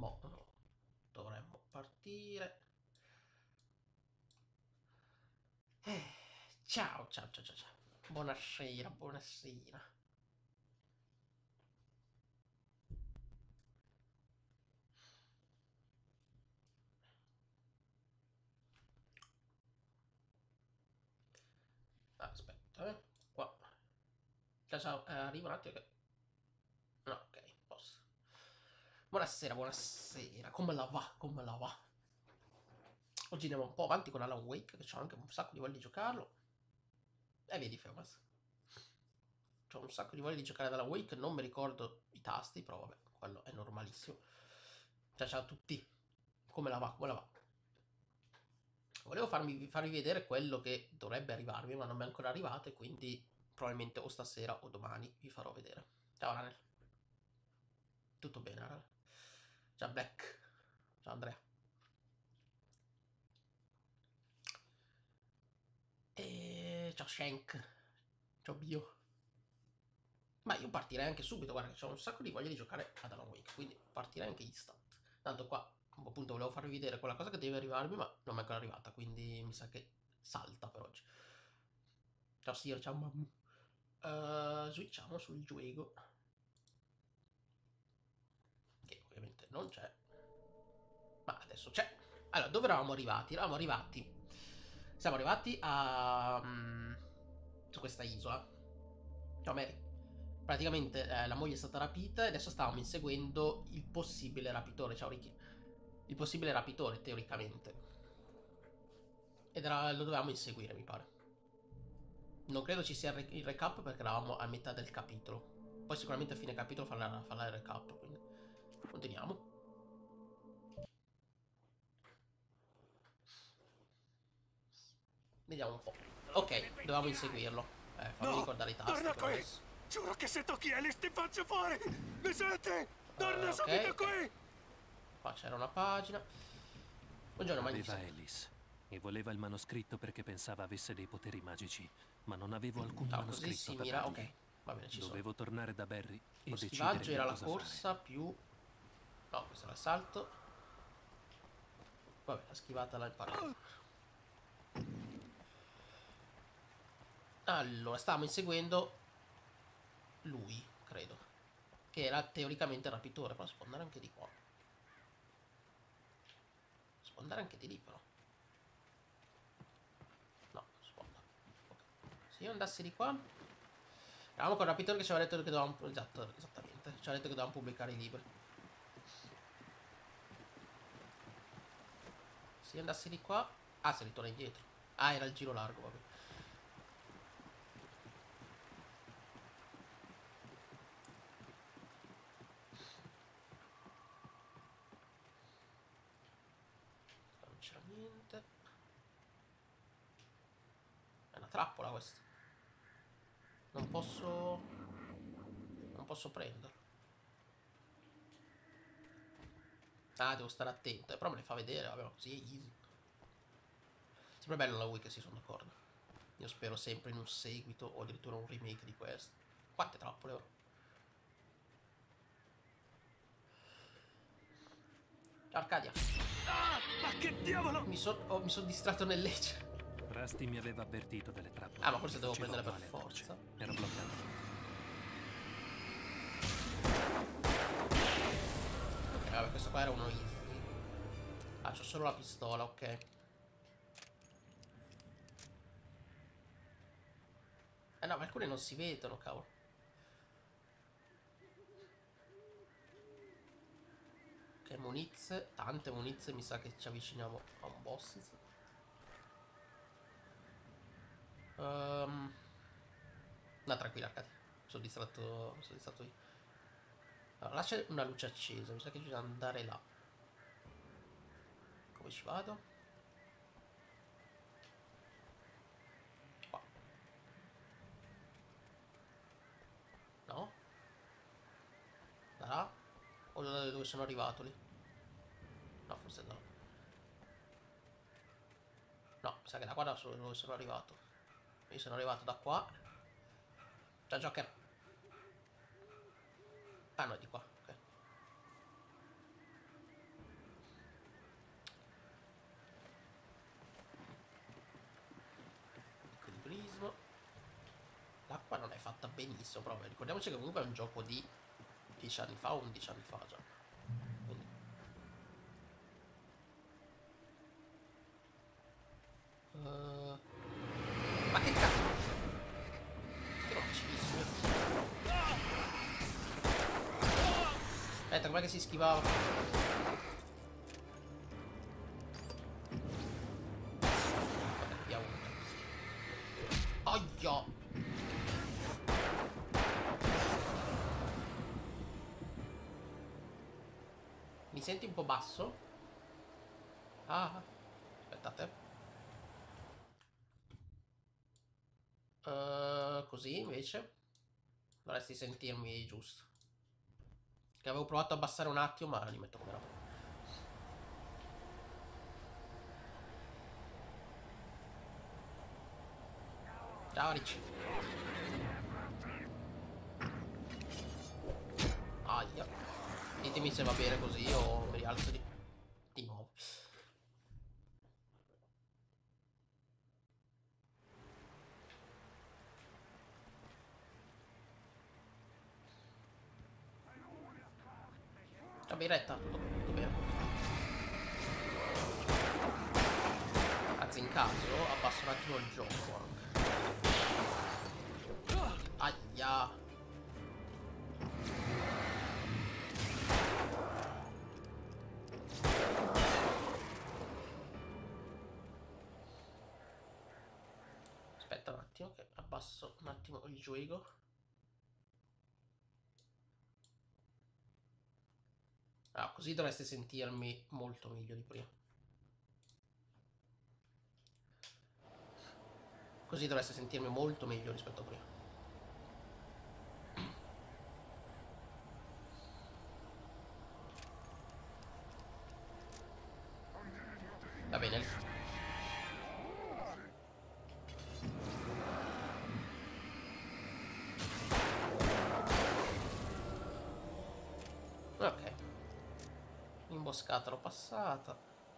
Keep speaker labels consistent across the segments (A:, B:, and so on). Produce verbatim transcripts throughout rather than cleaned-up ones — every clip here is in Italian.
A: Mo dovremmo partire. Eh, ciao, ciao, ciao, ciao, ciao. Buonasera, buonasera. Aspetta, eh. Qua. Ciao, ciao, eh, arrivo un attimo che... No, ok, posso. Buonasera, buonasera. Come la va? Come la va? Oggi andiamo un po' avanti con Alan Wake, che ho anche un sacco di voglia di giocarlo. E vedi, Famous. C'ho un sacco di voglia di giocare ad Alan Wake, non mi ricordo i tasti, però vabbè, quello è normalissimo. Ciao, ciao a tutti. Come la va? Come la va? Volevo farmi, farvi vedere quello che dovrebbe arrivarmi, ma non mi è ancora arrivato e quindi probabilmente o stasera o domani vi farò vedere. Ciao Ranel. Tutto bene, Ranel? Ciao Black. Ciao Andrea. E ciao Shank. Ciao Bio. Ma io partirei anche subito, guarda che ho un sacco di voglia di giocare ad Alan Wake, quindi partirei anche instant. Tanto qua, appunto, volevo farvi vedere quella cosa che deve arrivarmi, ma non mi è ancora arrivata, quindi mi sa che salta per oggi. Ciao Sir, ciao Mamma. Uh, switchiamo sul gioco. Che ovviamente non c'è. Ma adesso c'è. Allora, dove eravamo arrivati? Eravamo arrivati. Siamo arrivati a... mm, su questa isola. Ciao Mary. Praticamente eh, la moglie è stata rapita e adesso stavamo inseguendo il possibile rapitore. Ciao Ricky. Il possibile rapitore, teoricamente. Ed era, lo dovevamo inseguire, mi pare. Non credo ci sia il, re il recap perché eravamo a metà del capitolo. Poi sicuramente a fine capitolo farà, farà il recap, quindi continuiamo. Vediamo un po'. Ok, dovevamo inseguirlo. Eh, fammi
B: No,
A: ricordare i tasti
B: torna
A: però
B: qui!
A: adesso.
B: Giuro che se tocchi Alice ti faccio fuori! Mi senti?
A: Uh,
B: Torna
A: ok,
B: subito
A: ok.
B: qui!
A: Qua c'era una pagina. Buongiorno,
C: Aveva
A: Magnifica.
C: Alice e voleva il manoscritto perché pensava avesse dei poteri magici, ma non avevo alcun
A: No, così
C: manoscritto
A: si
C: da
A: mira.
C: dargli.
A: Ok, va bene, ci sono.
C: Dovevo tornare da Barry
A: Lo
C: e decidere
A: schivaggio
C: che
A: era la
C: cosa
A: corsa
C: fare.
A: più... No, questo è l'assalto. Vabbè, la schivata la impariamo. Allora, stavamo inseguendo lui, credo. Che era teoricamente il rapitore, però si può andare anche di qua. Si può andare anche di lì, però. No, non si può andare. Ok. Se io andassi di qua... Eravamo con il rapitore che ci aveva detto che dovevamo... Esatto, esattamente. Ci aveva detto che dovevamo pubblicare i libri. Se io andassi di qua... Ah, si ritorna indietro. Ah, era il giro largo, vabbè. Non c'era niente. È una trappola questa. Non posso... Non posso prenderlo. Ah, devo stare attento. Eh, però me le fa vedere, vabbè, ma così è easy. Sempre bello la Wii che si sono d'accordo. Io spero sempre in un seguito o addirittura un remake di questo. Quante trappole ora? Ciao Arcadia.
B: Ah, ma che diavolo!
A: Mi sono oh, son distratto nel leggere.
C: Rusty mi aveva avvertito delle trappole.
A: Ah, ma forse
C: Mi
A: devo
C: faceva
A: prendere per
C: male a voce.
A: forza.
C: Ero bloccato.
A: Ok, vabbè, questo qua era uno easy. Ah, c'ho solo la pistola, ok. Eh no, ma alcune non si vedono, cavolo. Ok, munizie, tante munizie, mi sa che ci avviciniamo a un boss. Um, no, tranquilla, Arcadia. Sono distratto, sono distratto io. Allora, là c'è una luce accesa, mi sa che bisogna andare là. Come ci vado? Qua. No? Da là? O da dove sono arrivato lì? No, forse da là. No, mi sa che da qua da solo dove sono arrivato. Io sono arrivato da qua. Ciao Joker. Ah no, è di qua, ok. benissimo, però ricordiamoci che comunque è un gioco di dieci anni fa o undici anni fa già. Quindi... Uh... Ma che cazzo? Che non ci visto? Aspetta, com'è che si schivava? Vabbè, via una. Aia! Mi senti un po' basso? Ah, aspettate. Uh, così invece dovresti sentirmi giusto. Che avevo provato a abbassare un attimo, ma li metto come no. Ciao Ricci. Aia. Ditemi se va bene così o mi rialzo di, di nuovo. Abbi retta, tutto, tutto bene. Anzi, in caso abbasso un attimo il gioco anche. Aia. Aspetta un attimo che abbasso un attimo il gioco. Ah, così dovreste sentirmi molto meglio di prima. Così dovreste sentirmi molto meglio rispetto a prima. Va bene. Ok. Imboscata l'ho passata.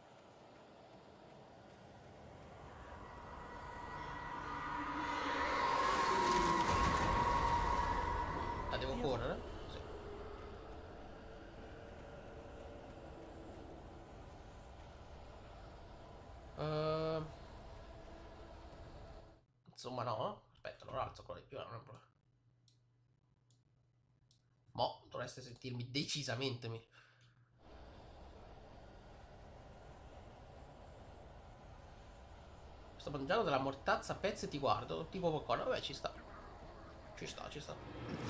A: La devo correre? Sì. Uh, insomma no. Aspetta, lo alzo ancora di più. Non è un problema. Mo, dovreste sentirmi decisamente meglio. Sto mangiando della mortazza a pezzi e ti guardo. Tipo popcorn. Vabbè, ci sta. Ci sta, ci sta.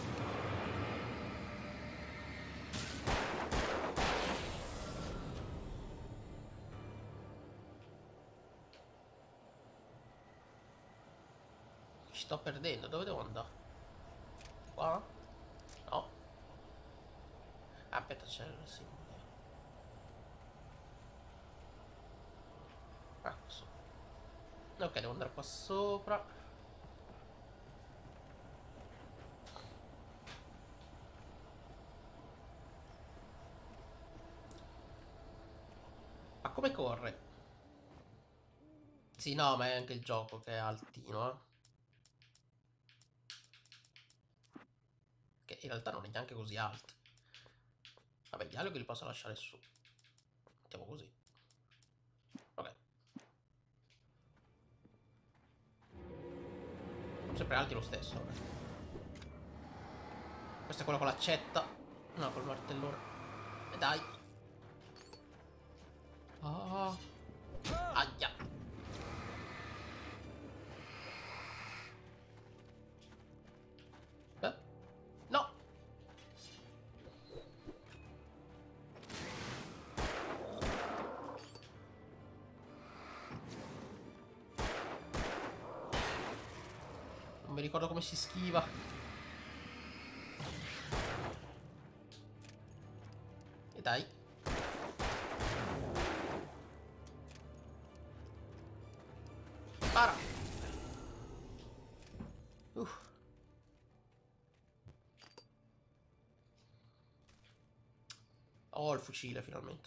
A: Ci sto perdendo. Dove devo andare? Qua? No. Aspetta, c'è il simbolo. Ah, questo. Ok, devo andare qua sopra. Ma come corre? Sì, no, ma è anche il gioco che è altino, eh. Che in realtà non è neanche così alto. Vabbè, i dialoghi li posso lasciare su. Mettiamo così. Ok. Sono sempre alti lo stesso, vabbè. Questo è quello con l'accetta. No, col martellone. E dai. Oh. Aia. Eh? No. Non mi ricordo come si schiva. E dai. Para. Uff. Oh, il fucile finalmente.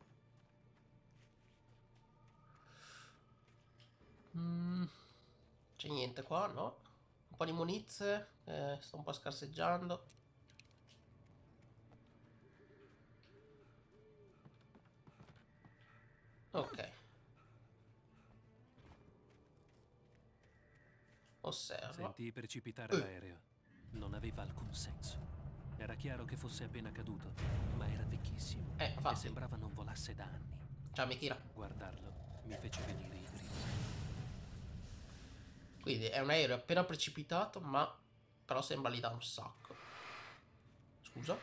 A: Mm. C'è niente qua, no? Un po' di munizie. Eh, sto un po' scarseggiando. Ok. Osserva.
C: Sentii precipitare
A: Uh.
C: l'aereo. Non aveva alcun senso. Era chiaro che fosse appena caduto, ma era vecchissimo
A: Eh, infatti.
C: e sembrava non volasse da anni.
A: Ciao, Mikira.
C: Guardarlo mi fece venire i brividi.
A: Quindi è un aereo appena precipitato, ma però sembra lì da un sacco. Scusa.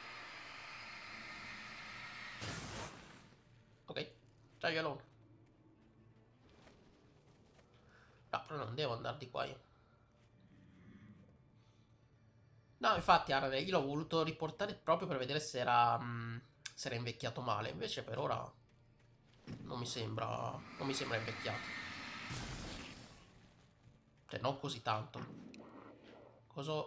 A: Ok. Ciao, Yalone. No, però non devo andare di qua io. No, infatti, Arane, io l'ho voluto riportare proprio per vedere se era, mh, se era invecchiato male. Invece per ora non mi sembra, non mi sembra invecchiato. Cioè, non così tanto. Cosa...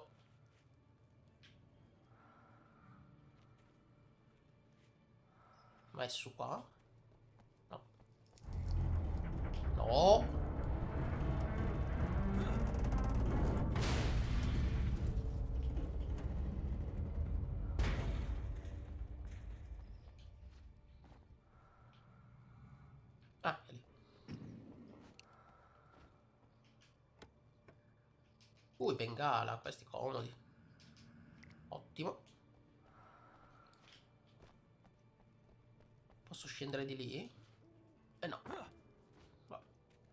A: Ma è su qua? No. No! Ah, è lì. Ui, bengala, questi comodi. Ottimo. Posso scendere di lì? Eh no. Va.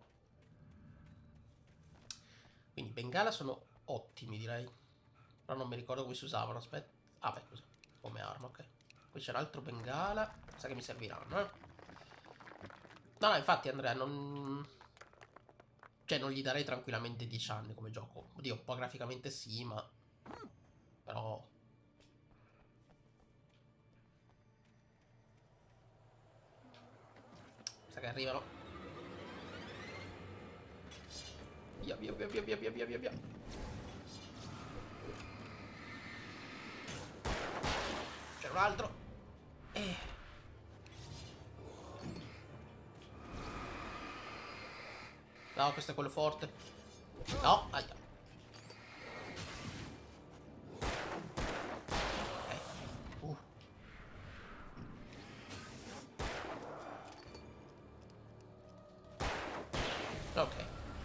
A: Quindi bengala sono ottimi, direi. Però non mi ricordo come si usavano. Aspetta. Ah, beh, così. Come arma, ok. Poi c'è l'altro bengala. Sa che mi serviranno, eh. No, no, infatti, Andrea, non... Cioè, non gli darei tranquillamente dieci anni come gioco. Oddio, un po' graficamente sì, ma... Però... Sa che arrivano. Via, via, via, via, via, via, via, via, via. C'è un altro. Eh... No, questo è quello forte. No, aia. Ok. Uh. Ok.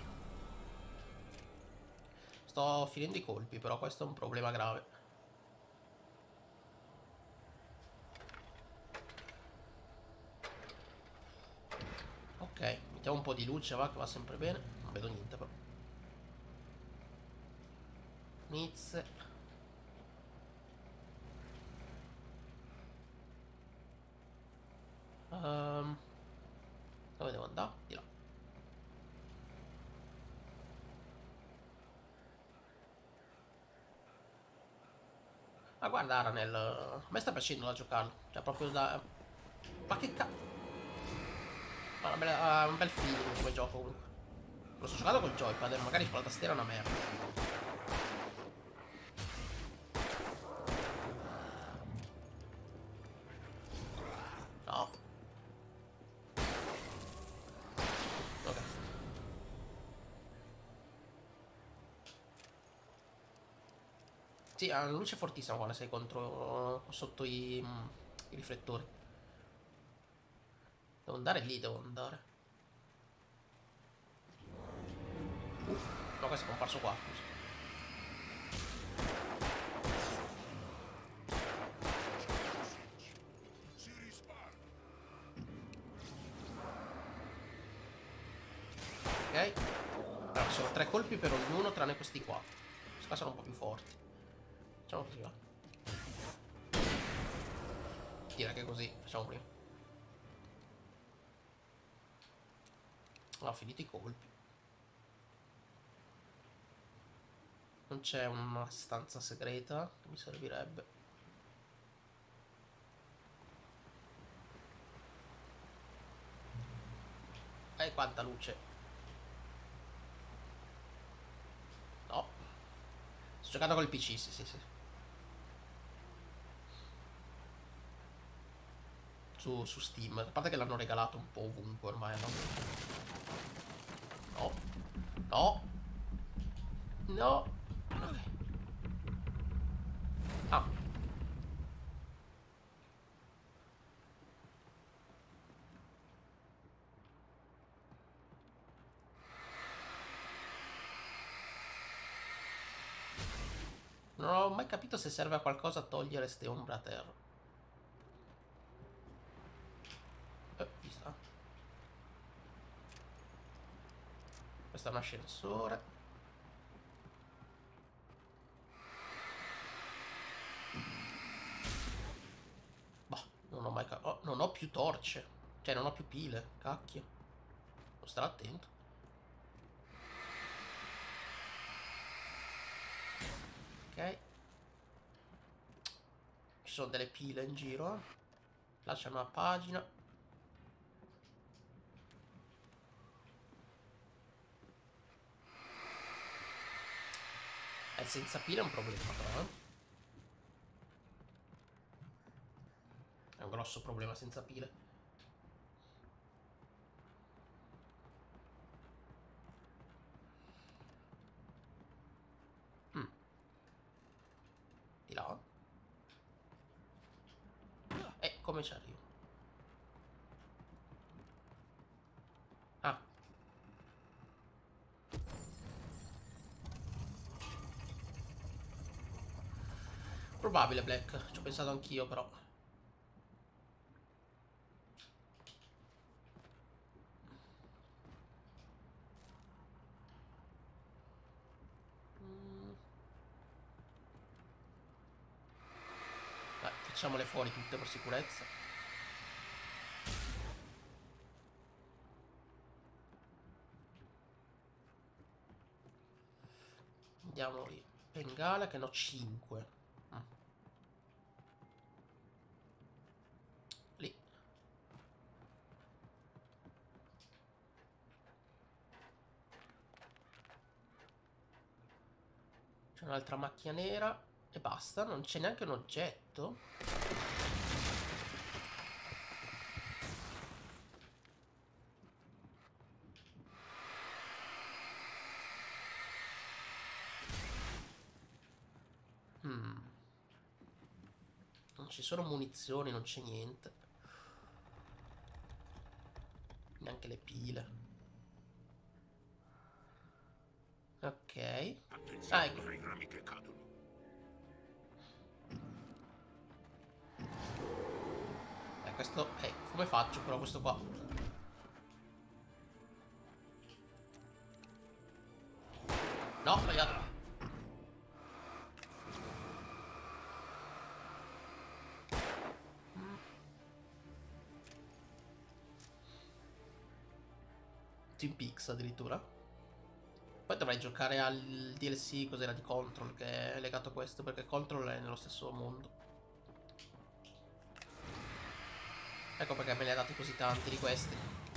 A: Sto finendo i colpi, però questo è un problema grave. Ok, mettiamo un po' di luce, va, che va sempre bene. Non vedo niente, però. Iniz. Um, dove devo andare? Di là. Ma guarda, Aranel, a me sta piacendo da giocarlo. Cioè, proprio da... Ma che cazzo? Ha bella, un bel feeling come gioco, comunque. Lo sto giocando col joypad, magari con la tastiera è una merda. No. Ok. Sì, ha una luce fortissima quando sei contro... sotto i, i riflettori. Devo andare lì, devo andare. Uh, no, questo è comparso qua, scusa. Ok. Allora, sono tre colpi per ognuno tranne questi qua. Questi qua sono un po' più forti. Facciamo così, va. Direi che così facciamo prima. Ho finito i colpi. Non c'è una stanza segreta che mi servirebbe. E quanta luce. No. Sto giocando col P C, sì, sì, sì. Su, su Steam. A parte che l'hanno regalato un po' ovunque ormai, no? No. No. No. Ok. Ah. Non ho mai capito se serve a qualcosa a togliere ste ombre a terra. Eh, vista. Questo è un ascensore. Bah, non ho mai capito. Oh, non ho più torce. Cioè, non ho più pile. Cacchio. Devo stare attento. Ok. Ci sono delle pile in giro. Eh. Là c'è una pagina. Eh, senza pile è un problema, però, eh. È un grosso problema senza pile. Mm. Di là. E come ci arrivo? Ah. Probabile, Black. Ci ho pensato anch'io, però. Mm. Beh, facciamole fuori tutte per sicurezza. Andiamo lì. Bengala che ne ho cinque. Mm. Lì. C'è un'altra macchia nera. E basta. Non c'è neanche un oggetto. Hmm. Non ci sono munizioni, non c'è niente. Neanche le pile. Ok. Ah, ecco.
B: Attenzione ai rami che cadono.
A: Eh, questo... Eh, come faccio però questo qua? No, ho sbagliato. Twin Peaks addirittura. Poi dovrei giocare al D L C, cos'era, di Control, che è legato a questo, perché Control è nello stesso mondo. Ecco perché me ne ha dati così tanti di questi.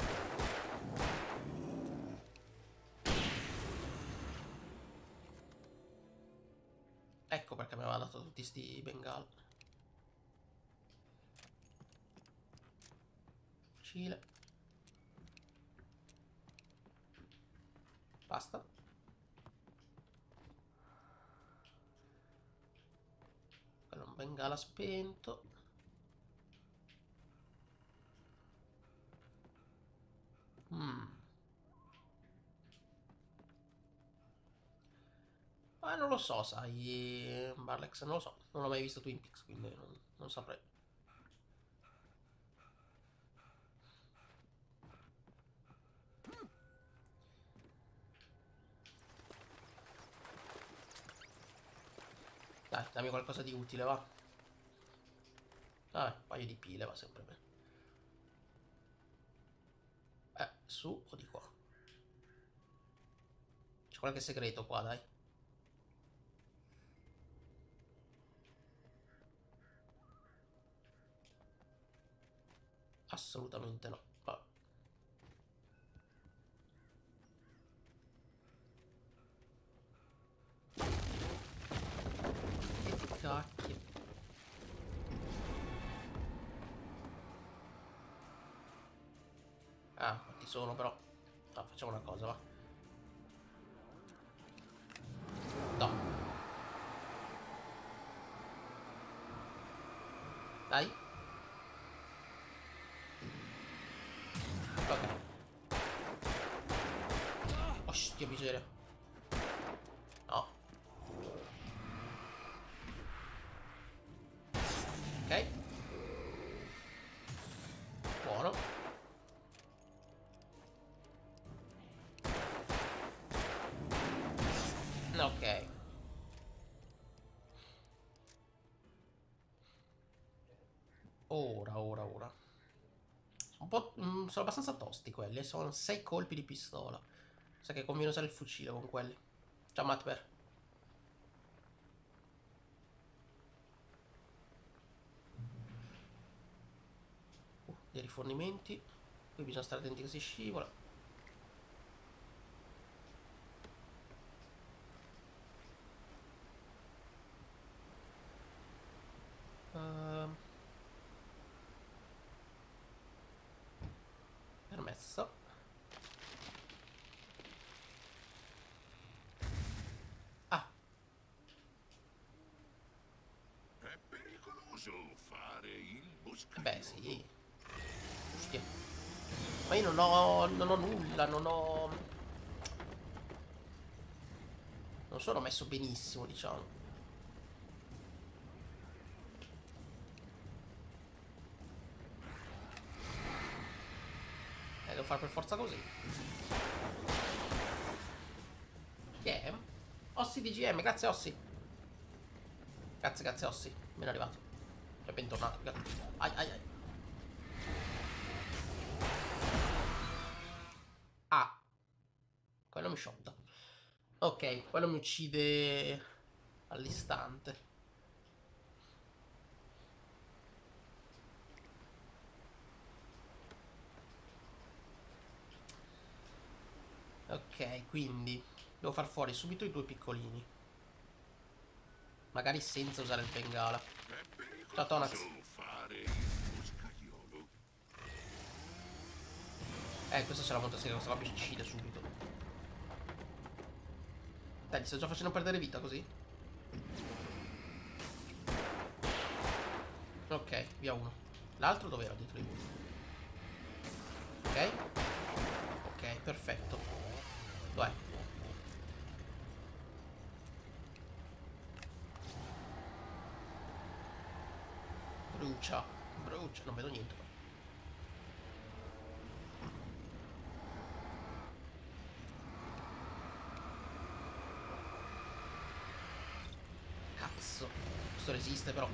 A: Ecco perché mi aveva dato tutti sti bengal. Fucile. Basta. Quello è un bengala spento. Hmm. Ma non lo so, sai, Barlex, non lo so. Non ho mai visto Twin Peaks, quindi non, non saprei. Dai, dammi qualcosa di utile, va. Ah, un paio di pile va sempre bene. Eh, su o di qua? C'è qualche segreto qua, dai. Assolutamente no. Va. Che cacchio. Ah, quanti sono però? Ah, facciamo una cosa, va. Dai. Ok. Ostia miseria. No. Ok. Buono. Ok. Ora, ora, ora. Un po', mm, sono abbastanza tosti quelli. Sono sei colpi di pistola. Sa che conviene usare il fucile con quelli. Ciao Matper. Uh, dei rifornimenti. Qui bisogna stare attenti che si scivola. Uh, permesso. Ah.
B: È pericoloso fare il boscaiolo.
A: Beh, sì. Ostia. Ma io non ho, non ho nulla, non ho... Non sono messo benissimo, diciamo. Eh, devo fare per forza così. Chi è? Ossi di G M, grazie Ossi. Grazie, grazie Ossi. Ben arrivato. È bentornato. Ai, ai, ai. Ah. Quello mi shotta. Ok, quello mi uccide all'istante. Ok, quindi devo far fuori subito i due piccolini. Magari senza usare il bengala. Ciao Tonax.
B: Fare il boscaiolo.
A: Eh, questa c'è la motosega, questa la mi uccide subito. Dai, gli sto già facendo perdere vita così. Ok, via uno. L'altro dov'era dietro di lui? Ok. Ok, perfetto. Dov'è? Brucia. Brucia. Non vedo niente. Cazzo. Questo resiste però.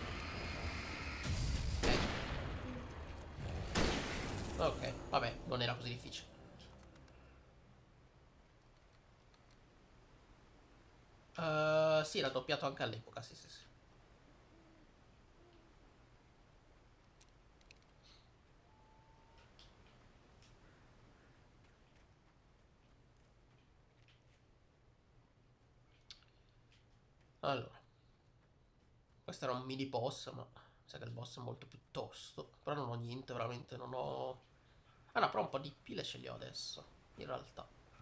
A: Ok. Ok, vabbè, non era così difficile. Uh, sì, era doppiato anche all'epoca, sì, sì, sì. Allora. Questo era un mini boss, ma sa che il boss è molto più tosto. Però non ho niente, veramente, non ho... Ah no, però un po' di pile ce li ho adesso, in realtà.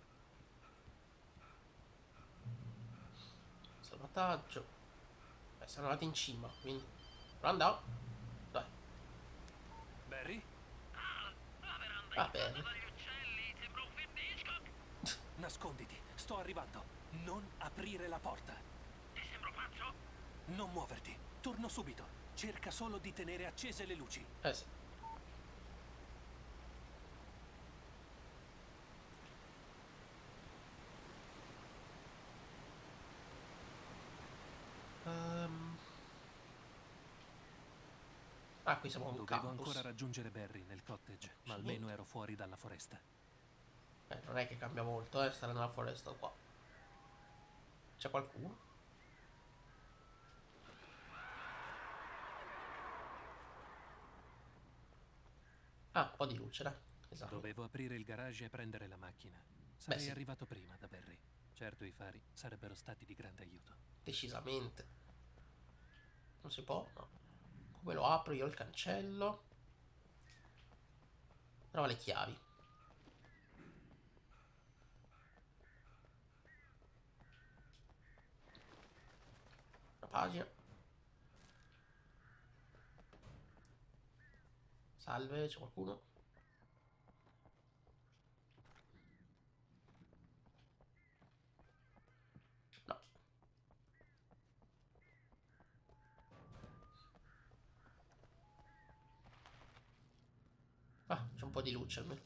A: Salvataggio. Beh, siamo arrivati in cima, quindi... Run dai.
C: Barry?
A: Ah, bene.
C: Nasconditi, sto arrivando. Non aprire la porta.
B: Ti sembro pazzo?
C: Non muoverti, torno subito. Cerca solo di tenere accese le luci.
A: Eh sì. Um... Ah, qui siamo a un
C: Dovevo
A: campus.
C: ancora raggiungere Barry nel cottage, ma almeno ero fuori dalla foresta.
A: Eh, non è che cambia molto, eh, stare nella foresta qua. C'è qualcuno? Ah, un po' di luce, dai. Esatto.
C: Dovevo aprire il garage e prendere la macchina. Sarei
A: Beh, sì.
C: arrivato prima da Barry. Certo i fari sarebbero stati di grande aiuto.
A: Decisamente. Non si può? No. Come lo apro io il cancello? Trova le chiavi. Una pagina. Salve, c'è qualcuno? No. Ah, c'è un po' di luce almeno.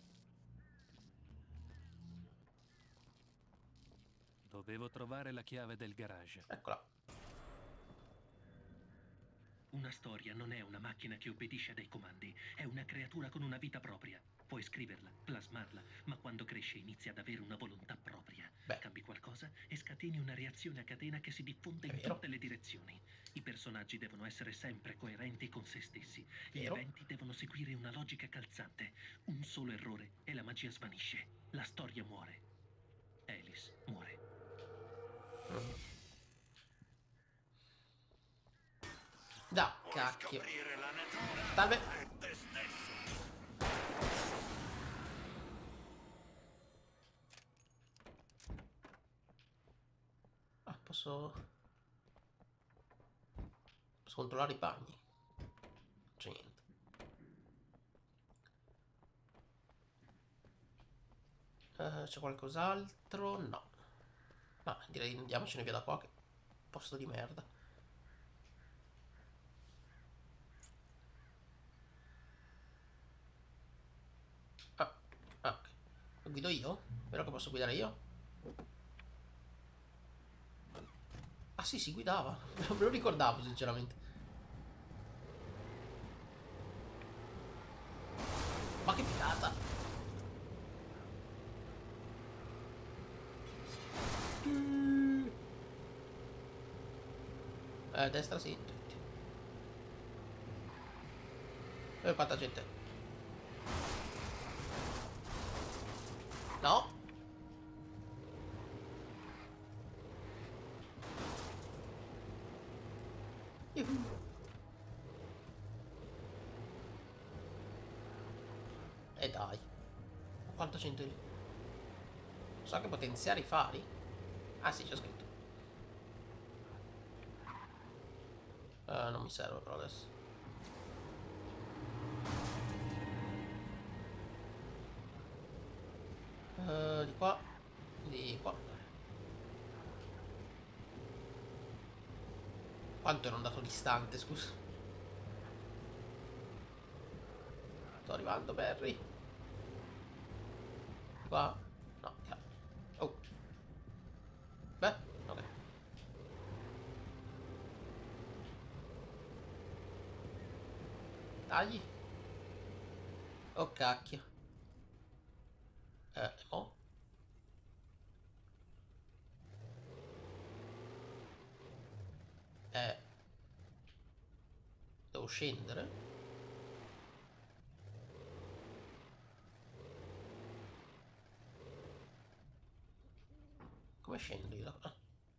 C: Dovevo trovare la chiave del garage.
A: Eccola.
D: Una storia non è una macchina che obbedisce a dei comandi, è una creatura con una vita propria. Puoi scriverla, plasmarla, ma quando cresce inizia ad avere una volontà propria.
A: Beh.
D: Cambi qualcosa e scateni una reazione a catena che si diffonde
A: È
D: in
A: vero.
D: tutte le direzioni. I personaggi devono essere sempre coerenti con se stessi. Gli
A: Vero.
D: eventi devono seguire una logica calzante. Un solo errore e la magia svanisce. La storia muore. Alice muore.
A: Mm. Da, cacchio.
B: Scoprire la natura
A: Salve.
B: e te stesso.
A: Ah, posso... Posso controllare i bagni. C'è niente. Uh, c'è qualcos'altro? No. Ma direi andiamocene via da qua, che posto di merda. Ah, ah, ok. Lo guido io? Vero che posso guidare io? Ah sì, si guidava. Non me lo ricordavo sinceramente. Ma che figata! Eh, destra, sì. E quanta gente. No. Yuhu. E dai. Quanta gente lì. So anche potenziare i fari. Ah sì, c'è scritto. Uh, non mi serve però adesso. Uh, di qua. Di qua. Quanto ero andato distante, scusa. Sto arrivando, Barry. Qua. No, di là. Oh. Beh, ok. Tagli. Oh cacchio. Eh, mo? Eh. Devo scendere? Come scendo io da qua?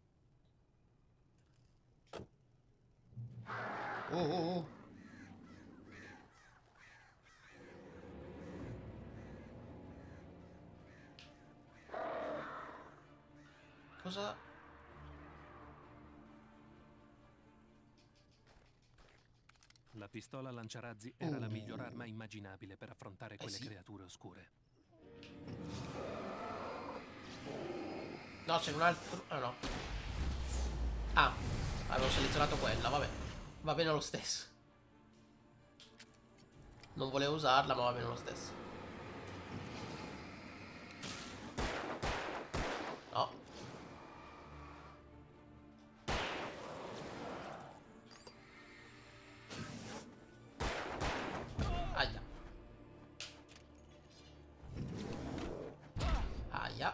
A: Oh, oh, oh. Cosa?
C: La pistola lanciarazzi era la
A: Uh.
C: miglior arma immaginabile per affrontare quelle
A: sì.
C: creature oscure.
A: No, c'è un altro... Ah no. Ah, avevo selezionato quella, vabbè. Va bene lo stesso. Non volevo usarla, ma va bene lo stesso. No. Aia. Aia.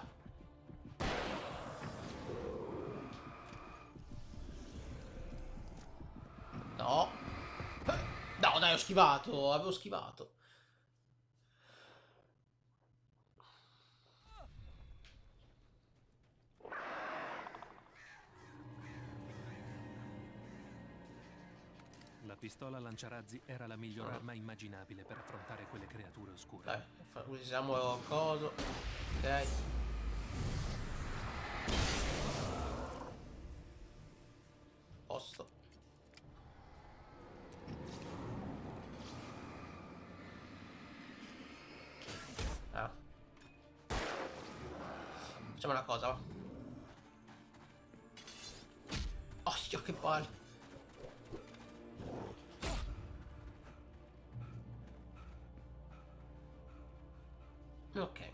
A: No. No, dai, ho schivato. Avevo schivato.
C: La pistola lanciarazzi era la miglior arma immaginabile per affrontare quelle creature oscure.
A: Dai, usiamo coso. Ok. Posto. Facciamo una cosa, va. Oh, che palle. Ok.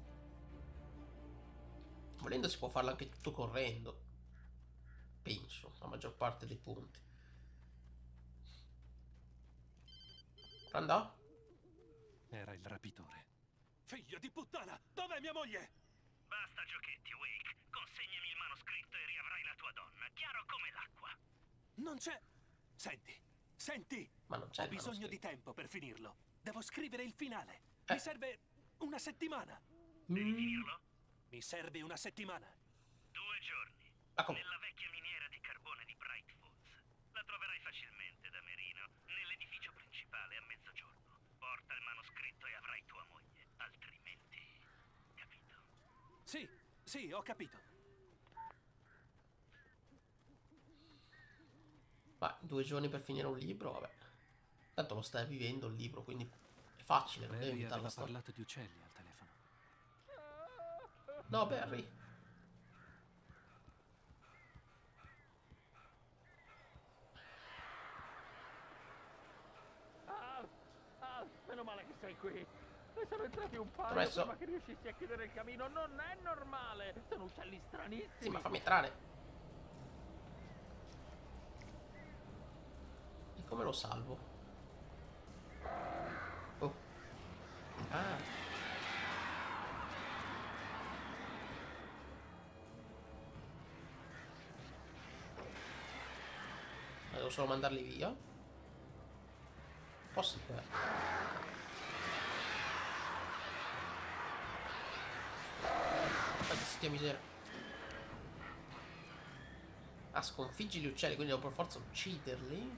A: Volendo si può farlo anche tutto correndo. Penso, la maggior parte dei punti. Andò?
C: Era il rapitore.
B: Figlio di puttana! Dov'è mia moglie?
E: Basta giochetti, Wake. Consegnami il manoscritto e riavrai la tua donna, chiaro come l'acqua.
B: Non c'è... Senti, senti!
A: Ma non c'è
B: Ho
A: il
B: bisogno
A: manoscritto.
B: di tempo per finirlo. Devo scrivere il finale.
A: Eh.
B: Mi serve una settimana.
E: Devi
A: Mm.
E: finirlo?
B: Mi serve una settimana.
E: Due giorni.
A: Ma come?
E: Nella vecchia miniera di carbone di Bright Falls. La troverai facilmente da Merino, nell'edificio principale a mezzogiorno. Porta il manoscritto e avrai tua moglie. Altrimenti... Capito?
B: Sì, sì, ho capito.
A: Ma due giorni per finire un libro, vabbè. Tanto lo stai vivendo il libro, quindi è facile, non devi
C: Barry
A: inventare la
C: aveva
A: storia.
C: parlato di uccelli al telefono.
A: No, Barry.
F: Ah, ah, meno male che sei qui. Ne sono entrati un paio
A: Adesso-
F: prima che riuscissi a chiudere il camino. Non è normale. Sono uccelli stranissimi.
A: Sì, ma fammi entrare. E come lo salvo? Oh. Ah. Devo solo mandarli via. Possibile. Ma che stia miseria. Ah, sconfiggi gli uccelli, quindi devo per forza ucciderli.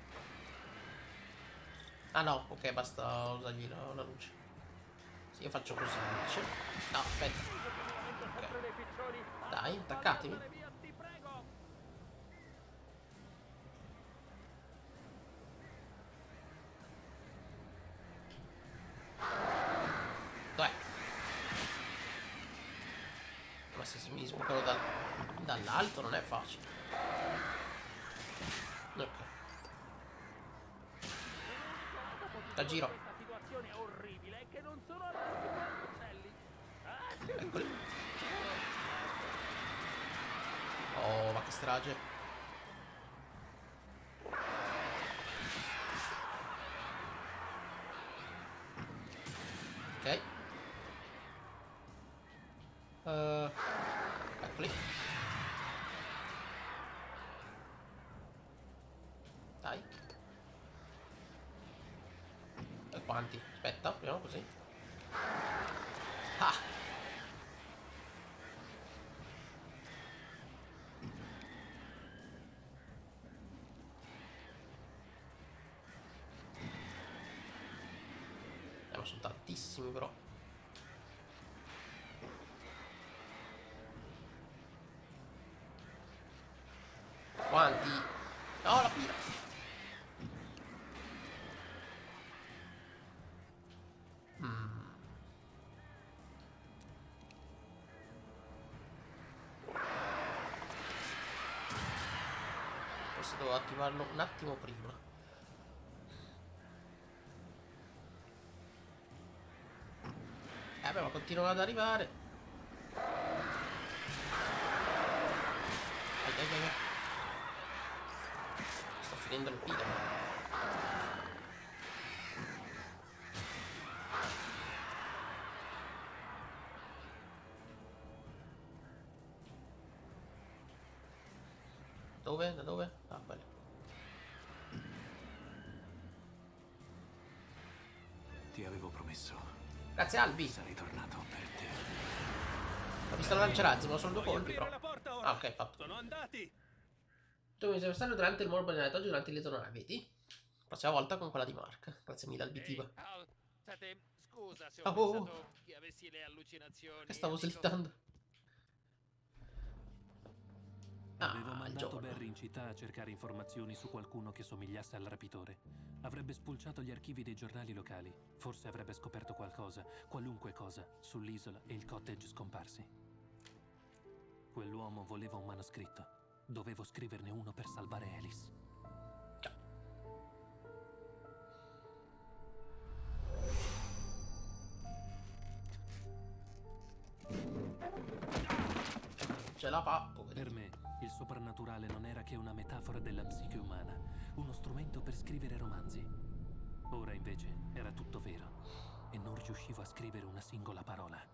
A: Ah no, ok, basta usargli la, la luce. Sì, io faccio così invece. No, aspetta.
F: Sempre dei piccioni.
A: Dai, attaccatemi.
F: Andatevene via, ti prego.
A: Dai. Ma se mi sbucano dal, dall'alto non è facile. Ok. Da giro.
F: Questa situazione è orribile è che non sono allergico agli uccelli. Ah, sì.
A: Eccoli. Oh, ma che strage. Ok. Uh, eccoli. Dai. E quanti? Aspetta, proviamo così. Ah! Eh, ma sono tantissimi però. Quanti? No, la pila! Mm. Forse devo attivarlo un attimo prima. Eh beh, ma continuano ad arrivare. Ai, ai, ai, ai. Sto finendo le pile. Dove? Da dove? Ah, quello.
B: Ti avevo promesso.
A: Grazie Albi.
B: Sarei tornato per te.
A: Ho visto la lanciarazzi, ma sono due
B: Puoi
A: colpi
B: aprire
A: però.
B: la porta ora.
A: Ah, ok, fatto.
B: Sono andati.
A: Tu mi sei passato durante il morbo di oggi durante il lieto vedi? Prossima volta con quella di Mark. Grazie mille Albitiva.
G: Ehi, Al, state, scusa se
A: Oh,
G: ho
A: oh.
G: pensato che avessi le allucinazioni.
A: Che stavo
G: amico.
A: slittando.
C: Avevo
A: Ah, il
C: mandato
A: giorno.
C: Barry in città a cercare informazioni su qualcuno che somigliasse al rapitore. Avrebbe spulciato gli archivi dei giornali locali. Forse avrebbe scoperto qualcosa, qualunque cosa, sull'isola e il cottage scomparsi. Quell'uomo voleva un manoscritto. Dovevo scriverne uno per salvare Alice.
A: Ce la fa, poverino.
C: Per me, il soprannaturale non era che una metafora della psiche umana, uno strumento per scrivere romanzi. Ora invece era tutto vero e non riuscivo a scrivere una singola parola.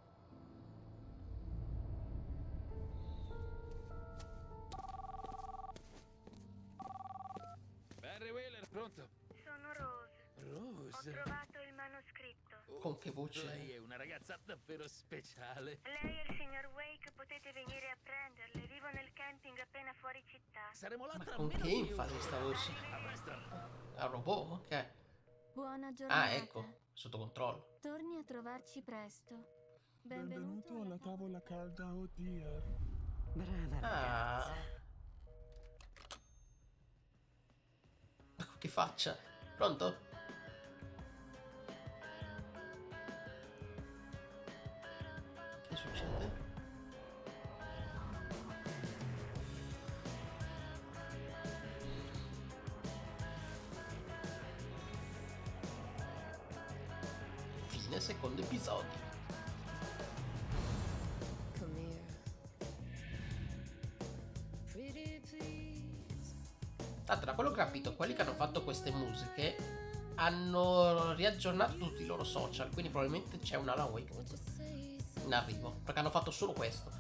G: Barry Wheeler, pronto?
H: Sono Rose. Ho
G: Rose.
H: trovato il manoscritto.
A: Con che voce?
G: Lei è una ragazza davvero speciale.
H: Lei e il signor Wake potete venire a prenderle. Vivo nel camping appena fuori città.
G: Saremo là
A: Ma
G: tra
A: con
G: meno
A: che
G: di
A: enfasi
G: un'ora.
A: sta voce?
G: A presto.
A: È un robot? Ok.
I: Buona giornata.
A: Ah, ecco, sotto controllo.
I: Torni a trovarci presto. Benvenuto,
B: Benvenuto alla tavola calda, oh dear.
J: Brava
A: Ah.
J: ragazza.
A: Che faccia. Pronto? Che succede? Fine secondo episodio. Tanto da quello che ho capito, quelli che hanno fatto queste musiche hanno riaggiornato tutti i loro social, quindi probabilmente c'è un Alan Wake in arrivo, perché hanno fatto solo questo.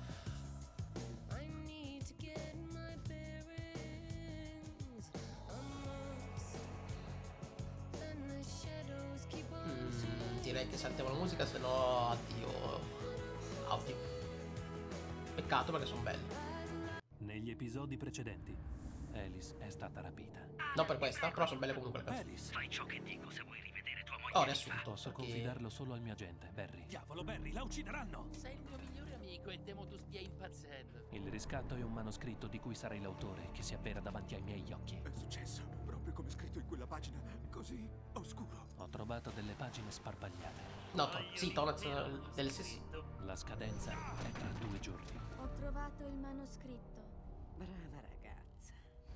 A: Mm, direi che saltiamo la musica, se no addio audio. Peccato perché sono belli.
C: Negli episodi precedenti, Alice è stata rapita.
A: Non per questa, però sono belle comunque le canzoni.
C: Alice!
E: Fai ciò che dico se vuoi rivedere tua moglie.
A: Ho riassunto,
C: Posso
A: perché...
C: confidarlo solo al mio agente, Barry.
F: Diavolo, Barry, la uccideranno!
G: Sei il mio migliore amico e temo tu stia impazzendo.
C: Il riscatto è un manoscritto di cui sarai l'autore che si avvera davanti ai miei occhi.
B: È successo proprio come scritto in quella pagina, così oscuro.
C: Ho trovato delle pagine sparpagliate.
A: No, to- sì, Tonaz delle stesse.
C: La scadenza è tra due giorni.
I: Ho trovato il manoscritto.
J: Brava ragazza.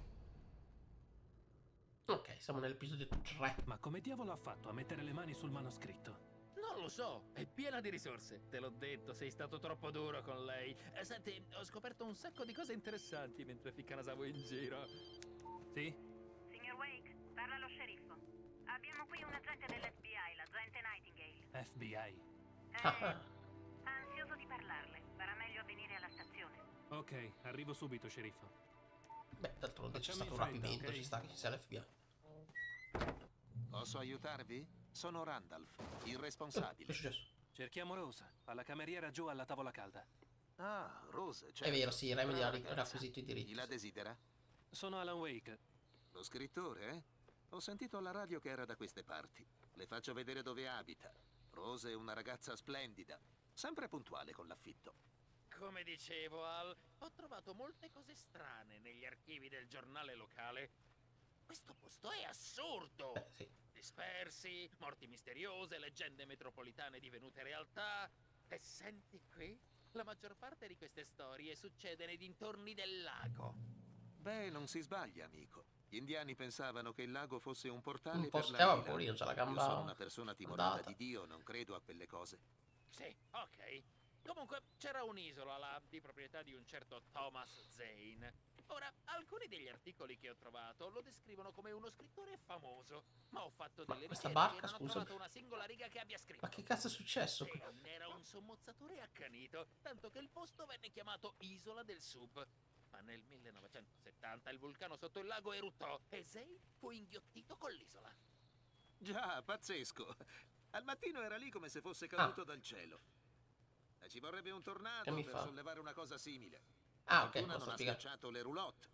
A: Ok, siamo nell'episodio tre.
C: Ma come diavolo ha fatto a mettere le mani sul manoscritto?
G: Non lo so, è piena di risorse. Te l'ho detto, sei stato troppo duro con lei. Eh, senti, ho scoperto un sacco di cose interessanti mentre ficcanasavo in giro.
C: Sì?
H: Signor Wake, parla lo sceriffo. Abbiamo qui un agente dell'F B I, l'agente Nightingale.
C: F B I.
H: È
A: Ah, ah.
H: ansioso di parlarle. Farà meglio venire alla stazione.
C: Ok, arrivo subito, sceriffo.
A: Beh, d'altronde c'è
C: Facciamo
A: stato un
C: in fretta,
A: rapimento,
C: ok?
A: ci sta che ci sia l'F B I.
K: Posso aiutarvi? Sono Randolph, il
A: Che
K: responsabile.
A: è successo?
C: Cerchiamo Rosa, alla cameriera giù alla tavola calda.
K: Ah, Rose, certo.
A: È vero, sì, Remedy ha
K: Brava
A: ri-
K: ragazza.
A: racquisito i diritti.
K: Chi la desidera?
C: Sono Alan Wake.
K: Lo scrittore, eh? Ho sentito alla radio che era da queste parti. Le faccio vedere dove abita. Rose è una ragazza splendida, sempre puntuale con l'affitto.
G: Come dicevo, Al, ho trovato molte cose strane negli archivi del giornale locale. Questo posto è assurdo!
A: Beh, sì.
G: Dispersi, morti misteriose, leggende metropolitane divenute realtà. E senti qui? La maggior parte di queste storie succede nei dintorni del lago.
K: Beh, non si sbaglia, amico. Gli indiani pensavano che il lago fosse un portale
A: Un po'
K: per
A: stiava
K: l'Aldilà.
A: poverino, c'ha la
K: Io
A: gamba
K: sono una persona timorata
A: andata.
K: di Dio, non credo a quelle cose.
G: Sì, ok. Comunque c'era un'isola là di proprietà di un certo Thomas Zane. Ora, alcuni degli articoli che ho trovato lo descrivono come uno scrittore famoso, ma ho fatto
A: Ma
G: delle
A: questa
G: ricerche
A: barca,
G: e non ho
A: scusa?
G: trovato una singola riga che abbia scritto.
A: Ma che cazzo è successo?
G: Zane era un sommozzatore accanito, tanto che il posto venne chiamato Isola del Sub. Ma nel millenovecentosettanta il vulcano sotto il lago eruttò e Zane fu inghiottito con l'isola.
K: Già, pazzesco. Al mattino era lì come se fosse caduto
A: Ah.
K: dal cielo. E ci vorrebbe un
A: Che
K: tornado
A: mi
K: per
A: fa?
K: sollevare una cosa simile.
A: Ah, ok,
K: Fortuna
A: posso
K: non ha
A: spiegare.
K: schiacciato le roulotte.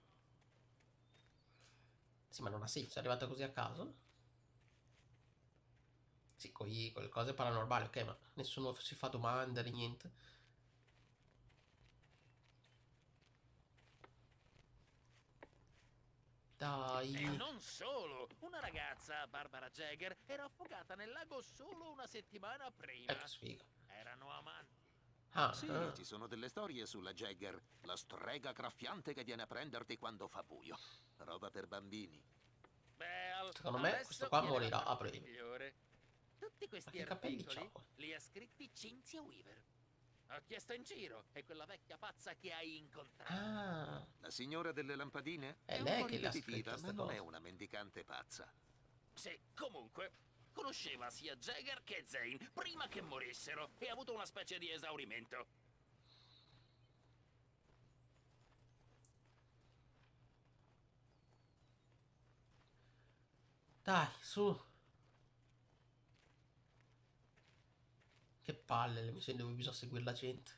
A: Sì, ma non ha senso, è arrivato così a caso? Sì, con le cose paranormali, ok, ma nessuno si fa domande, niente. Dai.
G: E non solo! Una ragazza, Barbara Jagger, era affogata nel lago solo una settimana prima.
A: Eh, che sfiga.
G: Erano amanti.
A: Ah,
K: Sì,
A: ah.
K: ci sono delle storie sulla Jagger, la strega graffiante che viene a prenderti quando fa buio. Roba per bambini.
G: Beh, al-
A: Secondo me
G: adesso
A: questo qua
G: viene la
A: morirà a
G: parte
A: breve.
G: migliore. Tutti
A: Ma
G: questi
A: che capelli
G: articoli
A: c'ha?
G: li ha scritti Cinzia Weaver. Ho chiesto in giro, è quella vecchia pazza che hai incontrato.
A: Ah,
K: La signora delle lampadine?
A: è
K: un
A: lei
K: po'
A: che le ha
K: ripetitiva,
A: scritte
K: ma
A: ste
K: non è
A: cose.
K: una mendicante pazza.
G: Sì, comunque, conosceva sia Jagger che Zane prima che morissero e ha avuto una specie di esaurimento.
A: Dai, su. Che palle le missioni dove bisogna seguire la gente.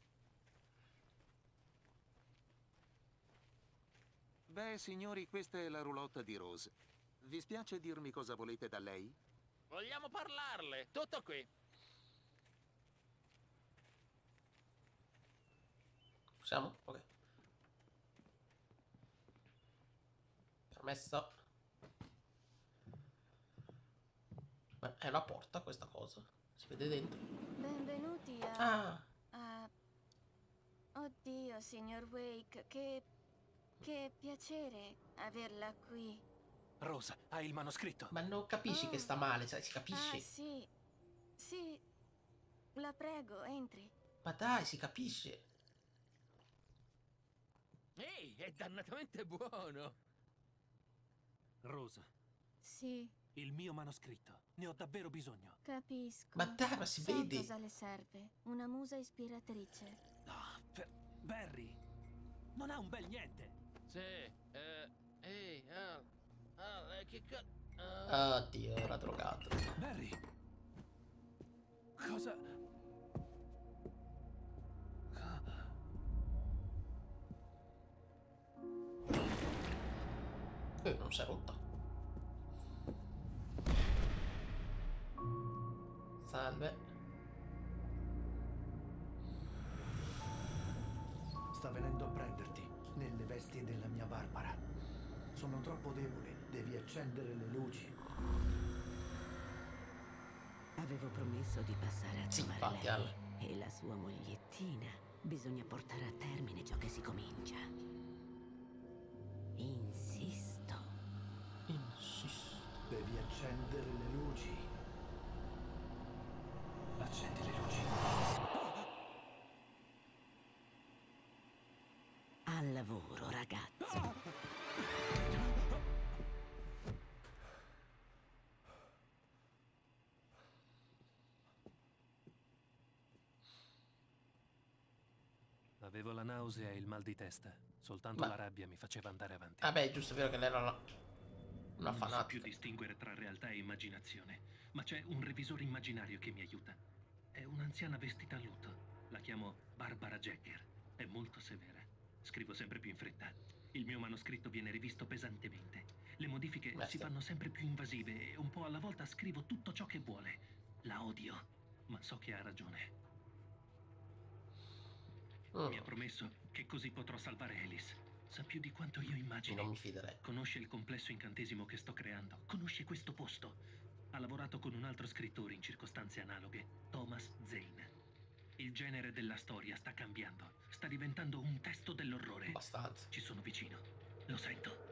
K: Beh, signori, questa è la roulotte di Rose. Vi spiace dirmi cosa volete da lei?
G: Vogliamo parlarle, tutto qui.
A: Possiamo? Ok. Permesso. Ma è una porta questa cosa? Si vede dentro?
I: Benvenuti a...
A: Ah,
I: a... Oddio, signor Wake, che... che piacere averla qui.
C: Rosa, hai il manoscritto?
A: ma non capisci che sta male, sai, si capisce.
I: Ah, sì. Sì. La prego, entri.
A: Ma dai, si capisce.
G: Ehi, è dannatamente buono.
C: Rosa,
I: Sì,
C: il mio manoscritto. Ne ho davvero bisogno.
I: capisco.
A: Ma dai, ma si
I: So
A: vede.
I: cosa le serve. Una musa ispiratrice.
C: No, per... Barry, non ha un bel niente.
G: Sì, eh... Ehi, ah... Ah, eh, che ca... ah.
A: Oddio, era drogato.
C: Barry! Cosa...
A: Eh, non si è rotta. Salve.
L: Sta venendo a prenderti, nelle vesti della mia Barbara. Sono troppo debole, devi accendere le luci.
J: Avevo promesso di passare a
A: Sì,
J: trovare
A: infatti,
J: lei
A: Al.
J: e la sua mogliettina. Bisogna portare a termine ciò che si comincia. Insisto.
A: Insisto.
L: Devi accendere le luci. Accendi le luci.
J: Al lavoro, ragazzo.
C: Avevo la nausea e il mal di testa. Soltanto
A: Ma-
C: la rabbia mi faceva andare avanti.
A: Vabbè, è giusto, è vero che lei era una, una
D: Non so più
A: fanatica.
D: distinguere tra realtà e immaginazione, ma c'è un revisore immaginario che mi aiuta. È un'anziana vestita a lutto. La chiamo Barbara Jagger. È molto severa. Scrivo sempre più in fretta. Il mio manoscritto viene rivisto pesantemente. Le modifiche
A: Beh,
D: si
A: sì.
D: fanno sempre più invasive e un po' alla volta scrivo tutto ciò che vuole. La odio, ma so che ha ragione.
A: Mm,
D: Mi ha promesso che così potrò salvare Alice. Sa più di quanto io immagini.
A: non mi fiderei.
D: Conosce il complesso incantesimo che sto creando. Conosce questo posto. Ha lavorato con un altro scrittore in circostanze analoghe, Thomas Zane. Il genere della storia sta cambiando. Sta diventando un testo dell'orrore.
A: Abbastanza.
D: Ci sono vicino. Lo sento.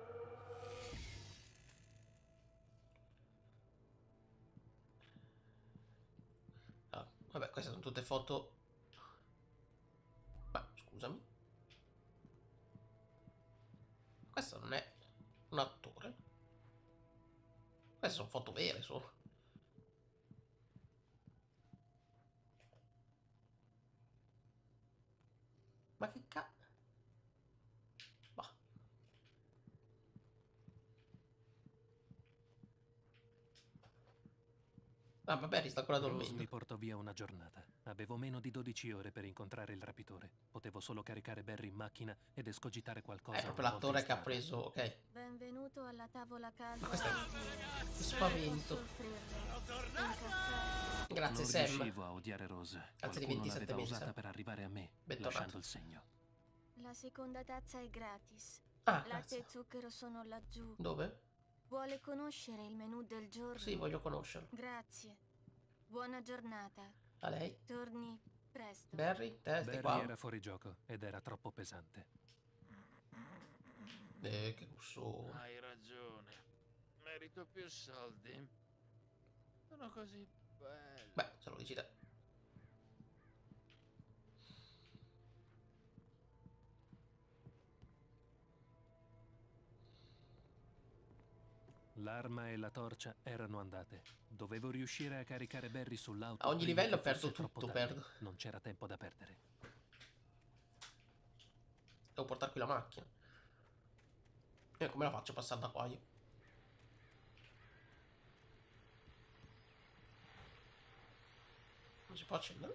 A: Ah, vabbè, queste sono tutte foto. Ma scusami. Questo non è un attore. Queste sono foto vere solo. Ma che cazzo? Ah, vabbè, sta ancora
C: Rose
A: dormendo.
C: mi portò via una giornata. Avevo meno di dodici ore per incontrare il rapitore. Potevo solo caricare Barry in macchina ed escogitare qualcosa.
A: È proprio
C: una volta
A: l'attore
C: in
A: che ha
C: strada.
A: preso, ok.
I: Benvenuto alla tavola calda.
A: questo è-
I: di-
A: che spavento.
I: Posso offrirle un caffè?
A: Grazie,
C: non
A: Sam.
C: riuscivo a odiare Rose.
A: Grazie di
C: Qualcuno
A: ventisette
C: l'aveva
A: mesi,
C: usata
A: Sam.
C: per arrivare a me,
A: Bentornato.
C: lasciando il segno.
I: La seconda tazza è gratis.
A: Ah,
I: Latte
A: grazie.
I: e zucchero sono laggiù.
A: Dove?
I: Vuole conoscere il menù del giorno?
A: Sì, voglio conoscerlo.
I: Grazie. Buona giornata.
A: A lei?
I: Torni Presto.
A: Barry, te stai
C: Barry
A: qua.
C: era fuori gioco ed era troppo pesante.
A: Eh, che gusto.
G: Hai ragione. Merito più soldi. Sono così belli.
A: Beh, se lo dici te.
C: L'arma e la torcia erano andate. Dovevo riuscire a caricare Barry sull'auto.
A: A ogni
C: prima
A: livello
C: che
A: perdo
C: fosse troppo
A: tutto,
C: tardi.
A: perdo.
C: Non c'era tempo da perdere.
A: Devo portare qui la macchina. E come la faccio a passare da qua io? Non si può accendere?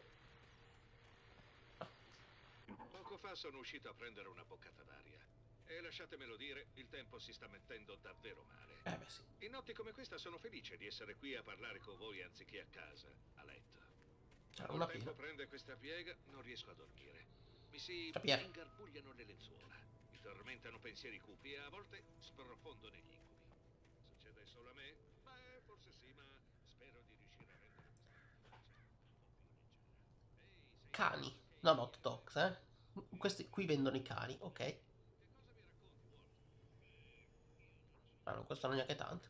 M: Poco fa sono uscito a prendere una boccata d'aria. E lasciatemelo dire, il tempo si sta mettendo davvero male.
A: Eh beh sì.
M: In notti come questa sono felice di essere qui a parlare con voi anziché a casa, a letto.
A: C'era
M: Quando
A: una
M: il tempo
A: pila.
M: prende questa piega, non riesco a dormire. Mi si
A: Capire.
M: ingarbugliano le lenzuola. Mi tormentano pensieri cupi e a volte sprofondo negli incubi. Succede solo a me? Beh, forse sì, ma spero di riuscire a rendere questa
A: Cani. Non hot dogs, eh. Questi qui vendono i cani, ok. Ma non costano neanche tanto.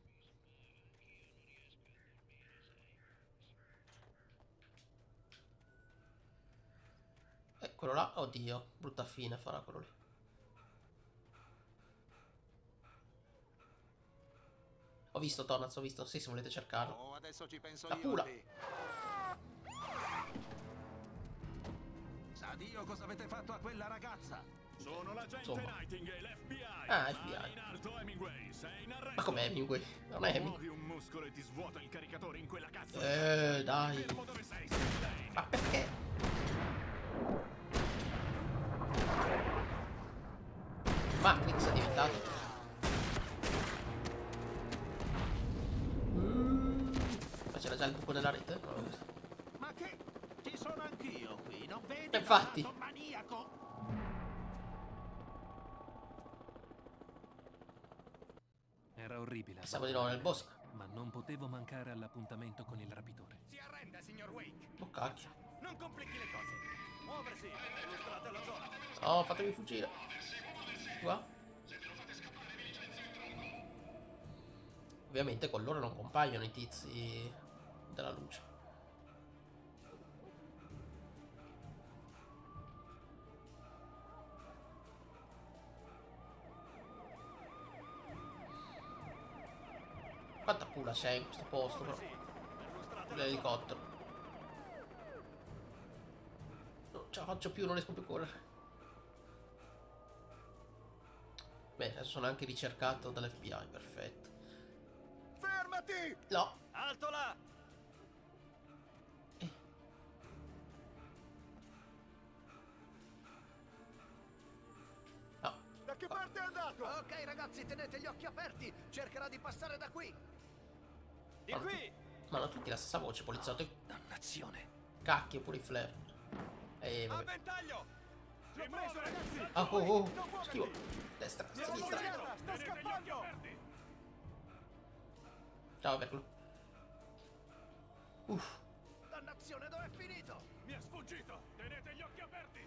A: E quello là, oddio, brutta fine farà quello lì. Ho visto Tornaz, ho visto, sì, se volete cercarlo.
K: Oh, adesso ci penso
A: La
K: io.
A: pula.
K: a te. Sa Dio cosa avete fatto a quella ragazza?
B: Sono l'agente
A: Insomma.
B: Nightingale, F B I.
A: Ah, F B I.
B: Ma in alto Hemingway, sei in arresto.
A: Ma com'è Hemingway? Non è Hemingway.
B: Muovi un muscolo e ti svuota il caricatore in quella cazzo.
A: Eh, dai.
B: Fermo dove sei, sei.
A: Ma perché? Matrix è diventato. Mm. Ma c'era già il buco nella rete? Non l'ho visto.
K: Ma che? Ci sono anch'io qui, non vedi?
A: E infatti.
K: Malato maniaco.
C: Era orribile.
A: Siamo di nuovo nel bosco.
C: Ma non potevo mancare all'appuntamento con il rapitore.
F: Si arrenda, signor Wake.
A: Oh cacchio.
F: Non complichi le cose. Muoversi, illustrate la zona.
A: Oh, fatemi fuggire. Qua. Ovviamente con loro non compaiono i tizi della luce. Quanta pula c'è in questo posto però. L'elicottero. Non ce la faccio più, non riesco più a correre. Bene, adesso sono anche ricercato dall'F B I, perfetto.
B: Fermati!
A: No.
F: Alto là!
A: Eh. No.
B: Da che parte è andato?
L: Ok ragazzi, tenete gli occhi aperti. Cercherà di passare da qui.
F: Di
A: Fanno
F: qui!
A: tu- Ma hanno tutti la stessa voce, poliziotto.
C: Dannazione.
A: Cacchio, pure i flare. Eh,
F: A
A: vabbè.
F: ventaglio!
B: L'ho preso, ragazzi!
A: Ah, oh, oh,
B: Non muoverti!
A: schifo. Destra, sinistra.
B: Sta scappando!
A: Ciao, Verlo. Uff.
L: Dannazione, dove è finito?
B: Mi è sfuggito! Tenete gli occhi aperti!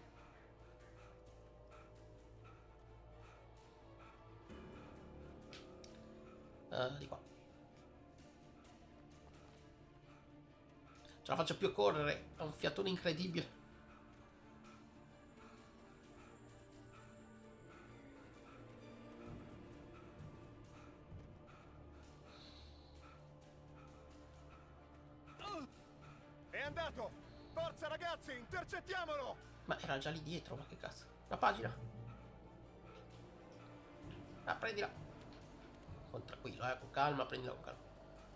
A: Uh, di qua. Ce la faccio più a correre. Ha un fiatone incredibile.
B: È andato! Forza ragazzi, intercettiamolo!
A: Ma era già lì dietro, ma che cazzo. La pagina. Ah, prendila. Con tranquillo, eh, con calma, prendila con calma.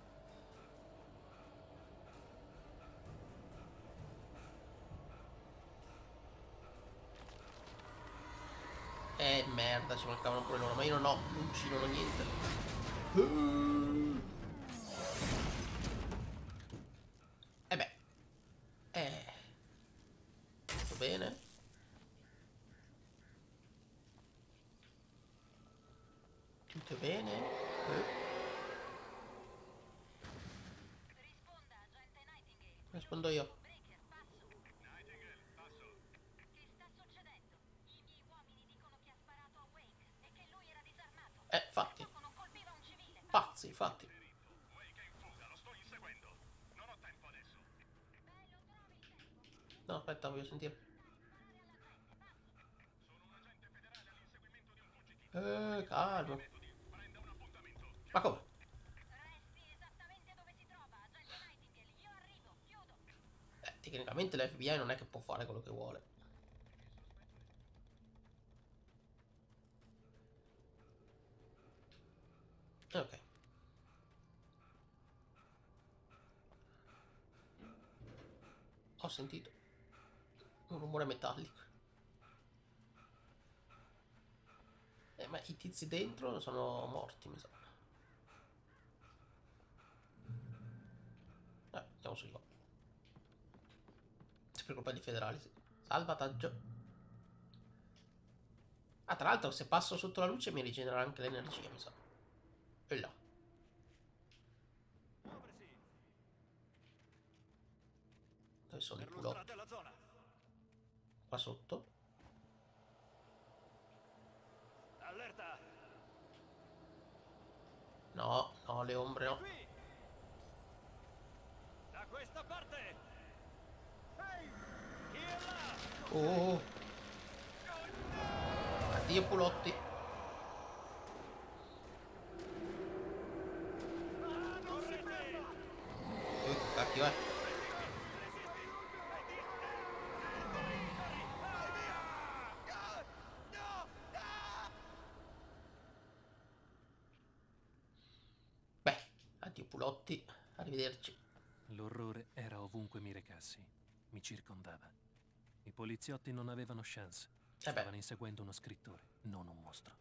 A: Eh, merda, ci mancavano pure loro, ma io non ho luci, non ho niente. E beh. Eh. Tutto bene. Tutto bene. Eh. Rispondo io. infatti. No, aspetta, voglio sentire. Eh, calmo. Ma come? Eh, tecnicamente l'F B I non è che può fare quello che vuole. Ok. Ho sentito un rumore metallico. Eh, ma i tizi dentro sono morti, mi sa. Eh, andiamo su di qua. Per colpa di federali, sì. Salvataggio. Ah, tra l'altro, se passo sotto la luce mi rigenera anche l'energia, mi sa. E là. Dove sono i culotti? Qua sotto.
F: Allerta!
A: No, no, le ombre no.
F: Da questa parte! Ehi! Chi è là?
A: Oh! Addio culotti. Uh, che cacchio è? Beh, addio pulotti, arrivederci.
C: L'orrore era ovunque mi recassi, mi circondava. I poliziotti non avevano chance. Stavano inseguendo uno scrittore, non un mostro.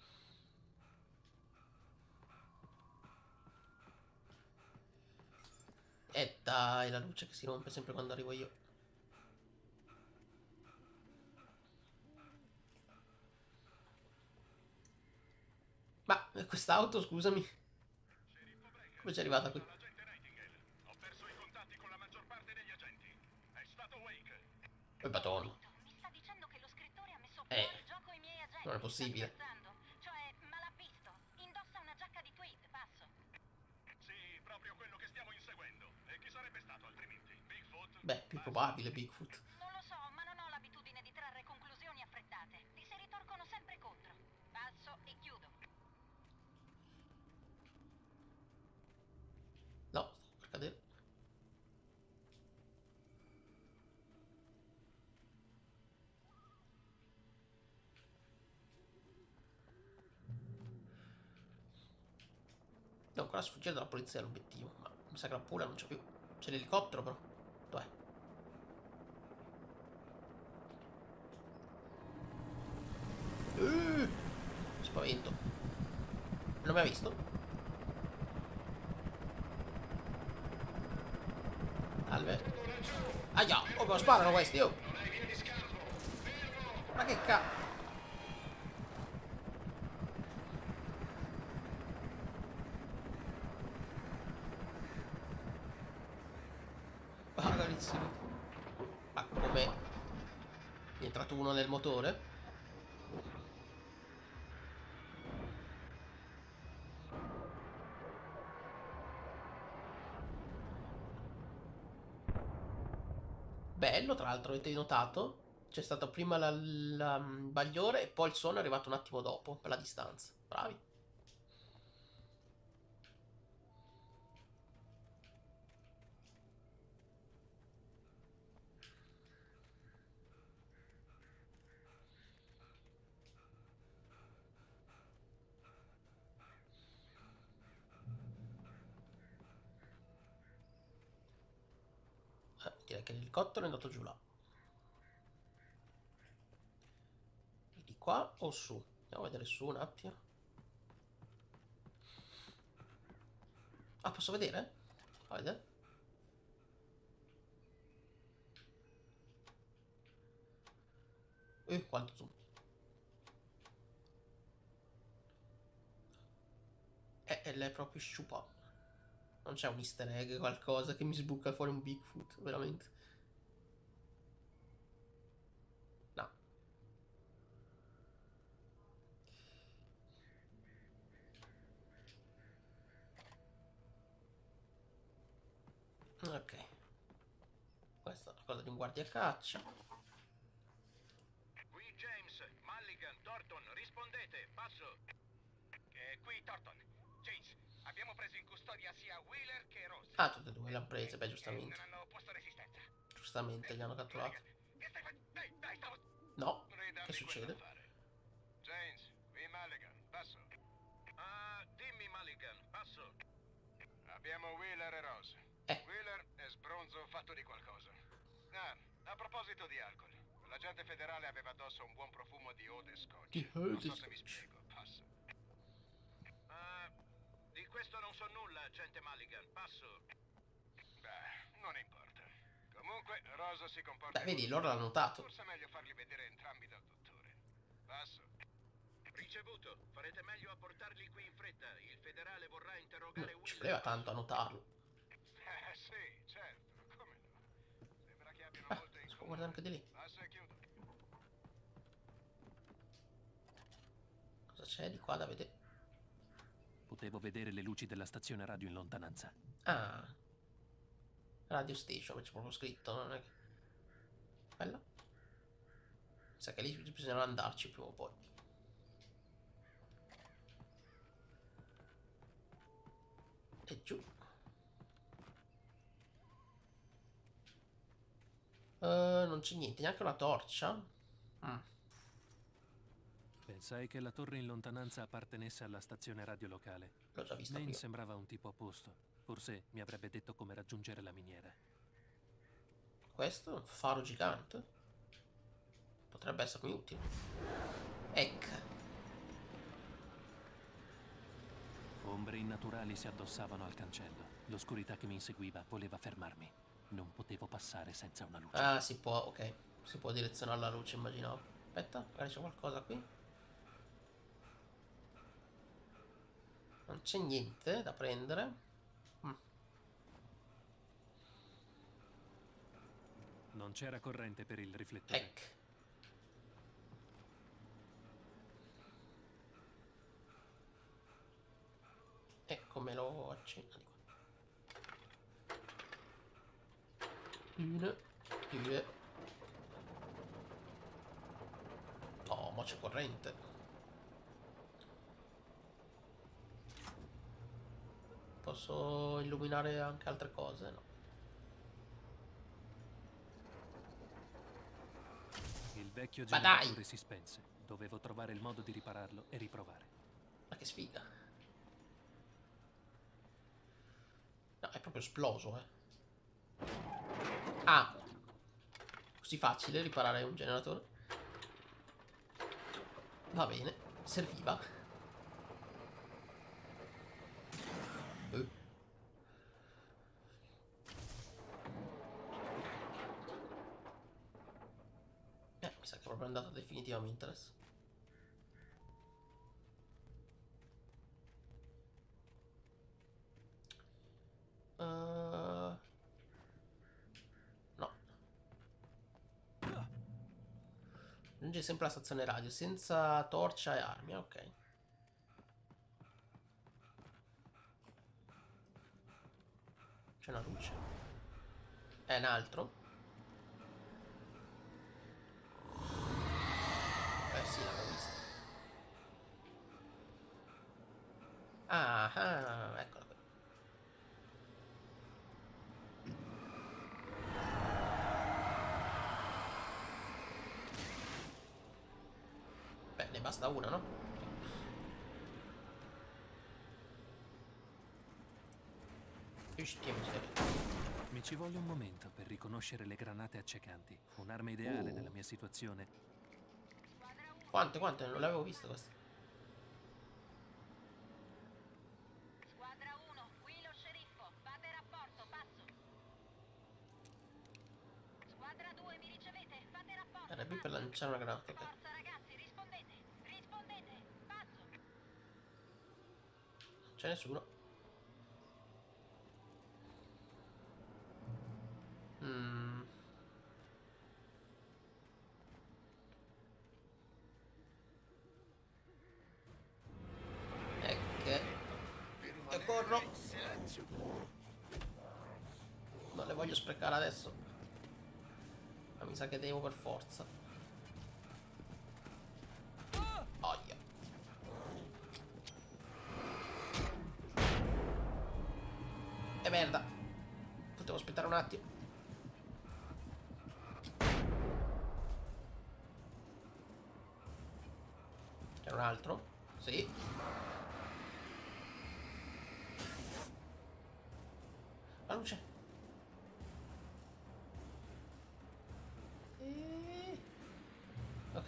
A: E dai, la luce che si rompe sempre quando arrivo io. Ma quest'auto, scusami. Come c'è arrivata qui?
B: Ho perso i contatti con la maggior parte degli agenti. È stato Wake.
A: Quel batono.
H: Mi sta dicendo che lo scrittore ha messo
A: Eh,
H: fuori gioco i miei agenti.
A: non è possibile.
H: Sta scherzando? Cioè, ma l'ha visto. Indossa una giacca di tweed, passo.
B: Sì, proprio quello che stiamo inseguendo. E chi sarebbe stato altrimenti? Bigfoot?
A: Beh, più probabile Bigfoot.
H: Non lo so, ma non ho l'abitudine di trarre conclusioni affrettate. Ti si ritorcono sempre contro. Passo e chiudo.
A: No, sto per cadere. Devo ancora sfuggire dalla polizia l'obiettivo, ma mi sa che la pula non c'è più. C'è l'elicottero però. Dov'è? Uh, spavento. Non mi ha visto? Salve. Aia, oh, come sparano questi, oh. Ma che cazzo? Pagarissimi. Ma come? È entrato uno nel motore? Bello, tra l'altro, avete notato? C'è stato prima la, la bagliore e poi il suono è arrivato un attimo dopo, per la distanza. Bravi. Eh, direi che l'elicottero è andato giù là. E di qua o su? Andiamo a vedere su un attimo. Ah, posso vedere? A vedere. Eh, quanto zoom. Eh, e l'è proprio sciupato. Non c'è un easter egg, qualcosa che mi sbuca fuori un Bigfoot, veramente. No. Ok. Questa è una cosa di un guardiacaccia.
B: Qui James, Mulligan, Thornton, rispondete, passo. Eh, qui Thornton. James, abbiamo preso in custodia sia Wheeler che Rose.
A: Ah, tutte e due le hanno prese, beh, giustamente.
B: Non hanno posto resistenza.
A: Giustamente, li hanno catturati.
B: Che stai facendo? Dai, dai, stavo...
A: No,
B: Vorrei
A: che succede?
B: James, qui Mulligan, passo. Ah, dimmi Mulligan, passo. Abbiamo Wheeler e Rose.
A: Eh.
B: Wheeler è sbronzo fatto di qualcosa. Ah, a proposito di alcol. L'agente federale aveva addosso un buon profumo di ode e scotch.
A: Di
B: Non
A: ode
B: so
A: e
B: se mi
A: scotch.
B: spiego, passo. Ah, di questo non so nulla, agente Mulligan, passo. Beh, non importa. Comunque, Rosa si comporta...
A: Beh, vedi, loro l'hanno notato.
B: Forse è meglio farli vedere entrambi dal dottore. Passo. Ricevuto. Farete meglio a portarli qui in fretta. Il federale vorrà interrogare
A: Non ci
B: Wheeler.
A: voleva tanto a notarlo.
B: Eh, sì, certo. Come no? Sembra che abbiano
A: Ah,
B: molto in
A: si può guardare anche di lì.
B: Passo e chiudo.
A: Cosa c'è di qua da vedere?
C: Potevo vedere le luci della stazione radio in lontananza.
A: Ah. Radio station, c'è proprio scritto, non è che... Bella. Mi sa che lì bisognerà andarci prima o poi. E giù. Uh, non c'è niente, neanche una torcia. Mm.
C: Pensai che la torre in lontananza appartenesse alla stazione radio locale.
A: L'ho già vista
C: Maine
A: prima.
C: sembrava un tipo a posto. Forse mi avrebbe detto come raggiungere la miniera.
A: Questo è un faro gigante. Potrebbe essermi utile. Ecco.
C: Ombre innaturali si addossavano al cancello. L'oscurità che mi inseguiva voleva fermarmi. Non potevo passare senza una luce.
A: Ah, si può, ok. Si può direzionare la luce, immaginavo. Aspetta, magari c'è qualcosa qui. Non c'è niente da prendere. Mm.
C: Non c'era corrente per il riflettore.
A: Ecco. E come lo accendo di qua? Una, due. Oh, ma c'è corrente. Posso illuminare anche altre cose? No.
C: Il vecchio
A: Ma
C: generatore
A: dai!
C: si spense. Dovevo trovare il modo di ripararlo e riprovare.
A: Ma che sfiga. No, è proprio esploso, eh. Ah. Così facile riparare un generatore. Va bene, serviva. Eh. Eh, mi sa che è proprio andato definitivamente adesso. Uh, no. Raggiunge sempre la stazione radio senza torcia e armi, ok. C'è una luce. È un altro. Eh sì, l'avevo visto. Ah, ah, eccola qui. Beh, ne basta una, no?
C: Mi ci volle un momento per riconoscere le granate accecanti. Un'arma ideale
A: Uh.
C: nella mia situazione.
A: Quante, quante? Non l'avevo vista questa.
H: Squadra uno, qui lo sceriffo. Fate rapporto, passo. Squadra due, mi ricevete? Fate rapporto.
A: R B per lanciare una granata, ok.
H: Forza ragazzi, rispondete. Rispondete. Passo.
A: Non c'è nessuno. Mm. Ecco. E corro. Non le voglio sprecare adesso. Ma mi sa che devo per forza. Aia. E merda. Potevo aspettare un attimo. C'era un altro? Sì. La luce. E... ok.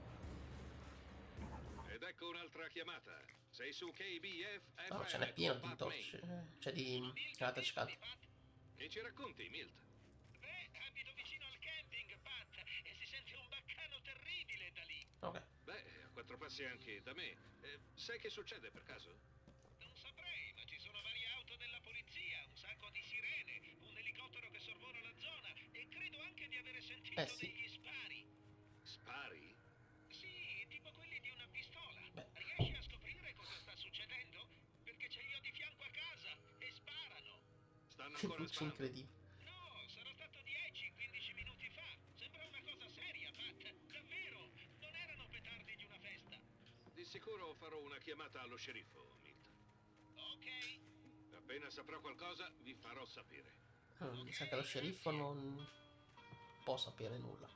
M: Ed ecco un'altra chiamata. Sei su K B F?
A: No, ce n'è pieno di torce. C'è di... c'è la touchpad.
M: Che ci racconti, Milt?
E: Beh, abito vicino al camping, Pat, e si sente un baccano terribile da lì.
A: Ok.
M: Beh, a quattro passi anche da me. Eh, sai che succede per caso?
E: Non saprei, ma ci sono varie auto della polizia, un sacco di sirene, un elicottero che sorvola la zona e credo anche di avere sentito
A: Eh, sì.
E: degli spari.
M: Spari?
E: Sì, tipo quelli di una pistola.
A: Beh.
E: Riesci a scoprire cosa sta succedendo? Perché ce li ho di fianco a casa e sparano.
M: Stanno
A: Che
M: ancora
A: luce
M: sparando?
A: incredibile.
E: No, sarà stato dieci quindici minuti fa. Sembra una cosa seria, Pat. Davvero, non erano petardi di una festa.
M: Di sicuro farò una chiamata allo sceriffo, Milt.
E: Ok.
M: Appena saprò qualcosa, vi farò sapere.
A: Mm, mi sa che lo sceriffo non può sapere nulla.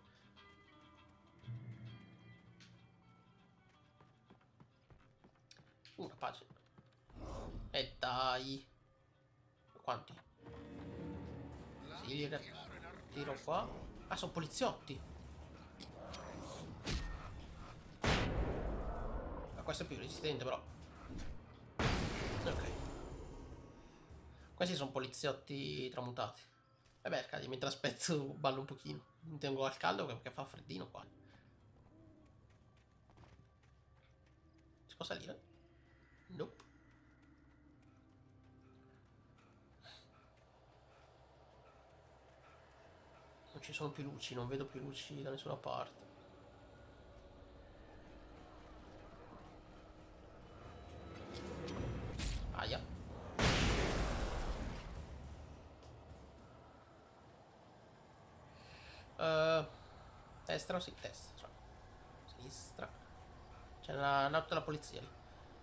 A: Una pagina. E dai. Quanti? Sì, li tiro qua. Ah, sono poliziotti. Ma questo è più resistente però. Ok. Questi sono poliziotti tramutati. Vabbè, Arcadia, mentre aspetto ballo un pochino. Mi tengo al caldo perché fa freddino qua. Si può salire? Nope. Non ci sono più luci, non vedo più luci da nessuna parte. Aia. Uh, destra o sì, destra. Sinistra. C'è un'auto della polizia lì.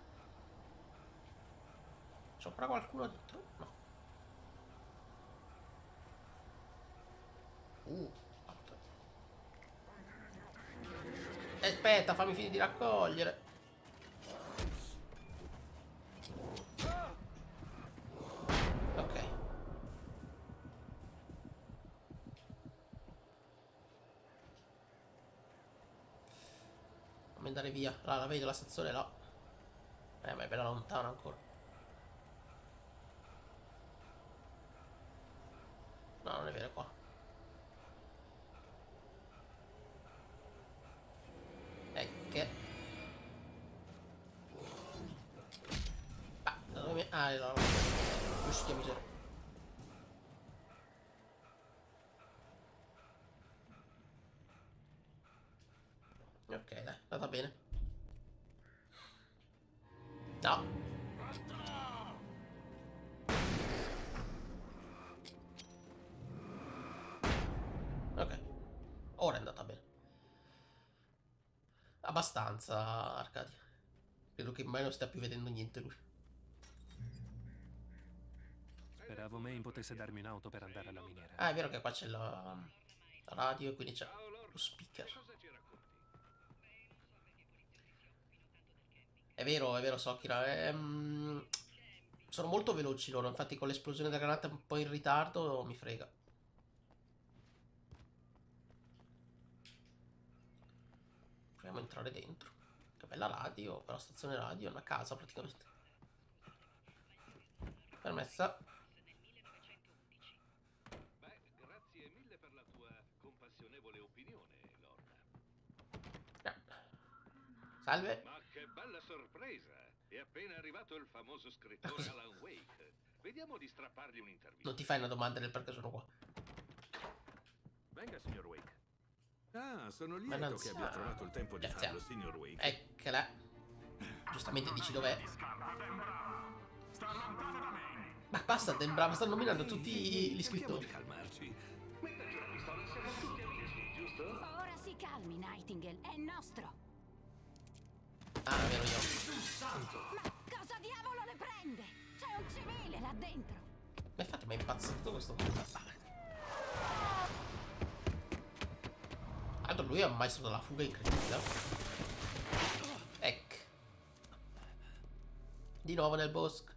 A: C'è ancora qualcuno dentro? No. Uh, aspetta, fammi finire di raccogliere. Ok. Fammi andare via. Là, la vedo, la stazione là. Eh, ma è bella lontana ancora. No, non è vero, qua. Ecco. Ah, da dove mi... Ah, no, no. Giusto, miseria. Ok, dai, è andata bene. No. Ok. Ora è andata bene. Abbastanza, Arcadia. Credo che mai non stia più vedendo niente lui.
C: Speravo Maine potesse darmi un'auto per andare alla miniera.
A: Ah, è vero che qua c'è la, la radio e quindi c'è lo speaker. È vero, è vero, Sokira. Ehm, sono molto veloci loro, infatti con l'esplosione della granata un po' in ritardo mi frega. Proviamo a entrare dentro. Che bella radio, per la stazione radio, è una casa praticamente. Permessa.
M: Beh, grazie mille per la tua compassionevole opinione, Lorna.
A: Salve.
M: Ma che bella sorpresa! È appena arrivato il famoso scrittore Alan Wake. Vediamo di strappargli un'intervista.
A: Non ti fai una domanda del perché sono qua.
N: Venga, signor Wake. Ah, sono
A: Ma
N: lieto
A: non
N: che
A: si-
N: abbia trovato il tempo di
A: Grazie.
N: farlo, signor Wake.
A: Eccola. Giustamente dici dov'è.
O: Sta lontano da me.
A: Ma basta, Dan Brown, sta nominando tutti gli
N: Cerchiamo di
A: scrittori.
N: calmarci.
O: Mettaci la pistola, siamo tutti amici, giusto?
J: Ora si calmi, Nightingale, è nostro.
A: Ah, vero io.
O: Santo!
J: Ma cosa diavolo le prende? C'è un civile là dentro.
A: Ma infatti mi è impazzito questo. Altro lui è un maestro della fuga incredibile. Ecco. Di nuovo nel bosco.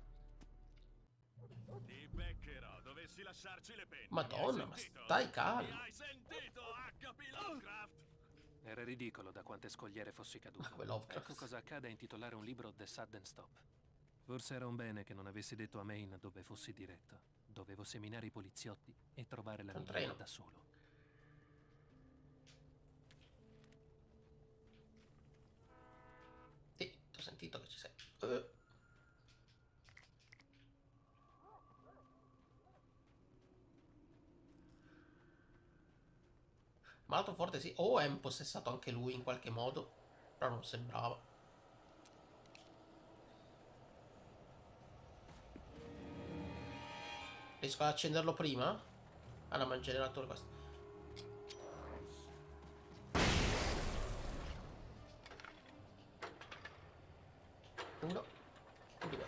B: Ti beccherò, dovessi lasciarci le penne.
A: Madonna, ma stai calmo.
B: Hai sentito, H P Lovecraft?
C: Era ridicolo da quante scogliere fossi caduto.
A: Ah, quel Lovecraft.
C: Ecco cosa accade a intitolare un libro The Sudden Stop. Forse era un bene che non avessi detto a Maine dove fossi diretto. Dovevo seminare i poliziotti e trovare la
A: Un
C: migliore
A: treno.
C: da solo.
A: Sì, ti ho sentito che ci sei. Uh. Malato forte sì. O è impossessato anche lui in qualche modo. Però non sembrava. Riesco ad accenderlo prima? Ah no, ma il generatore questo. Uno. Due.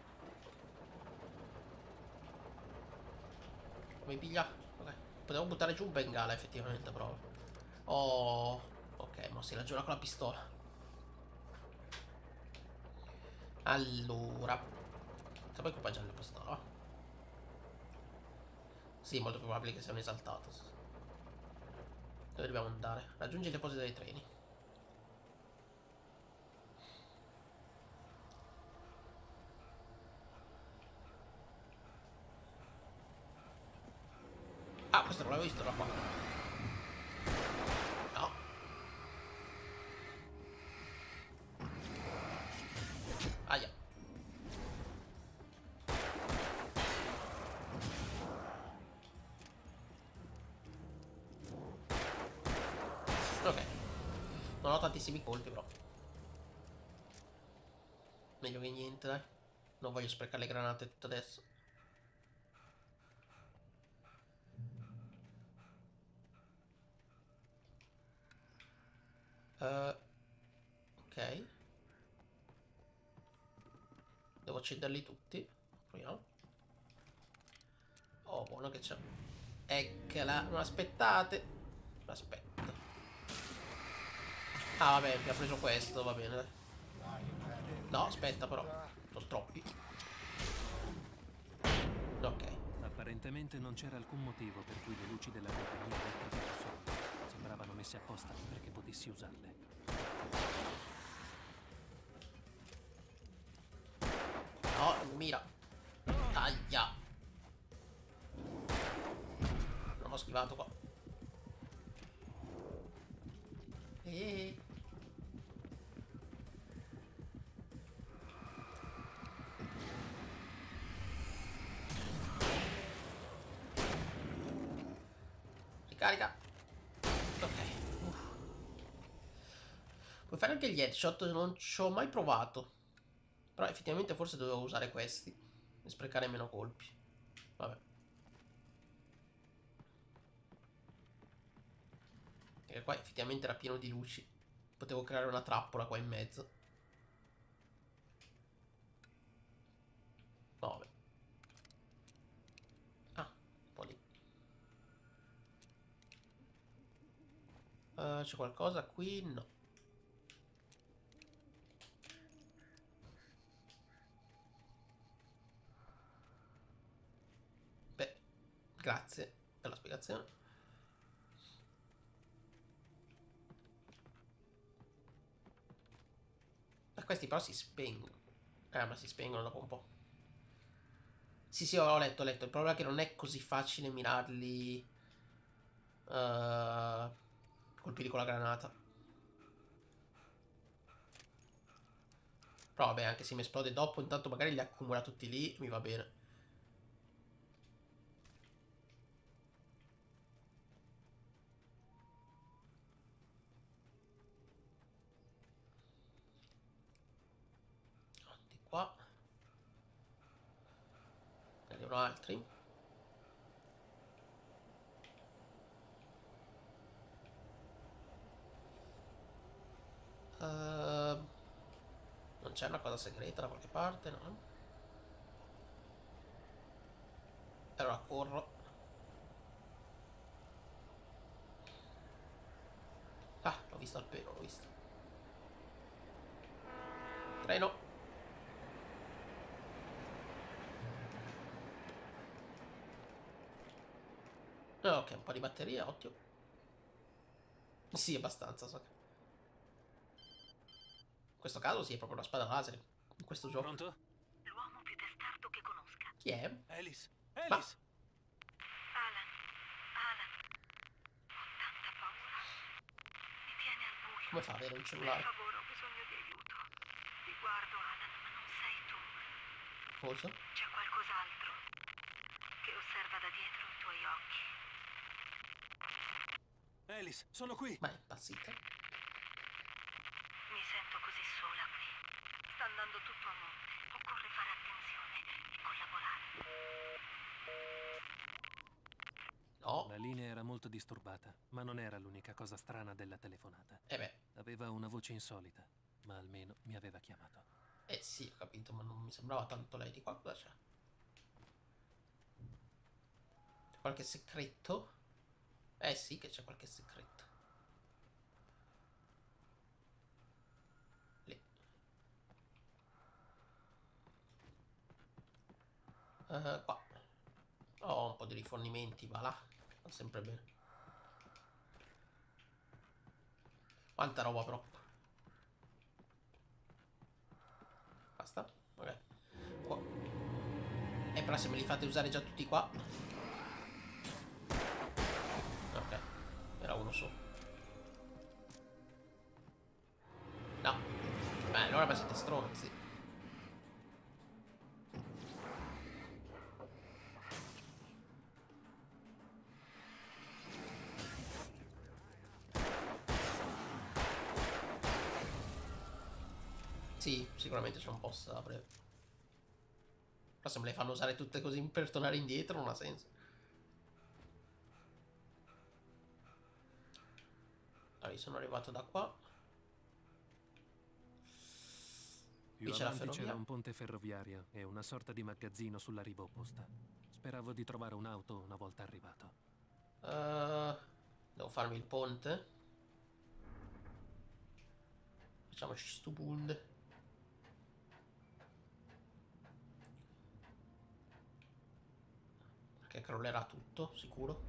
A: Mi piglia. Ok. Potevo buttare giù un bengala effettivamente però. Oh. Ok, ma si ragiona con la pistola. Allora. Sapoi equipaggiare la pistola. Sì, molto probabile che sia un esaltato. Dove dobbiamo andare? Raggiungi il deposito dei treni. Ah, questo non l'avevo visto da qua. No. Aia. Ok. Non ho tantissimi colpi però. Meglio che niente, dai. Non voglio sprecare le granate tutto adesso. Uh, ok. Devo accenderli tutti. Proviamo. Oh, buono che c'è. Eccola. Non aspettate. Aspetta. Ah, vabbè, mi ha preso questo, va bene, dai. No, aspetta però. Sono troppi. Ok.
C: Apparentemente non c'era alcun motivo per cui le luci della compagnia elettrica fossero. Sembravano messe apposta perché potessi usarle.
A: No, mira. Aia. Non ho schivato qua. Eeeh. Ricarica. Ok. Uff. Puoi fare anche gli headshot, non ci ho mai provato. Però effettivamente forse dovevo usare questi e sprecare meno colpi. Vabbè. Perché qua effettivamente era pieno di luci. Potevo creare una trappola qua in mezzo. Vabbè. Ah, un po' lì. Uh, c'è qualcosa qui? No. Beh, grazie per la spiegazione. Ma questi però si spengono. Eh, ma si spengono dopo un po'. Sì, sì, ho letto, ho letto. Il problema è che non è così facile mirarli. Uh, colpirli con la granata. Però vabbè, anche se mi esplode dopo, intanto magari li accumula tutti lì, mi va bene. Di qua. arrivano altri. Uh, non c'è una cosa segreta da qualche parte, no? Allora corro. Ah, l'ho visto al pelo, l'ho visto. Treno. Ok, un po' di batteria, ottimo. Sì, abbastanza, so che... In questo caso sì, è proprio una spada laser. In questo gioco.
C: Pronto?
H: L'uomo più testardo che conosca.
A: Chi è?
C: Alice! Alice!
H: Alan, Alan, ho tanta paura. Mi tiene al buio.
A: Come fa ad avere un cellulare?
H: Per favore, ho bisogno di aiuto. Ti guardo, Alan, ma non sei tu.
A: Cosa?
H: C'è qualcos'altro che osserva da dietro i tuoi occhi.
C: Alice, sono qui!
A: Ma è impazzita?
H: Mi sento così sola qui. Sta andando tutto a monte. Occorre fare attenzione e collaborare.
A: No.
C: La linea era molto disturbata, ma non era l'unica cosa strana della telefonata.
A: Eh beh.
C: Aveva una voce insolita, ma almeno mi aveva chiamato.
A: Eh sì, ho capito, ma non mi sembrava tanto lei. Di qua cosa c'è? C'è qualche segreto? Eh sì che c'è qualche segreto. Lì. Uh, qua. Ho un po' di rifornimenti, va là. Va sempre bene. Quanta roba però. Basta? Ok. Qua. E però se me li fate usare già tutti qua. Ok. Era uno solo. No. Beh, allora ma siete stronzi. Sì, sicuramente c'è un boss a breve. Però se me le fanno usare tutte così per tornare indietro non ha senso. Allora, sono arrivato da qua.
C: Più
A: Qui c'è la
C: avanti
A: ferrovia.
C: c'era un ponte ferroviario e una sorta di magazzino sulla riva opposta. Speravo di trovare un'auto una volta arrivato.
A: Uh, devo farmi il ponte. Facciamoci sto bund. Perché crollerà tutto, sicuro.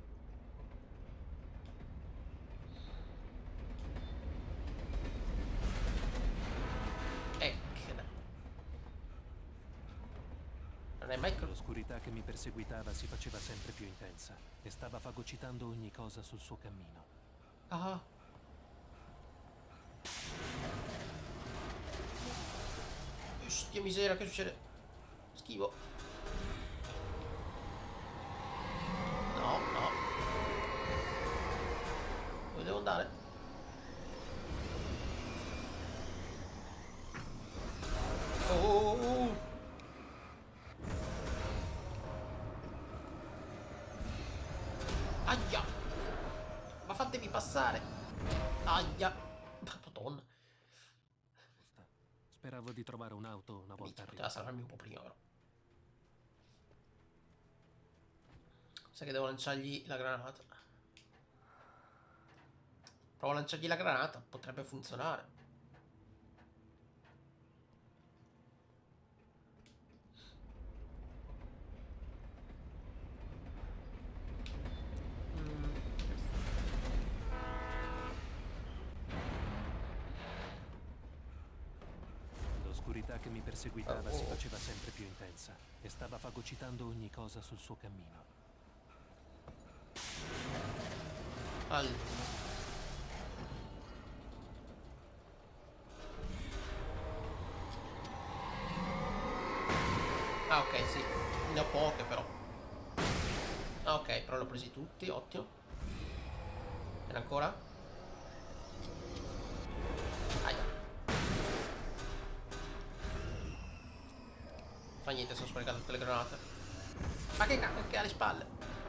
A: Non è mai...
C: L'oscurità che mi perseguitava si faceva sempre più intensa e stava fagocitando ogni cosa sul suo cammino.
A: Ah. Ostia miseria, che succede? Schivo. No, no. Dove devo andare? Oh. Aia! Ma fatemi passare! Aia! Madonna!
C: Speravo di trovare un'auto una volta arrivata.
A: Poteva salvarmi un po' prima, però. Sai che devo lanciargli la granata. Provo a lanciargli la granata, potrebbe funzionare.
C: L'oscurità che mi perseguitava
A: Oh.
C: si faceva sempre più intensa e stava fagocitando ogni cosa sul suo cammino.
A: Allora. Ah, ok, sì. Ne ho poche, però. Ah, ok, però l'ho presi tutti, ottimo. E ancora? Aia. Fa niente, sono sprecato tutte le granate. Ma che cazzo che ha le spalle?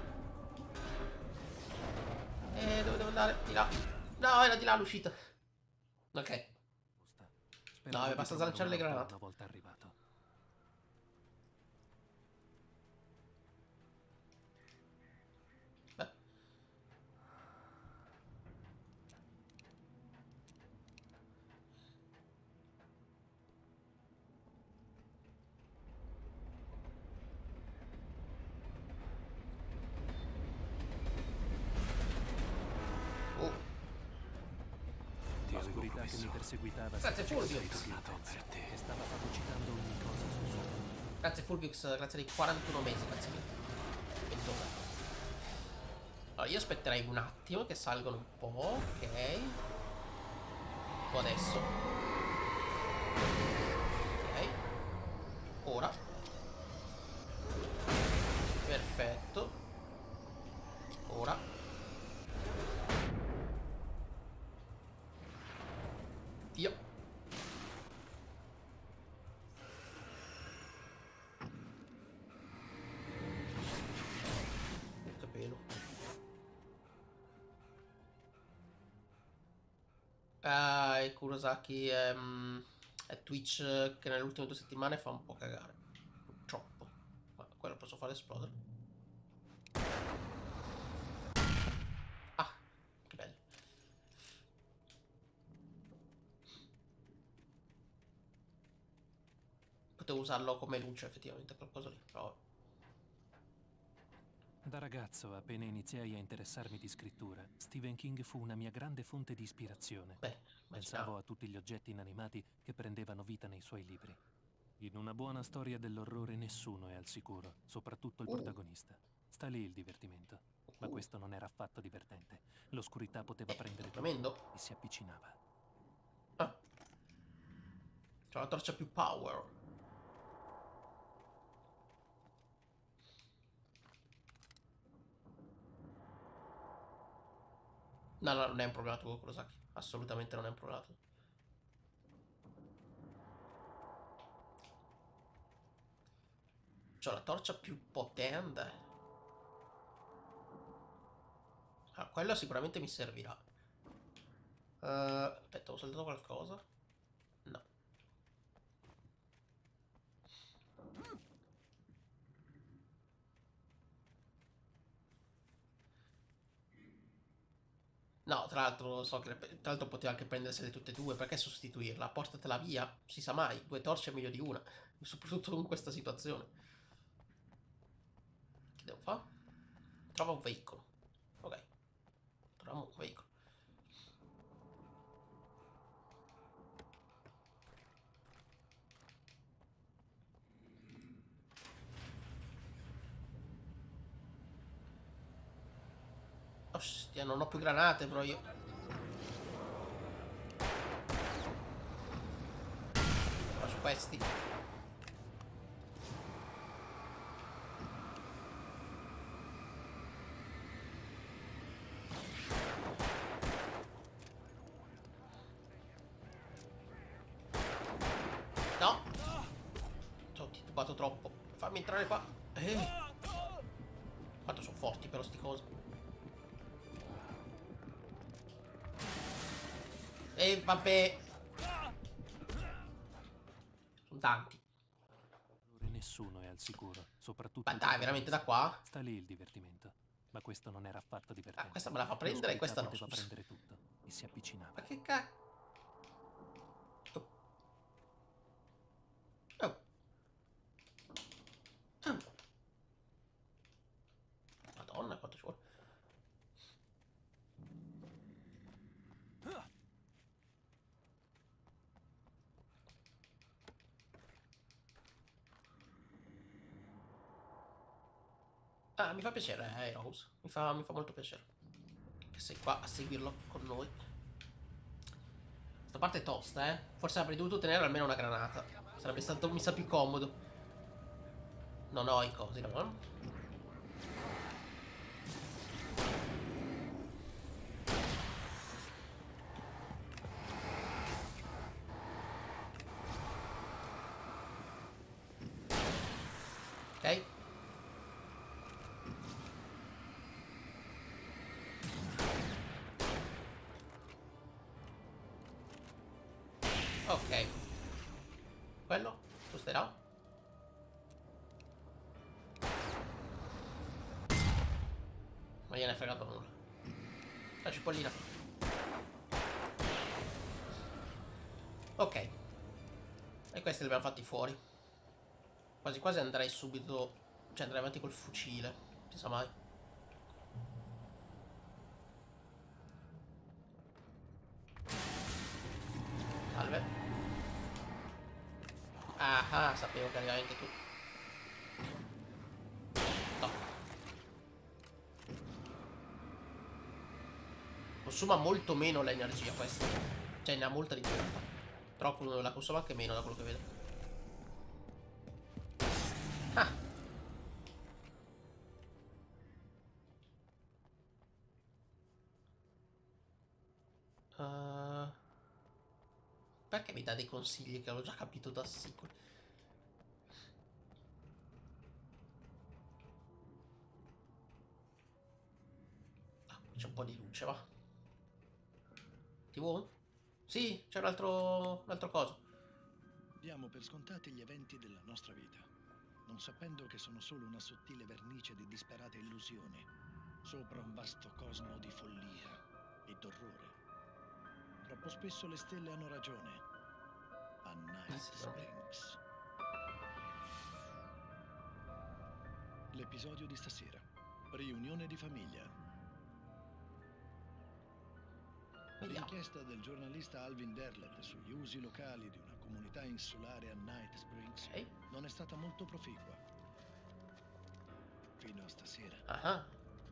A: Eh, dove devo andare? Di là. No, era di là l'uscita. Ok. No, basta lanciare le granate.
C: Una volta arrivato.
A: Beh. Oh.
C: L'oscurità che mi perseguitava.
A: Grazie Fulvio.
C: Che stava fagocitando ogni cosa sul suo mondo.
A: Grazie Fulvix, grazie dei quarantuno mesi, grazie mille. ventotto. Allora io aspetterei un attimo che salgono un po', ok. O adesso. Ok. Ora. Perfetto. Ora. Dio. Che pelo. Ah, e Kurosaki è, mm, è Twitch che nelle ultime due settimane fa un po' cagare. Troppo. Ma quello posso fare esplodere. Ah, che bello. Potevo usarlo come luce effettivamente, qualcosa lì, però...
C: Da ragazzo, appena iniziai a interessarmi di scrittura, Stephen King fu una mia grande fonte di ispirazione.
A: Beh,
C: pensavo a tutti gli oggetti inanimati che prendevano vita nei suoi libri. In una buona storia dell'orrore nessuno è al sicuro, soprattutto il
A: Uh.
C: protagonista. Sta lì il divertimento. Ma questo non era affatto divertente. L'oscurità poteva prendere tutto e si avvicinava.
A: Ah. C'ho la torcia più power. No, no, non è un problema tuo, Kurosaki. Assolutamente non è un problema tuo. C'ho la torcia più potente. Ah, quello sicuramente mi servirà. Uh, aspetta, ho saltato qualcosa? No. No, tra l'altro so che tra l'altro poteva anche prendersele tutte e due, perché sostituirla? Portatela via, si sa mai, due torce è meglio di una, soprattutto in questa situazione. Che devo fare? Trova un veicolo. Ok. Troviamo un veicolo. Ostia, non ho più granate, però io... Faccio questi. No! Ho titubato troppo. Fammi entrare qua. Eh. Quanto sono forti però sti cosi. E vabbè. Sono tanti.
C: Nessuno è al sicuro, soprattutto...
A: Ma dai, veramente da qua?
C: Sta lì il divertimento. Ma questo non era affatto divertente.
A: Ah, questa me la fa prendere e questa no.
C: Poteva prendere tutto e si avvicinava.
A: Ma che cacchio? Oh. Oh. Oh. Madonna, quanto ci vuole. Ah, mi fa piacere, eh, Rose. Mi fa, mi fa molto piacere che sei qua a seguirlo con noi. Questa parte è tosta, eh. Forse avrei dovuto tenere almeno una granata. Sarebbe stato, mi sa, più comodo. Non ho i cosi, no? Ok. Ok. Quello? Tu stai là? Ma gliene è fregato nulla. La cipollina. Ok. E questi li abbiamo fatti fuori. Quasi quasi andrei subito. Cioè andrei avanti col fucile. Non si sa mai. Salve. Ah, ah, sapevo che arrivavi anche tu. No. Consuma molto meno l'energia questa. Cioè ne ha molta di più. Però la consuma anche meno da quello che vedo. Ah. Uh, perché mi dà dei consigli che ho già capito da sicuro? Ah, c'è un po' di luce, va. tivù? Sì, c'è un altro, un altro coso.
P: Diamo per scontati gli eventi della nostra vita, non sapendo che sono solo una sottile vernice di disperate illusioni, sopra un vasto cosmo di follia e d'orrore. Troppo spesso le stelle hanno ragione. A Night Springs. L'episodio di stasera. Riunione di famiglia. L'inchiesta del giornalista Alvin Derlet sugli usi locali di una comunità insulare a Night Springs
A: okay.
P: non è stata molto proficua. Fino a stasera.
A: Ah.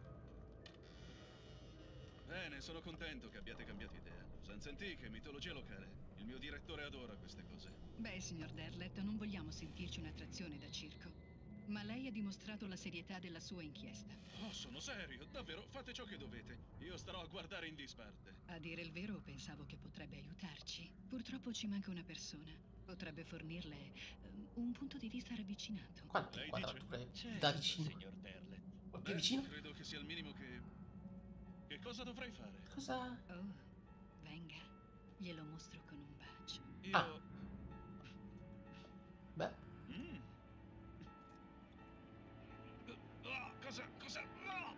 Q: Bene, sono contento che abbiate cambiato idea. Usanze antiche, mitologia locale. Il mio direttore adora queste cose.
R: Beh, signor Derlet, non vogliamo sentirci un'attrazione da circo. Ma lei ha dimostrato la serietà della sua inchiesta.
Q: Oh, sono serio, davvero, fate ciò che dovete. Io starò a guardare in disparte.
R: A dire il vero, pensavo che potrebbe aiutarci. Purtroppo ci manca una persona. Potrebbe fornirle um, un punto di vista ravvicinato.
A: Quanto
Q: lei
A: inquadrature
Q: dice?
A: da vicino?
Q: Signor Derlet.
A: Più
Q: Beh,
A: vicino?
Q: credo che sia il minimo che... Che cosa dovrei fare?
A: Cosa?
R: Oh, venga. Glielo mostro con un bacio.
Q: Io...
A: Ah. Beh.
Q: Mm. Oh, cosa? Cosa? No!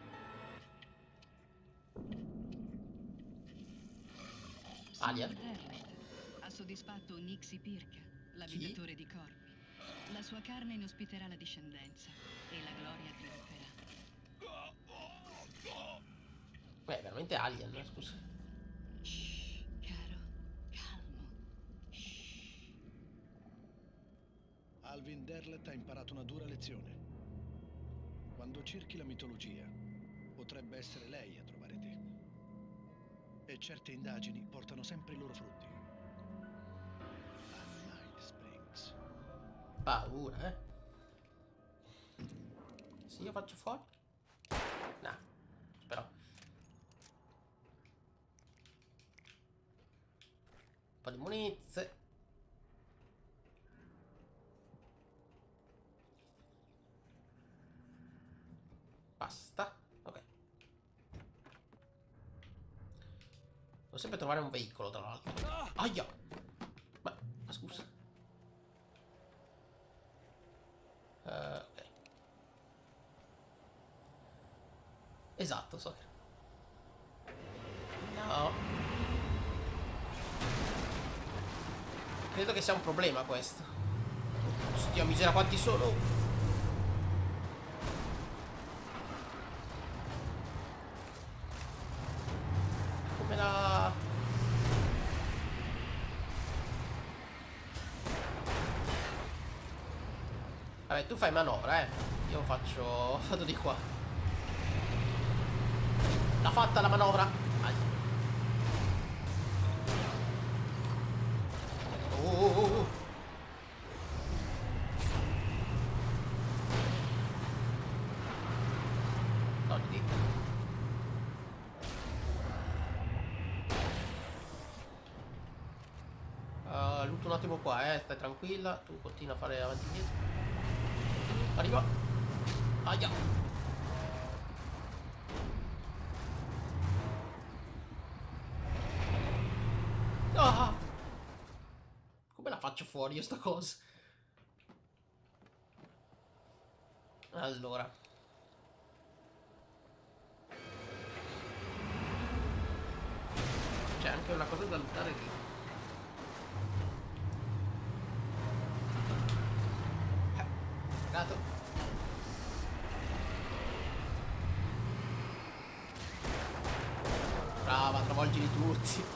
A: Alien.
R: Derlet ha soddisfatto Nixie Pirca, l'abitatore di corpi. La sua carne ne ospiterà la discendenza e la gloria trionferà.
A: Beh, veramente Alien, eh, scusa.
R: Shh, caro, calmo. Shh.
P: Alvin Derlet ha imparato una dura lezione. Quando cerchi la mitologia, potrebbe essere lei a trovare te. E certe indagini portano sempre i loro frutti. A Night Springs.
A: Paura, eh. Se io faccio fuori? No, però. Un po' di munizie. Basta. Ok. Devo sempre trovare un veicolo, tra l'altro. Aia! Ma, ma scusa. Uh, ok. Esatto, so che... No. Credo che sia un problema questo. Ostia misera, quanti sono? Come la... Vabbè, tu fai manovra, eh. Io faccio... vado di qua. L'ha fatta la manovra. Ai. Oh, oh, oh, oh. No, di... Uh, lutto un attimo qua, eh. Stai tranquilla. Tu continua a fare avanti e indietro. Arriva. Aia. Ah. faccio fuori io sta cosa? Allora. C'è anche una cosa da lottare lì. Eh, dato. Brava, travolgili tutti.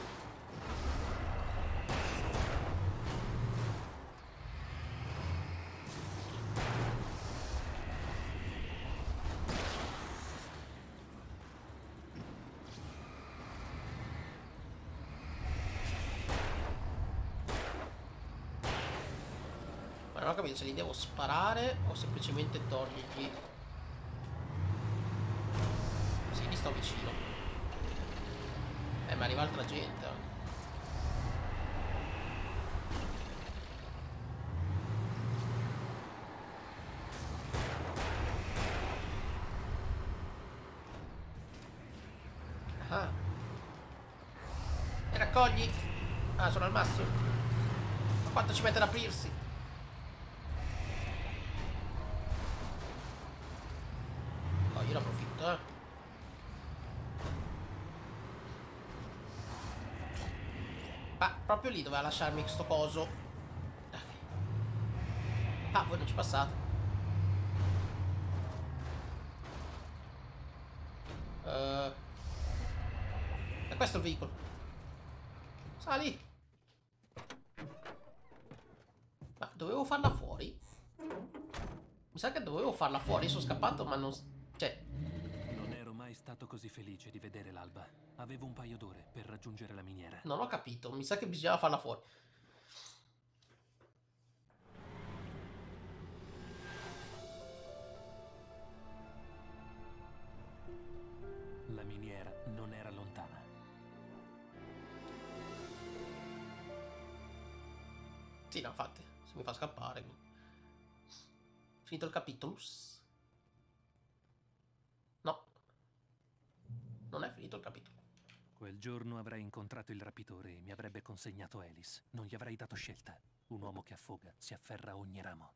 A: Non ho capito se li devo sparare o semplicemente togliergli. Sì, li sto vicino. Eh, ma arriva altra gente. Ah. E raccogli. Ah, sono al massimo. Ma quanto ci mette ad aprirsi? Io ne approfitto, eh. Ma proprio lì doveva lasciarmi sto coso. Ah, voi non ci passate. Uh, e questo è il veicolo. Sali. Ma dovevo farla fuori? Mi sa che dovevo farla fuori. Sono scappato, ma non... Cioè...
C: Non ero mai stato così felice di vedere l'alba. Avevo un paio d'ore per raggiungere la miniera.
A: Non ho capito, mi sa che bisognava farla fuori.
C: La miniera non era lontana.
A: Sì, no, infatti, se mi fa scappare. Quindi. Finito il capitolo. No. Non è finito il capitolo.
C: Quel giorno avrei incontrato il rapitore e mi avrebbe consegnato Alice. Non gli avrei dato scelta. Un uomo che affoga si afferra a ogni ramo.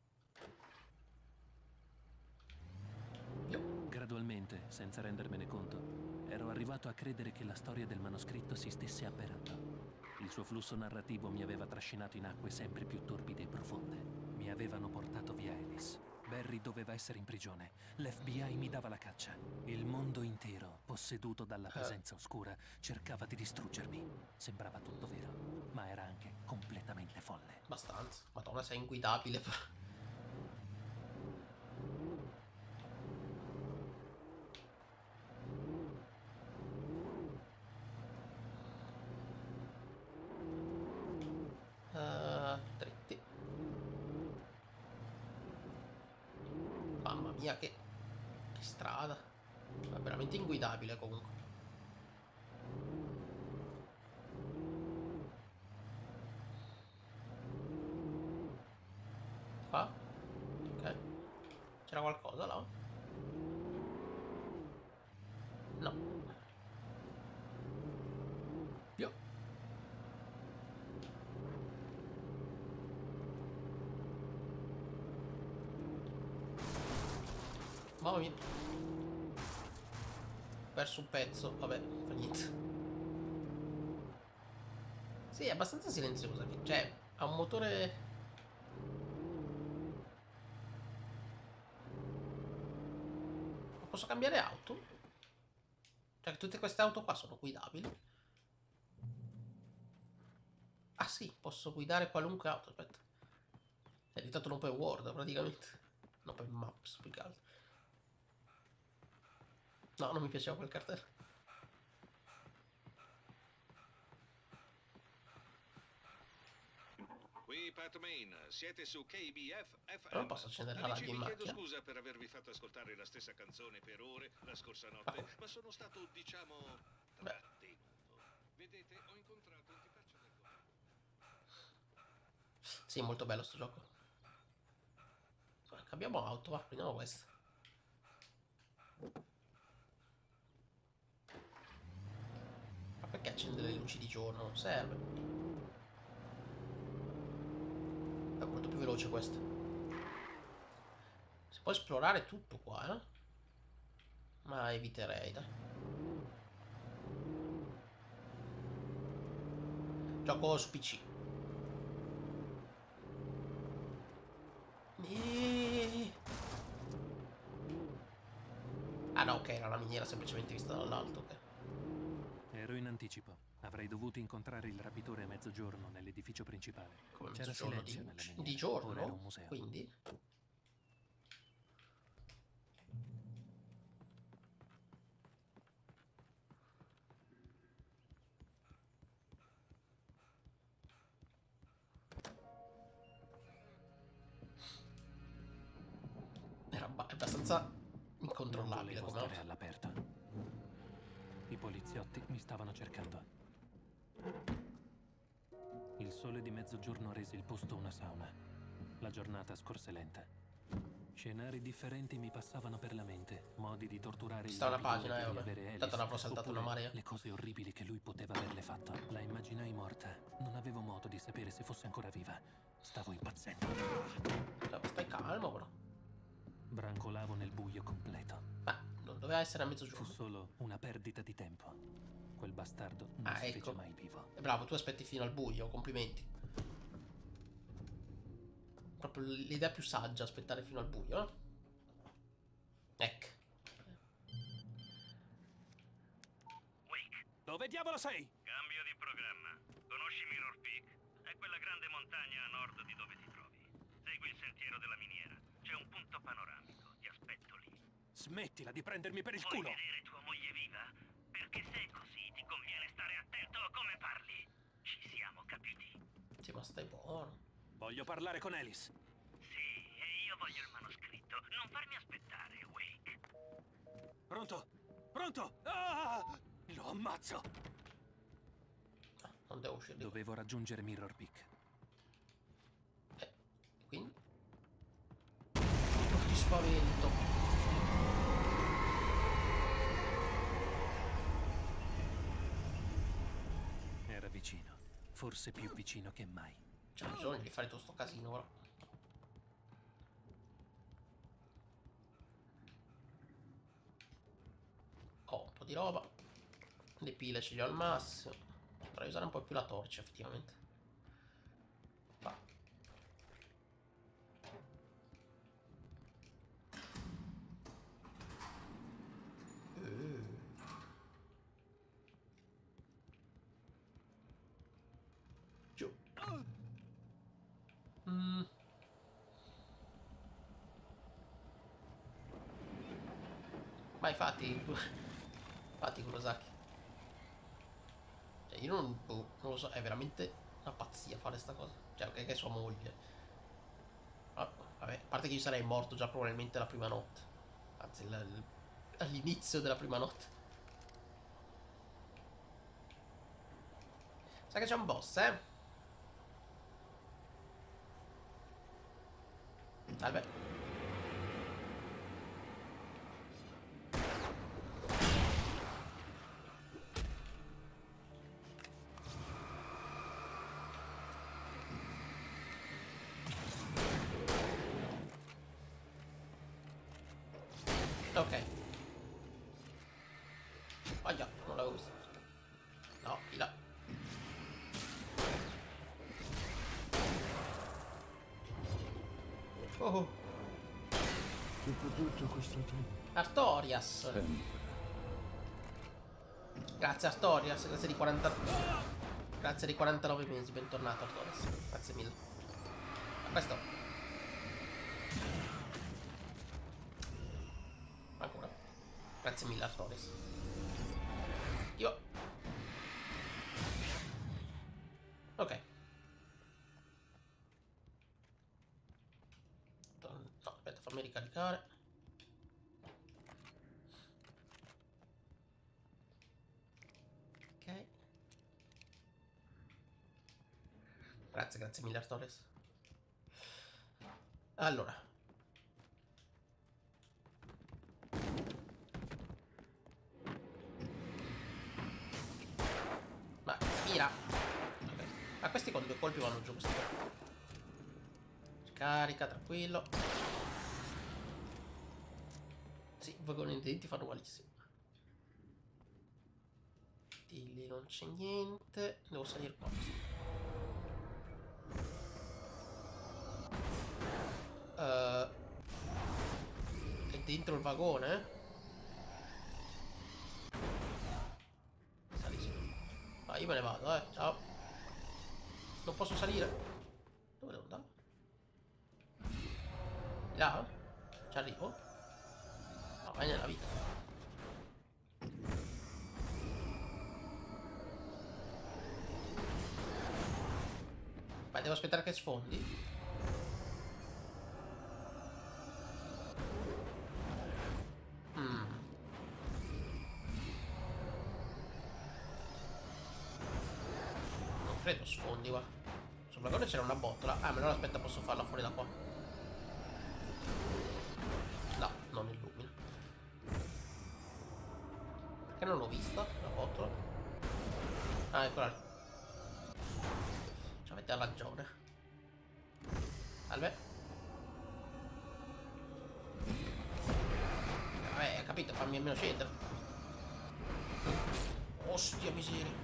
A: Io.
C: Gradualmente, senza rendermene conto, ero arrivato a credere che la storia del manoscritto si stesse avverando. Il suo flusso narrativo mi aveva trascinato in acque sempre più torbide e profonde. Mi avevano portato via Alice. Barry doveva essere in prigione. L'F B I mi dava la caccia. Il mondo intero, posseduto dalla presenza oscura, cercava di distruggermi. Sembrava tutto vero, ma era anche completamente folle.
A: Abbastanza. Madonna, sei inguidabile. Uh, dritti. Mamma mia, che, che strada. È veramente inguidabile comunque. Qua? Ok. C'era qualcosa là? No. Io. Mamma mia. Ho perso un pezzo. Vabbè, fa niente. Sì, è abbastanza silenziosa. Cioè, ha un motore... Posso cambiare auto? Cioè, tutte queste auto qua sono guidabili. Ah sì, posso guidare qualunque auto. Aspetta. È diventato un open world praticamente. Un open maps più che altro. No, non mi piaceva quel cartello.
M: Qui Pat Main, siete su K B F F M.
A: Però posso accendere la
M: Amici,
A: radio in
M: vi chiedo
A: macchina.
M: scusa per avervi fatto ascoltare la stessa canzone per ore la scorsa notte, ma sono stato, diciamo, trattenuto. Vedete, ho incontrato un tipaccio del governo.
A: Sì, molto bello sto gioco. Cambiamo auto, va, prendiamo questa. Ma perché accendere le luci di giorno? Non serve. È molto più veloce questo. Si può esplorare tutto qua, eh? Ma eviterei, dai. Gioco su P C. E... Ah no, ok, era la miniera semplicemente vista dall'alto, ok.
C: Ero in anticipo. Avrei dovuto incontrare il rapitore a mezzogiorno nell'edificio principale.
A: Come
C: C'era
A: mezzogiorno
C: silenzio
A: di,
C: nella
A: di
C: miniera.
A: giorno?
C: Ora era un museo.
A: Quindi? Era abbastanza incontrollabile come
C: stare all'aperto. I poliziotti mi stavano cercando. Il sole di mezzogiorno rese il posto una sauna. La giornata scorse lenta. Scenari differenti mi passavano per la mente, modi di torturare il
A: sta una
C: rapitore
A: pagina, eh,
C: per
A: vabbè.
C: riavere Alice,
A: Tanto ne avrò saltato
C: oppure
A: una marea.
C: le cose orribili che lui poteva averle fatto. La immaginai morta. Non avevo modo di sapere se fosse ancora viva. Stavo impazzendo.
A: Stai calmo, però.
C: Brancolavo nel buio completo.
A: Ma non doveva essere a mezzogiorno.
C: Fu solo una perdita di tempo. Quel bastardo non
A: Ah,
C: si
A: ecco.
C: fece mai vivo.
A: E bravo, tu aspetti fino al buio, complimenti. Proprio l'idea più saggia, aspettare fino al buio, eh? Ecco.
E: Wake.
C: Dove diavolo sei?
E: Cambio di programma. Conosci Mirror Peak? È quella grande montagna a nord di dove ti trovi. Segui il sentiero della miniera. C'è un punto panoramico. Ti aspetto lì.
C: Smettila di prendermi per il
E: Vuoi
C: culo!
E: vedere tua moglie viva? Perché se è così ti conviene stare attento a come parli. Ci siamo capiti?
A: Sì, ma stai buono.
C: Voglio parlare con Alice.
E: Sì, e io voglio il manoscritto. Non farmi aspettare, Wake.
C: Pronto? Pronto? Ah! Lo ammazzo!
A: Ah, non devo uscire.
C: Dovevo raggiungere Mirror Peak.
A: Eh, quindi? Oh, che spavento.
C: Era vicino. Forse più vicino che mai.
A: C'è bisogno di fare tutto sto casino, però. Ho un po' di roba. Le pile ce le ho al massimo. Potrei usare un po' più la torcia, effettivamente. Va. Eh. Giù. Mm. Vai, fatti. Fatti, Kurosaki. Cioè, io non, boh, non lo so, è veramente una pazzia fare sta cosa. Cioè, ok, che è sua moglie. Ah, vabbè, a parte che io sarei morto già probabilmente la prima notte. Anzi, il- il- all'inizio della prima notte. Sa che c'è un boss, eh? Salve. Ok. Ah già, non l'avevo visto. No, di là. Oh.
L: Dopo tutto questo tempo.
A: Artorias. Grazie Artorias, grazie di quaranta. Grazie di quarantanove mesi, bentornato Artorias. Grazie mille. A questo. Ancora. Grazie mille Artorias. Io. Ok. No, aspetta, fammi ricaricare. Ok. Grazie, grazie mille Artorias. Allora. Ma mira. Ok. Ma questi con due colpi vanno giù questi qua. Ricarica, tranquillo. Sì, i vagoni dei denti fanno malissimo. Di lì non c'è niente. Devo salire qua. Uh, è dentro il vagone? Sali su. Ah, io me ne vado, eh. Ciao. Non posso salire. Dove devo andare? Là? Ci arrivo? No, vai nella vita. Ma devo aspettare che sfondi? Mm. Non credo sfondi qua. Sul vagone c'era una botola. Ah, ma allora aspetta, posso farla fuori da qua. No, non illumina. Perché non l'ho vista la botola? Ah, eccola lì. Ci avete ragione. Salve. Vabbè, capito, fammi almeno scendere. Ostia miseria.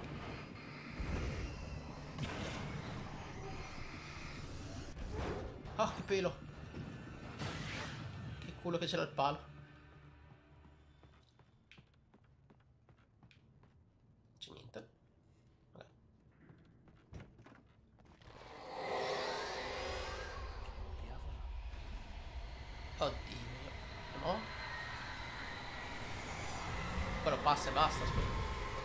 A: Ah, che pelo. Che culo che c'era il palo. C'è niente. Vabbè. Oddio. No? Quello passa e basta, aspetta.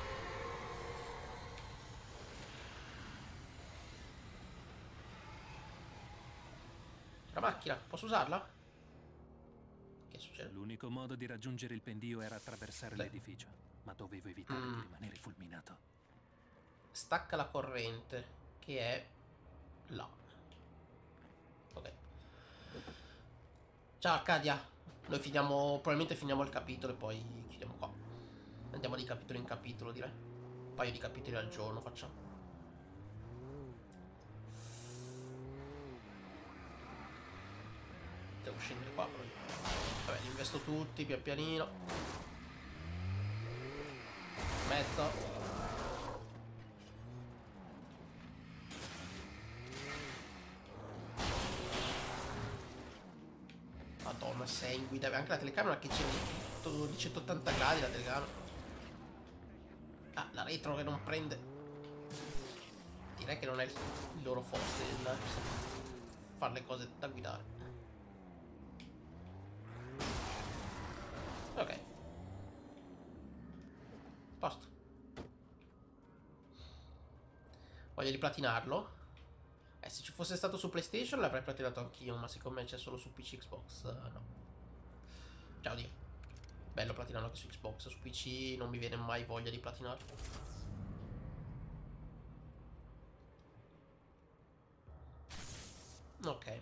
A: La macchina, posso usarla? Che succede?
C: L'unico modo di raggiungere il pendio era attraversare
A: Sì.
C: l'edificio, ma dovevo evitare
A: Mm.
C: di rimanere fulminato.
A: Stacca la corrente, che è là. Ok. Ciao Arcadia. Noi finiamo, probabilmente finiamo il capitolo e poi chiudiamo qua. Andiamo di capitolo in capitolo, direi. Un paio di capitoli al giorno facciamo. Devo scendere qua però. Vabbè, li investo tutti pian pianino. Mezzo. Madonna, sei in guida. Anche la telecamera che c'è di centottanta gradi la telecamera. Ah, la retro che non prende. Direi che non è il loro forte il fare le cose da guidare. Ok. Posto. Voglio riplatinarlo. Eh, se ci fosse stato su PlayStation l'avrei platinato anch'io, ma siccome c'è solo su P C Xbox, uh, no. Ciao Dio. Bello platinarlo anche su Xbox, su P C non mi viene mai voglia di platinarlo. Ok.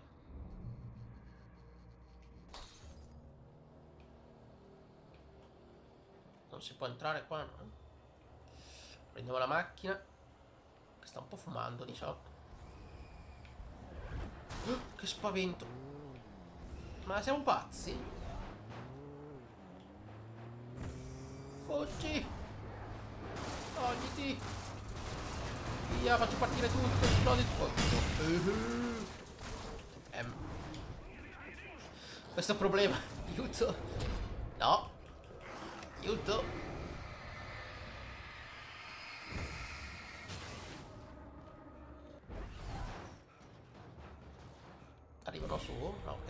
A: Non si può entrare qua, no? Prendiamo la macchina, che sta un po' fumando, diciamo. Oh, che spavento. Ma siamo pazzi? Fuggi. Togliti. Via, faccio partire tutto. Esplodi tutto. Ehm. Questo problema. Aiuto. No. Aiuto. Arrivano su? No, ok.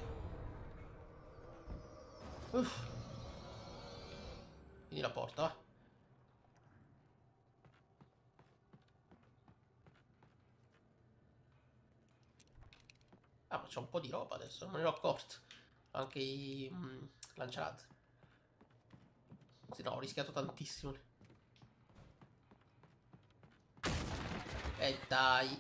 A: Uff. Quindi la porta, va. Ah, ma c'è un po' di roba adesso, non me ne ero accorto. Anche i mm, lanciarazzi. Sì, no, ho rischiato tantissimo. E dai.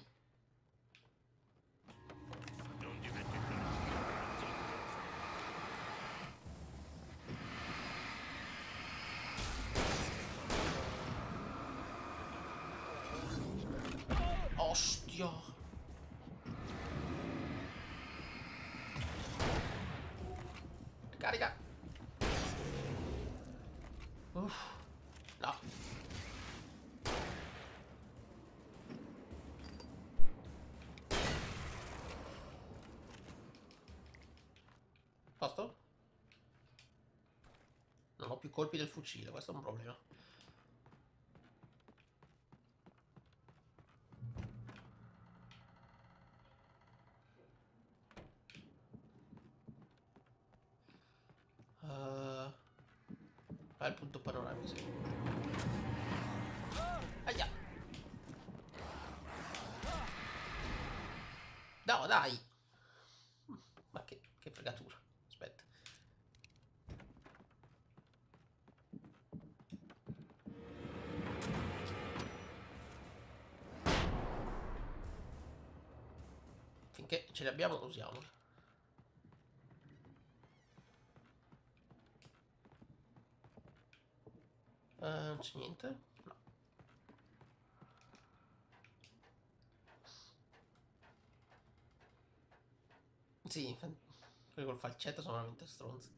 A: Ostia. Carica. Uff. No. Posto? Non ho più colpi del fucile, questo è un problema. Uh, ah, il punto panoramico, sì. Aia. No, dai. Ma che, che fregatura. Aspetta. Finché ce li abbiamo, usiamoli. Uh, non c'è niente? No. Sì, quelli col falcetto sono veramente stronzi.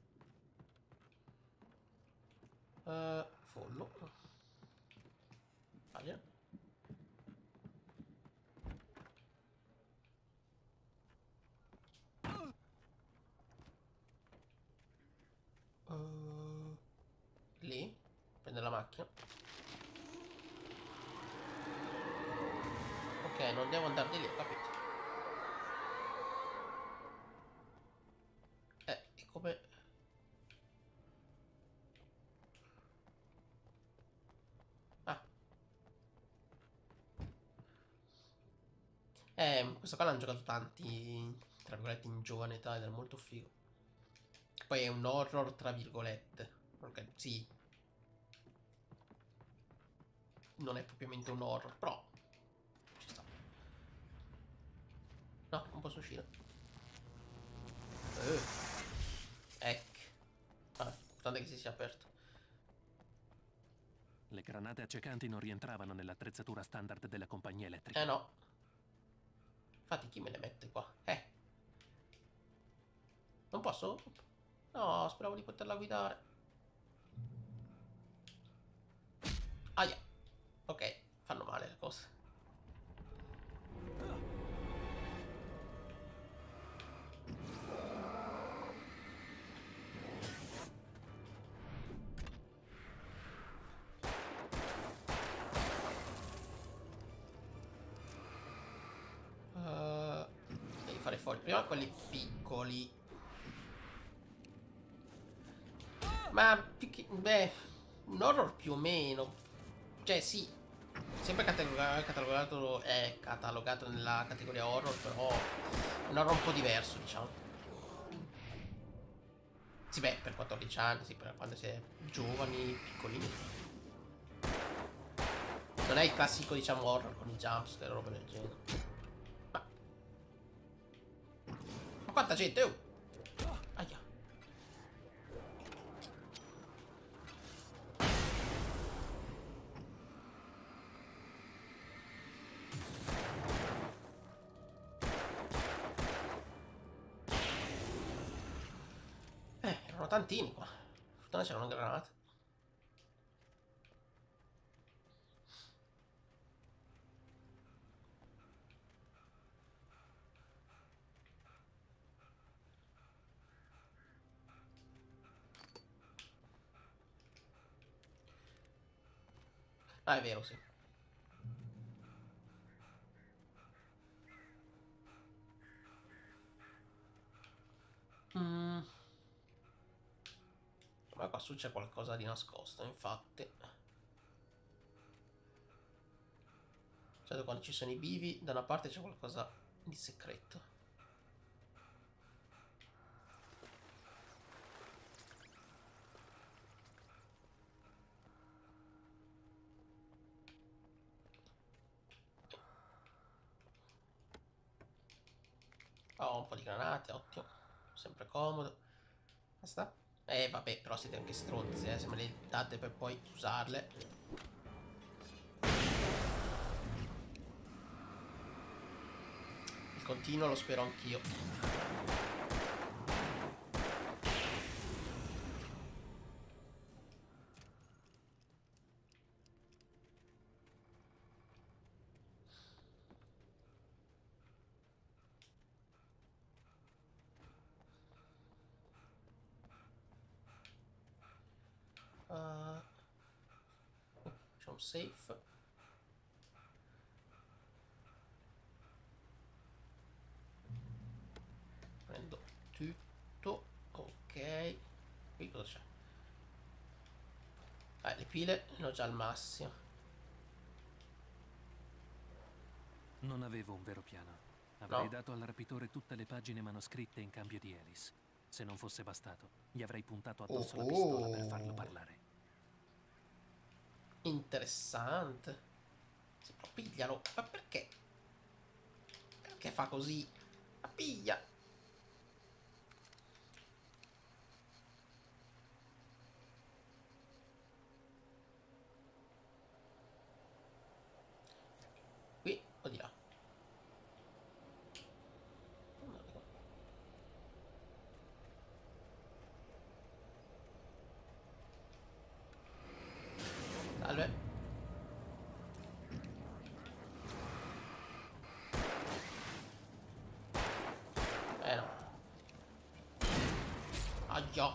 A: Uh, follo. Pagina. Uh, lì. Prende la macchina. Ok, non devo andare di lì, ho capito. Eh, e come... Ah. Eh, questo qua l'hanno giocato tanti, tra virgolette, in giovane età ed è molto figo. Poi è un horror, tra virgolette. Ok, sì. Non è propriamente un horror, però ci sta. No, non posso uscire. Eh. Ecco. Vabbè, tanto che si sia aperto.
C: Le granate accecanti non rientravano nell'attrezzatura standard della compagnia elettrica.
A: Eh no. Infatti chi me le mette qua? Eh. Non posso? No, speravo di poterla guidare. Aia. Ok, fanno male le cose. Uh, devi fare fuori prima quelli piccoli. Ma più che... beh, un horror più o meno. Cioè sì, sempre catalogato, catalogato, è catalogato nella categoria horror, però un horror un po' diverso, diciamo. Sì, beh, per quattordici anni, sì, per quando si è giovani, piccolini. Non è il classico, diciamo, horror con i jumpscare e roba del genere. Ma... ma quanta gente, oh! Aia. Tantini qua. Fortuna c'erano granate. Ah, è vero, sì. Mm. Ma qua su c'è qualcosa di nascosto, infatti. Cioè, quando ci sono i bivi, da una parte c'è qualcosa di segreto. Ho un po' di granate, ottimo. Sempre comodo. Basta. Eh vabbè, però siete anche stronzi, eh, se me le date per poi usarle. Il continuo lo spero anch'io. Uh, c'è un safe. Prendo tutto. Ok. Qui cosa c'è? Eh, le pile ne ho già al massimo.
C: Non avevo un vero piano. Avrei
A: No.
C: dato al rapitore tutte le pagine manoscritte in cambio di Alice. Se non fosse bastato, gli avrei puntato addosso
A: Oh,
C: la pistola per
A: oh.
C: farlo parlare.
A: Interessante. Si pigliano. Ma perché? Perché fa così? Ma piglia. Qui o di là? Salve. Eh no. Aia.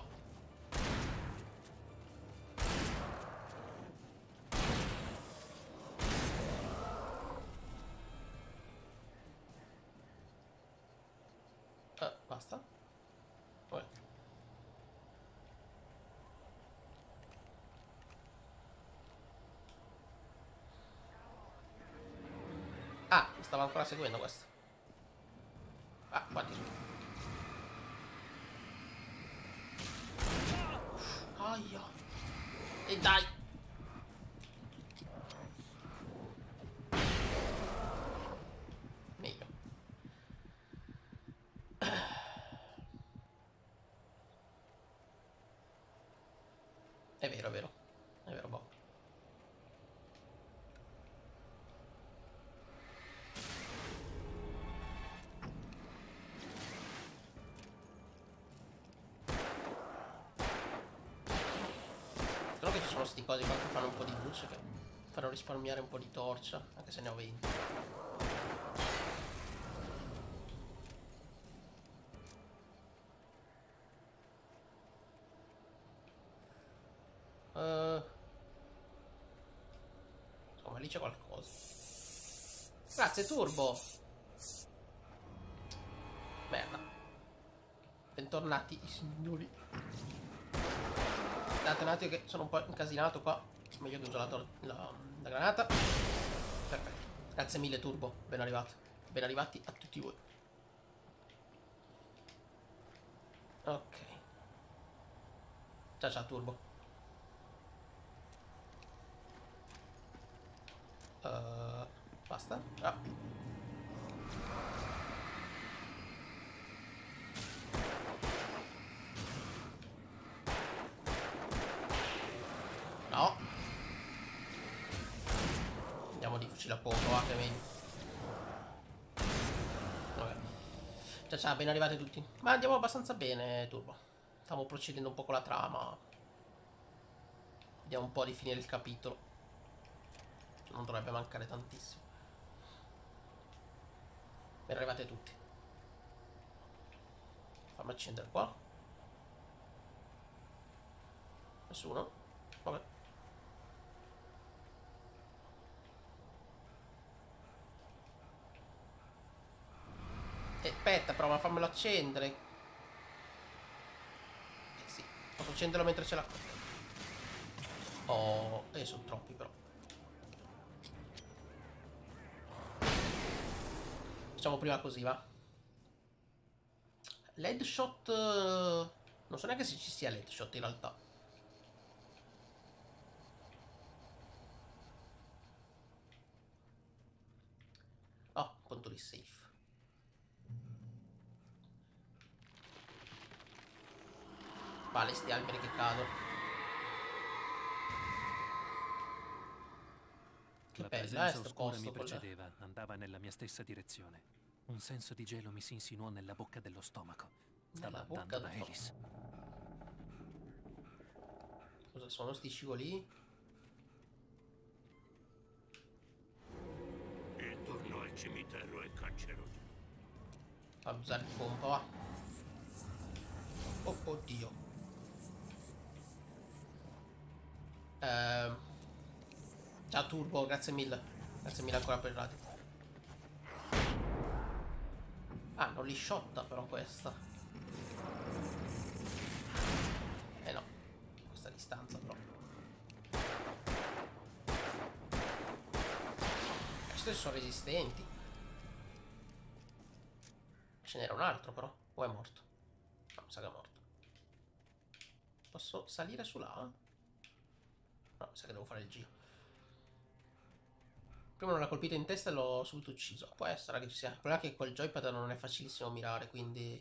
A: Eh, basta. Vabbè. Ah, mi stava ancora seguendo questo. Ah, guardi. Aia. E dai. Meglio. È vero, è vero. È vero, boh. Solo che ci sono sti cosi qua che fanno un po' di luce, che fanno risparmiare un po' di torcia, anche se ne ho venti. Uh, insomma, lì c'è qualcosa. Grazie, Turbo. Merda. Bentornati i signori. Aspettate un attimo che sono un po' incasinato qua. Meglio che uso la, la, la granata. Perfetto. Grazie mille, Turbo. Ben arrivato. Ben arrivati a tutti voi. Ok. Ciao ciao, Turbo. Uh, basta? Ah. No. Andiamo di fucile a poco, va, che meglio. Vabbè. Ciao ciao, ben arrivati tutti. Ma andiamo abbastanza bene, Turbo. Stiamo procedendo un po' con la trama. Vediamo un po' di finire il capitolo. Non dovrebbe mancare tantissimo. Ben arrivate tutti. Fammi accendere qua. Nessuno? Vabbè. Eh, aspetta, prova a farmelo accendere. Eh sì, posso accenderlo mentre ce l'ha. Oh, eh, sono troppi però. Facciamo prima così, va. L'headshot. Non so neanche se ci sia l'headshot in realtà. Oh, punto di safe. Vale, sti alberi che cadono. Che
C: La
A: bella, eh,
C: presenza
A: sto
C: oscura
A: posto
C: mi
A: con le-
C: precedeva, andava nella mia stessa direzione. Un senso di gelo mi si insinuò nella bocca dello stomaco. Stava
A: Nella bocca
C: andando da
A: dello
C: Alice.
A: Cosa sono sti scivoli?
S: Intorno al cimitero è canceroso.
A: Fammi usare il pompa, va. Oh, oddio. Ciao Turbo, grazie mille. Grazie mille ancora per il radio. Ah, non li shotta però questa. Eh no, questa distanza però. Questi sono resistenti. Ce n'era un altro però. O è morto? No, mi sa che è morto. Posso salire su là? No, mi sa che devo fare il giro. Prima non l'ha colpito in testa e l'ho subito ucciso. Può essere che ci sia. Il problema è che col joypad non è facilissimo mirare, quindi...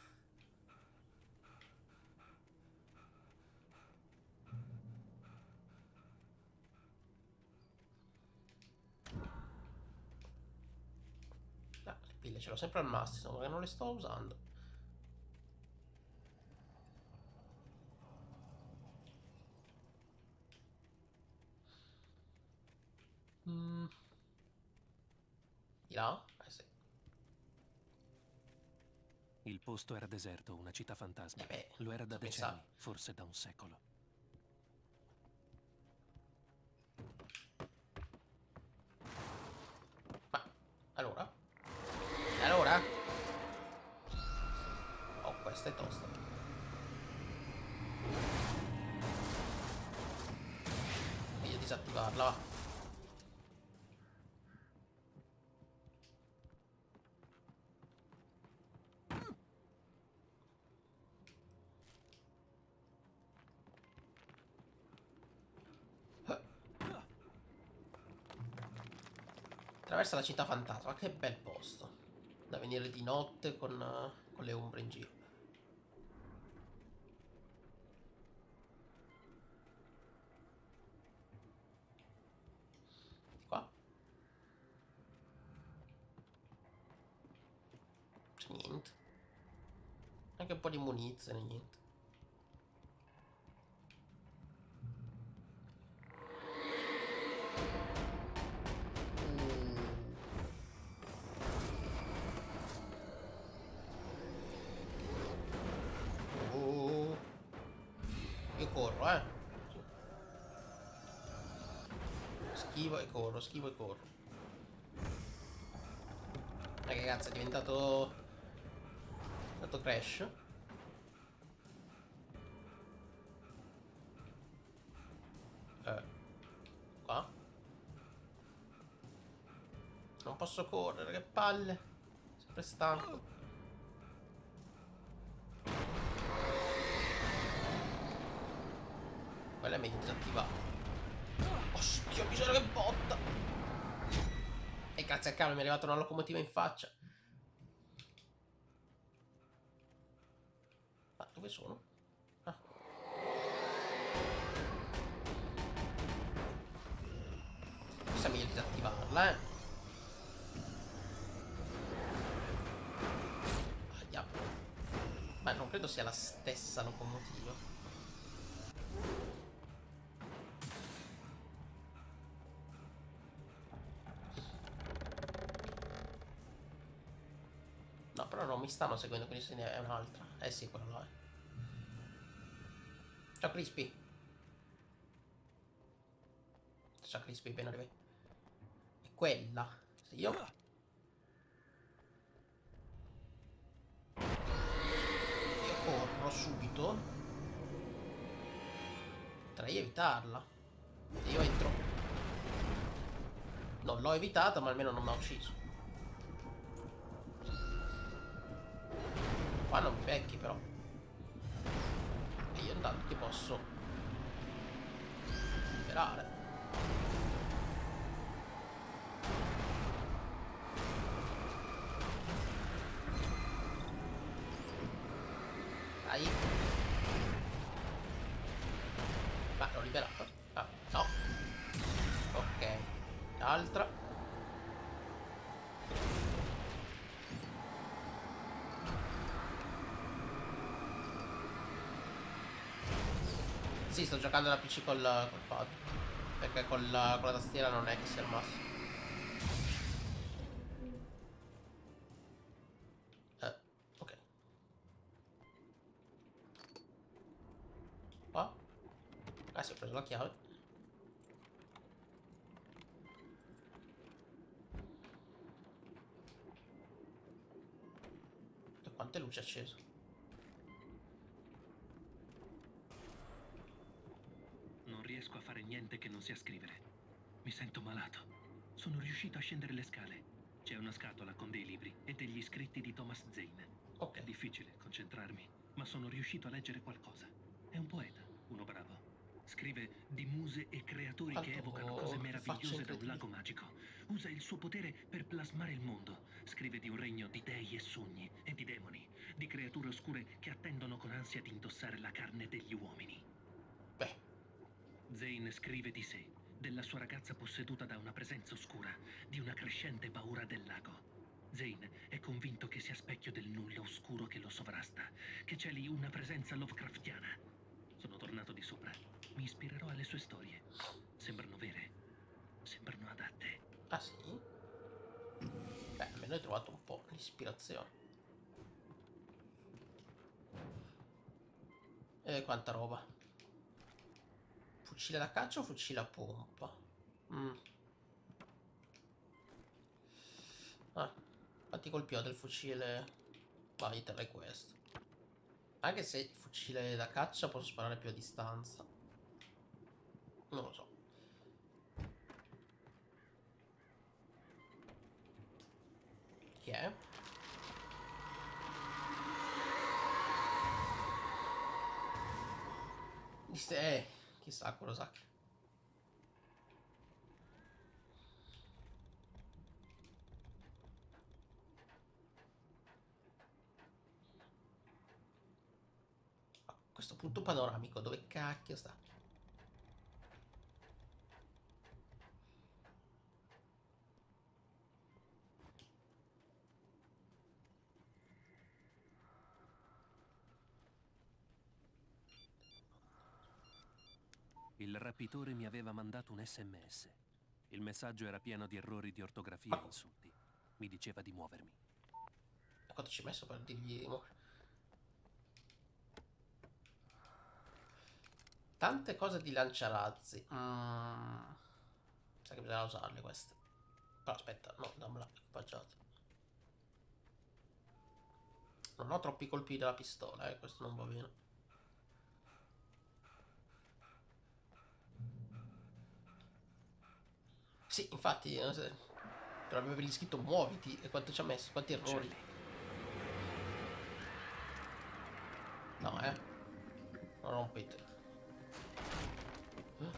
A: Ah, le pille ce l'ho sempre al massimo, ma non le sto usando. Mm. Di là? Eh sì.
C: Il posto era deserto, una città fantasma.
A: Eh beh,
C: Lo era da
A: pensavo.
C: decenni, forse da un secolo.
A: Ma, allora? E allora? Oh, questa è tosta. Meglio disattivarla, va. Attraversa la città fantasma, che bel posto. Da venire di notte con, uh, con le ombre in giro. Di qua. C'è niente. Anche un po' di munizione, niente. Corro, eh. Schivo e corro, schivo e corro. Ma che cazzo, è diventato... È diventato Crash. Eh. Qua. Non posso correre, che palle. Sempre stanco. Quella è meglio disattivata. Ostia, bisogna che botta. E grazie al cavolo mi è arrivata una locomotiva in faccia. Ma dove sono? Ah. Questa è meglio disattivarla, eh. Aia. Ma non credo sia la stessa locomotiva. No, però non mi stanno seguendo, quindi se ne è un'altra. Eh sì, quella là è. Ciao Crispy. Ciao Crispy, ben arrivato. È quella. Se io... Io corro subito. Potrei evitarla. E io entro. Non l'ho evitata, ma almeno non mi ha ucciso. Qua non mi becchi però. E io intanto ti posso liberare. Dai. Ma l'ho liberato. Ah, no. Ok. L'altra. Sì, sto giocando da P C col, col pad. Perché con la, con la tastiera non è che sia il massimo. Eh, ok. Qua. Ah sì, ho preso la chiave. luce acceso.
C: Non riesco a fare niente che non sia scrivere. Mi sento malato. Sono riuscito a scendere le scale. C'è una scatola con dei libri e degli scritti di Thomas Zane.
A: Okay.
C: È difficile concentrarmi, ma sono riuscito a leggere qualcosa. È un poeta, uno bravo. Scrive di muse e creatori
A: Quanto
C: che evocano cose meravigliose da un
A: incredibili.
C: lago magico. Usa il suo potere per plasmare il mondo. Scrive di un regno di dei e sogni e di demoni, di creature oscure che attendono con ansia di indossare la carne degli uomini.
A: Beh.
C: Zane scrive di sé, della sua ragazza posseduta da una presenza oscura, di una crescente paura del lago. Zane è convinto che sia specchio del nulla oscuro che lo sovrasta, che c'è lì una presenza Lovecraftiana. Sono tornato di sopra. Mi ispirerò alle sue storie. Sembrano vere. Sembrano adatte.
A: Ah sì? Beh, almeno hai trovato un po' di ispirazione. E quanta roba. Fucile da caccia o fucile a pompa? Mm. Ah, quanti colpi ho del fucile? Vai, terrei questo. Anche se il fucile da caccia posso sparare più a distanza. Non lo so. Chi è? Eh, chissà Kurosaki. A questo punto panoramico, dove cacchio sta?
C: Il rapitore mi aveva mandato un sms. Il messaggio era pieno di errori di ortografia e insulti. Mi diceva di muovermi.
A: Quanto ci ho messo per dirgli di muovere? Tante cose di lanciarazzi. Mm. Sa che bisogna usarle queste. Però aspetta, no, dammela equipaggiata. Non ho troppi colpi della pistola, eh, questo non va bene. Sì, infatti, non so, però avevi scritto muoviti e quanto ci ha messo, quanti errori. No, eh. Non rompete. Eh?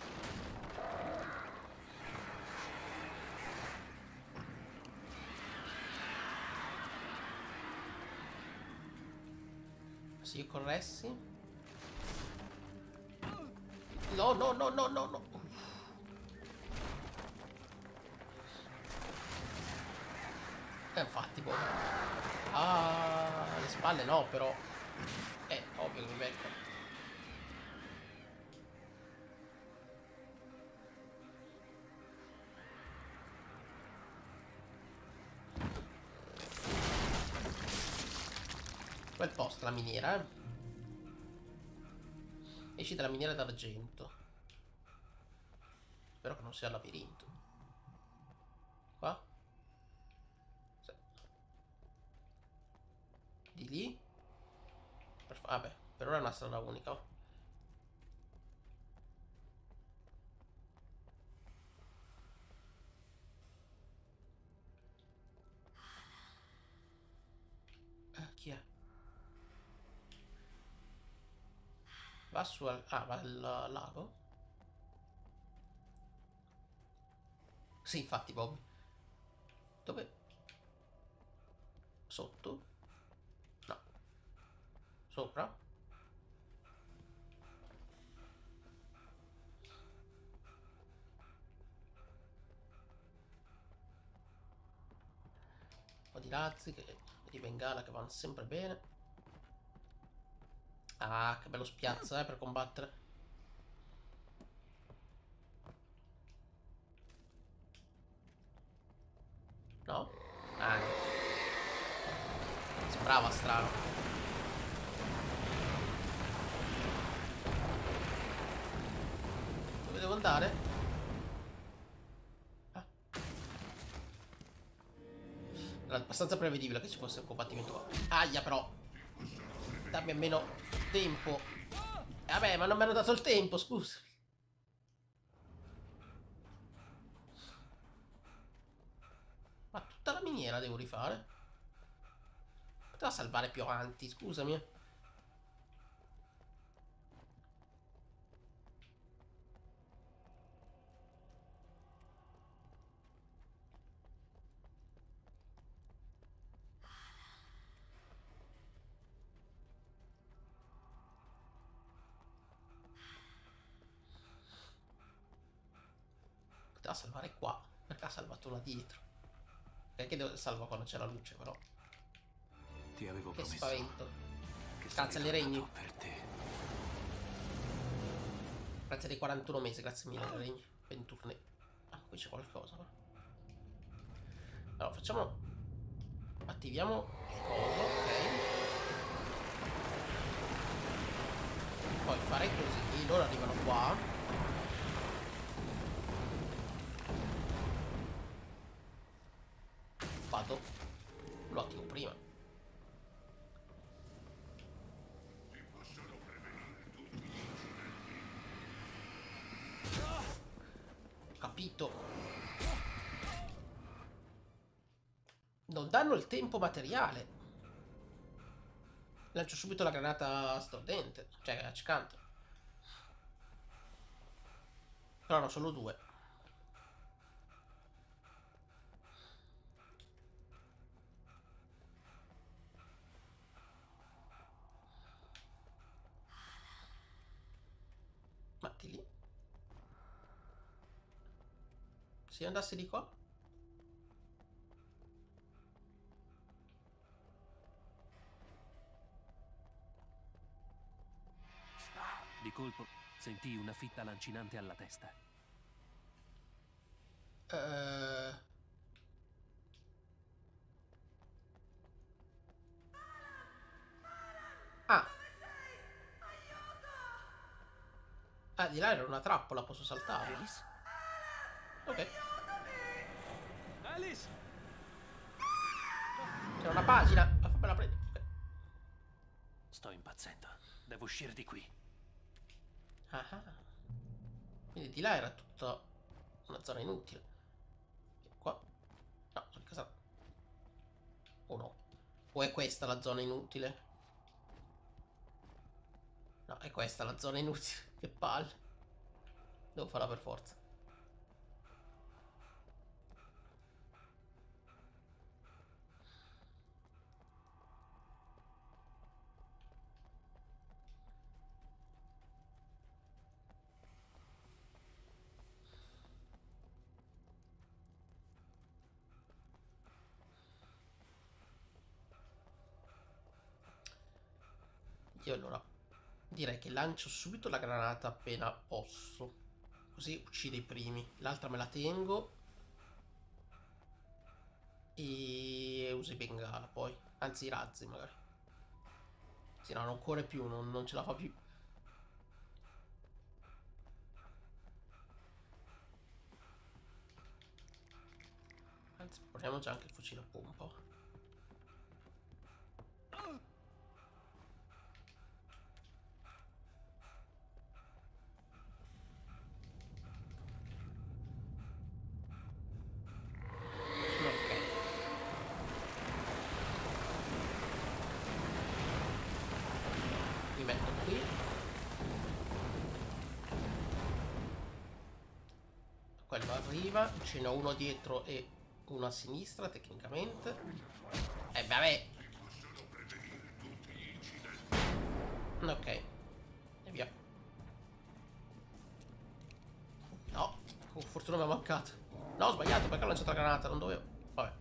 A: Sì, corressi. No, no, no, no, no, no. Eh, infatti, boh. Ah, alle spalle no, però. Eh, ovvio che mi becca. Quel posto, la miniera, eh. Esci dalla miniera d'argento. Spero che non sia il labirinto. Qua? Sì. Di lì? Per vabbè, per ora è una strada unica. Eh, chi è? Va su al... Ah, va al lago? Sì, infatti, Bob. Dove? Sotto? No. Sopra? Un po' di razzi che... di bengala che vanno sempre bene. Ah, che bello spiazzo, eh, per combattere. No? Ah, no. Sembrava strano. Dove devo andare? Ah. Era abbastanza prevedibile che ci fosse un combattimento qua. Aia, però. Dammi almeno tempo. E vabbè, ma non mi hanno dato il tempo, scusa. Ma tutta la miniera devo rifare? Poteva salvare più avanti, scusami. Poteva salvare qua. Perché ha salvato là dietro? Perché devo salvare quando c'è la luce, però.
N: Ti avevo
A: Che
N: promesso
A: spavento.
N: che
A: Grazie alle
N: sarei
A: regni.
N: tornato per te.
A: Grazie dei quarantuno mesi, grazie mille alle regni. ventuno. Ah, qui c'è qualcosa. Allora, facciamo... Attiviamo il coso, ok. Poi fare così, loro arrivano qua. Vado. Lo attivo prima. Capito. Non danno il tempo materiale. Lancio subito la granata stordente. Cioè, accecante. Però no, solo due. Matti lì. Se andassi di qua.
C: Di colpo sentii una fitta lancinante alla testa.
A: Uh... Ah. Ah, di là era una trappola, posso saltare.
C: Alice?
A: Ok.
F: Alice!
A: C'è una pagina. Ma fammela prendere. Okay.
C: Sto impazzendo. Devo uscire di qui.
A: Ah, quindi di là era tutta una zona inutile. E qua no, sono casa. O no? O è questa la zona inutile? No, è questa la zona inutile. Che palle. Devo farla per forza. Io allora direi che lancio subito la granata appena posso. Così uccide i primi. L'altra me la tengo. E uso i bengala poi. Anzi i razzi magari. Sì, no, non corre più, non, non ce la fa più. Anzi, proviamo già anche il fucile a pompa. Quello arriva, ce n'è uno dietro e uno a sinistra tecnicamente. E eh, vabbè. Ok. E via. No, con fortuna mi è mancato. No, ho sbagliato perché ho lanciato la granata, non dovevo. Vabbè.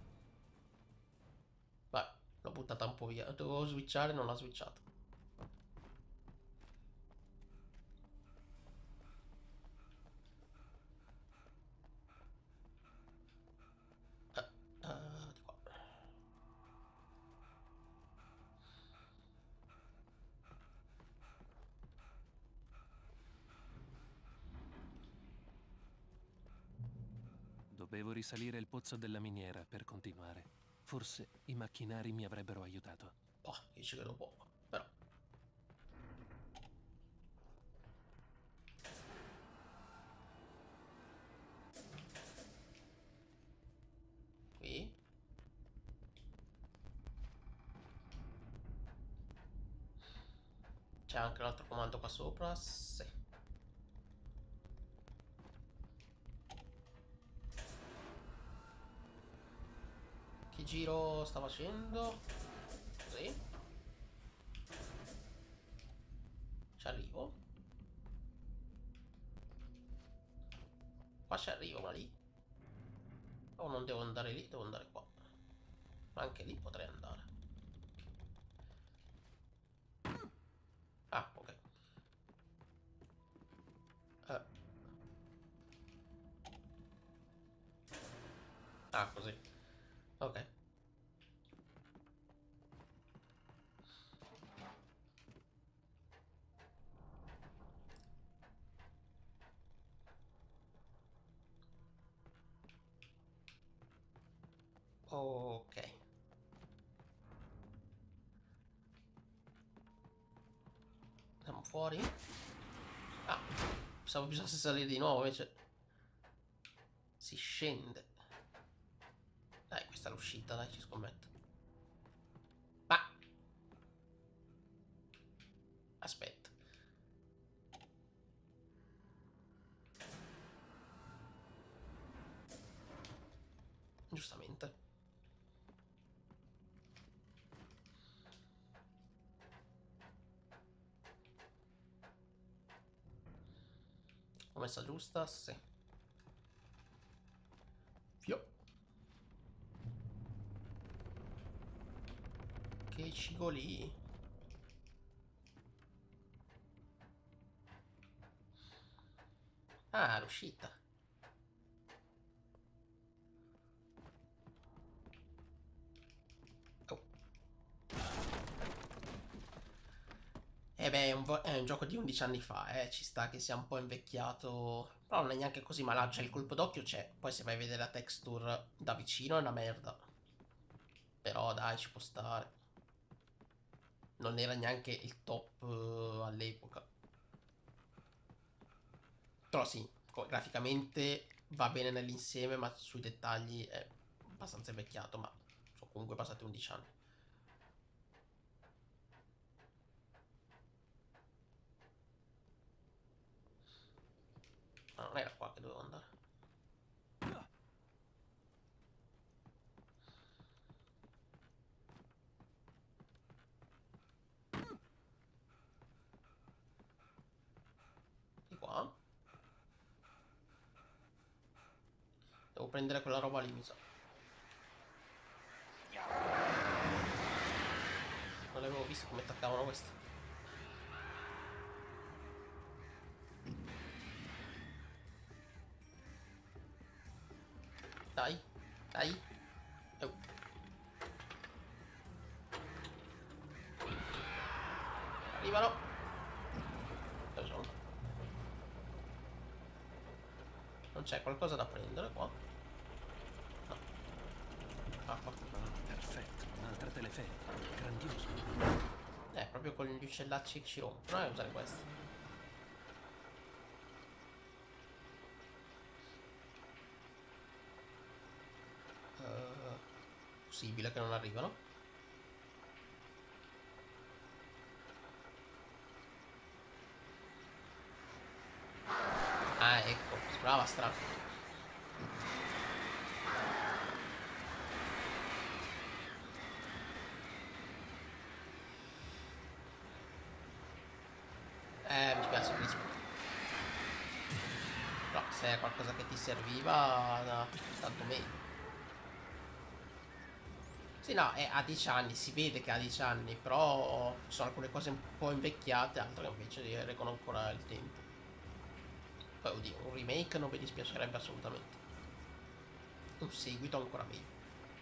A: Vabbè, l'ho buttata un po' via. Dovevo switchare, non l'ho switchato.
C: Dovevo risalire il pozzo della miniera per continuare. Forse i macchinari mi avrebbero aiutato.
A: Oh, io ci credo poco, però. Qui. C'è anche un altro comando qua sopra, sì. Che giro sta facendo? Così. Ci arrivo. Qua ci arrivo, ma lì. O non devo andare lì, devo andare qua. Ma anche lì potrei andare. Ah, ok. Eh. Ah, così. Ok. Ok. Andiamo fuori. Ah, pensavo bisognasse salire di nuovo, invece si scende. Dai, questa è l'uscita, dai, ci scommetto. Ma aspetta. Giustamente. L'ho messa giusta? Sì. Fio. Che cigoli. Ah, l'uscita. Oh. Eh beh, è un, è un gioco di undici anni fa, eh. Ci sta che sia un po' invecchiato. Però non è neanche così malato, cioè il colpo d'occhio c'è. Poi se vai a vedere la texture da vicino è una merda. Però dai, ci può stare. Non era neanche il top uh, all'epoca. Però sì, graficamente va bene nell'insieme, ma sui dettagli è abbastanza invecchiato, ma sono comunque passati undici anni. Ma non era qua che dovevo andare. Di qua. Devo prendere quella roba lì, mi sa. Non avevo visto come attaccavano questi. Dai, dai. Oh. Arrivano. Dove sono? Non c'è qualcosa da prendere qua? No. Ah, qua.
C: Perfetto, un'altra teleferica. Grandioso.
A: Eh, proprio con gli uccellacci che ci rompono, eh, usare questi. Uh, possibile che non arrivano? Ah, ecco, sembrava strano. Eh, mi spiace Crisp. No, se è qualcosa che ti serviva, no, tanto meglio. Sì, no, è a dieci anni, si vede che ha dieci anni, però ci sono alcune cose un po' invecchiate, altre che invece reggono ancora il tempo. Poi, oddio, un remake non mi dispiacerebbe assolutamente. Un seguito ancora meglio.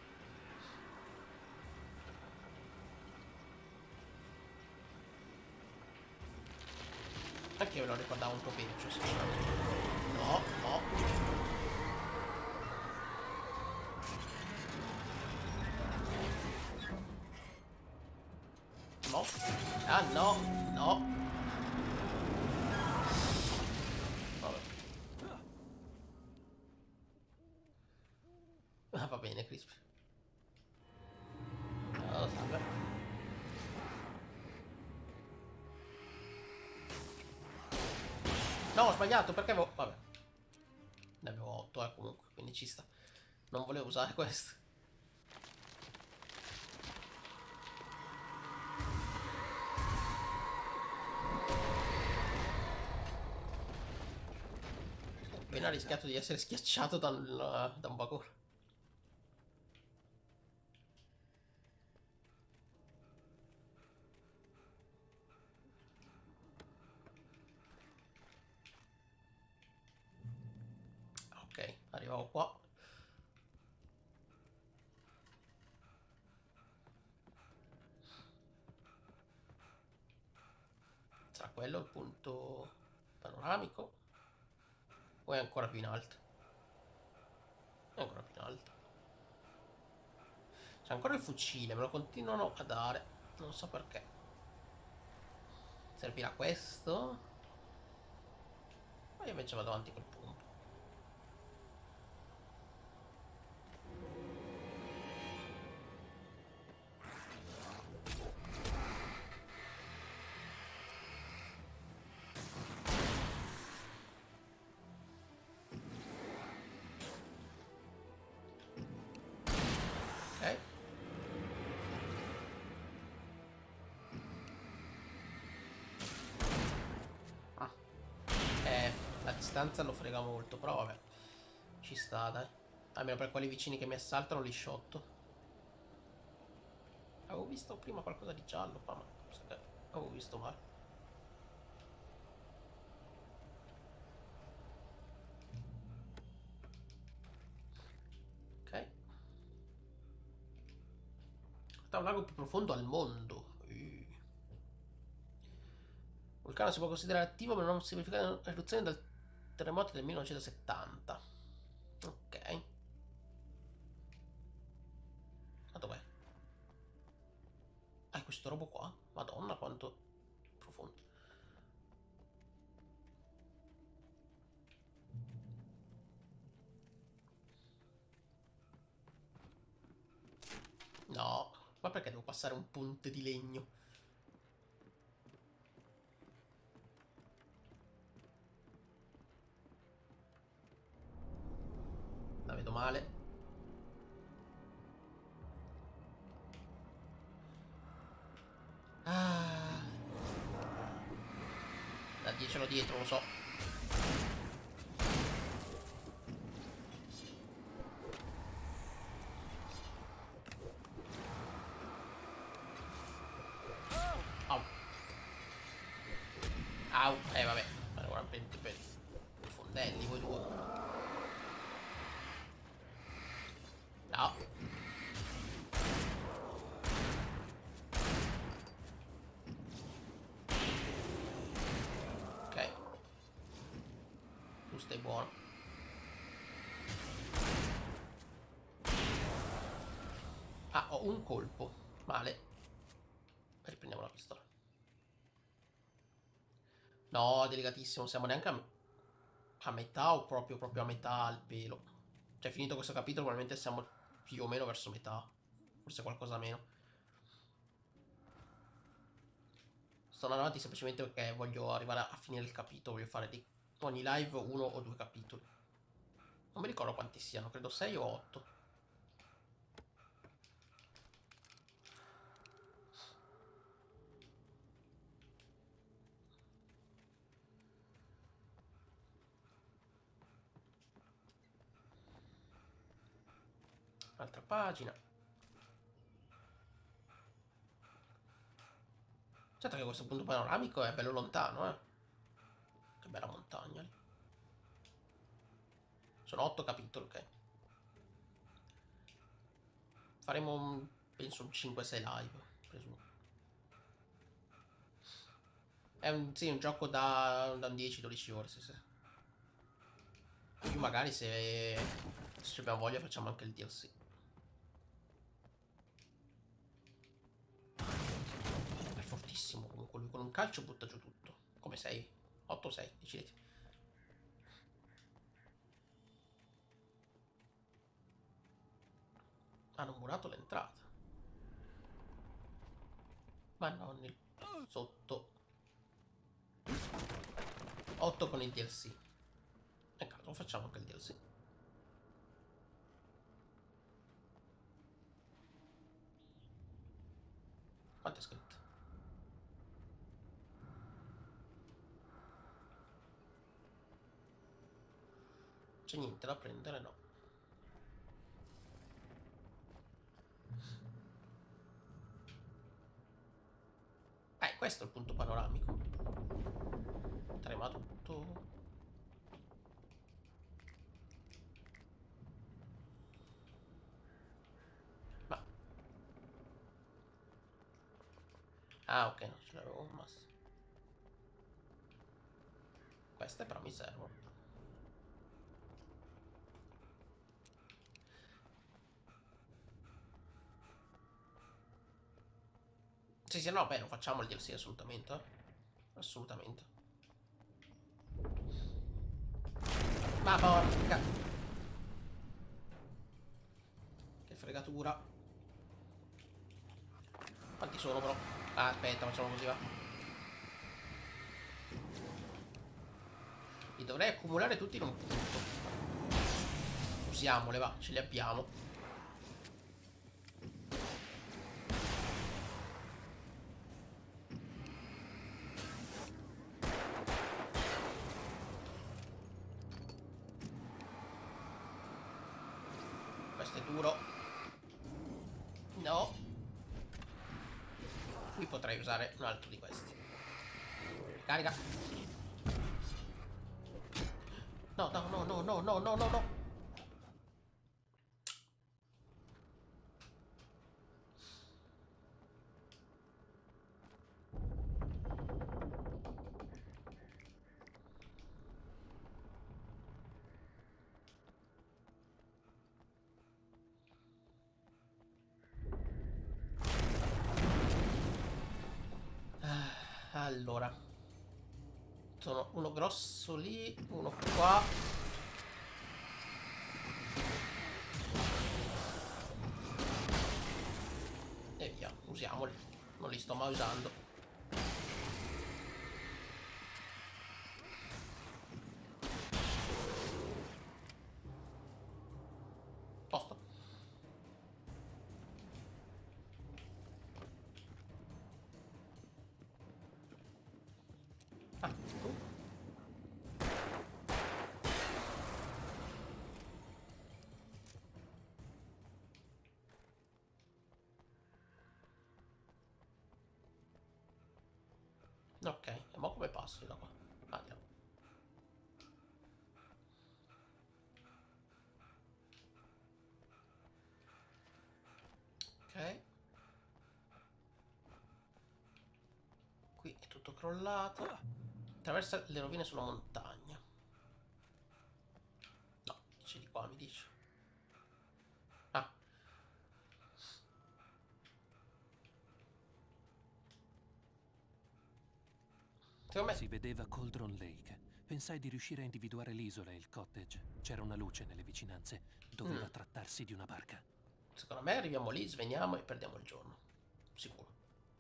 A: Anche io me lo ricordavo un po' peggio, sinceramente. No, no. Va bene, Crispy. Oh, salve. No, ho sbagliato, perché avevo... Vabbè. Ne avevo otto, eh, comunque, quindi ci sta. Non volevo usare questo. Ho appena rischiato di essere schiacciato da un, da un vagone. Ok, arrivavo qua. Sarà quello il punto panoramico? O è ancora più in alto? È ancora più in alto. C'è ancora il fucile, me lo continuano a dare. Non so perché. Servirà questo? Ma io invece vado avanti col punto. Ok. Ah. Eh, la distanza lo frega molto, però vabbè. Ci sta, dai. Almeno per quelli vicini che mi assaltano li shotto. Avevo visto prima qualcosa di giallo qua, ma avevo visto male. Ok. Questo è un lago più profondo al mondo. Il vulcano si può considerare attivo, ma non si verifica l'eruzione dal terremoto del millenovecentosettanta. Ok. Ma dov'è? Ah, è questo robo qua? Madonna, quanto profondo. No, ma perché devo passare un ponte di legno? La vedo male. Ah. Da dietro dietro, lo so. Au. Au. Eh vabbè. Allora per i fondelli voi due. No. Ok. Tu stai buono. Ah, ho un colpo. Male. Riprendiamo la pistola. No, delicatissimo. Siamo neanche a, a metà o proprio, proprio a metà al pelo. Cioè, finito questo capitolo, probabilmente siamo più o meno verso metà. Forse qualcosa meno. Sto andando avanti semplicemente perché voglio arrivare a finire il capitolo. Voglio fare di ogni live uno o due capitoli. Non mi ricordo quanti siano, credo sei o otto. Altra pagina. Certo che questo punto panoramico è bello lontano, eh. Che bella montagna lì. Sono otto capitoli, ok. Faremo un, penso un cinque sei live, presumo. È un, sì, un gioco da, da dieci dodici ore, sì, sì. Più magari se, se abbiamo voglia facciamo anche il D L C. È fortissimo comunque lui, con un calcio butta giù tutto. Come sei? otto sei, decidete. Hanno murato l'entrata. Ma non il sotto. otto con il D L C. Ecco, lo facciamo anche il D L C. Quanto è scritto? C'è niente da prendere, no. Eh, questo è il punto panoramico. Trema tutto. Ma. Ah, ok, no, ce l'avevo un masso. Queste però mi servono. Sì, sì, no, beh, lo facciamo il D L C assolutamente. Eh? Assolutamente. Ma porca. Che fregatura. Quanti sono però? Ah, aspetta, facciamo così, va. Li dovrei accumulare tutti in un punto. Usiamole, va, ce li abbiamo. Questo è duro. No. Qui potrei usare un altro di questi. Carica. No, no, no, no, no, no, no, no, no. Allora, sono uno grosso lì, uno qua. E via, usiamoli. Non li sto mai usando. Posto. Ah, tu. Ok, e mo come passo da qua? Andiamo. Ok. Qui è tutto crollato. Attraversa le rovine sulla montagna. No, dice di qua, mi dice. Ah.
C: Secondo me si vedeva Cauldron Lake. Pensai di riuscire a individuare l'isola e il cottage. C'era una luce nelle vicinanze. Doveva mm. trattarsi di una barca.
A: Secondo me arriviamo lì, sveniamo e perdiamo il giorno. Sicuro.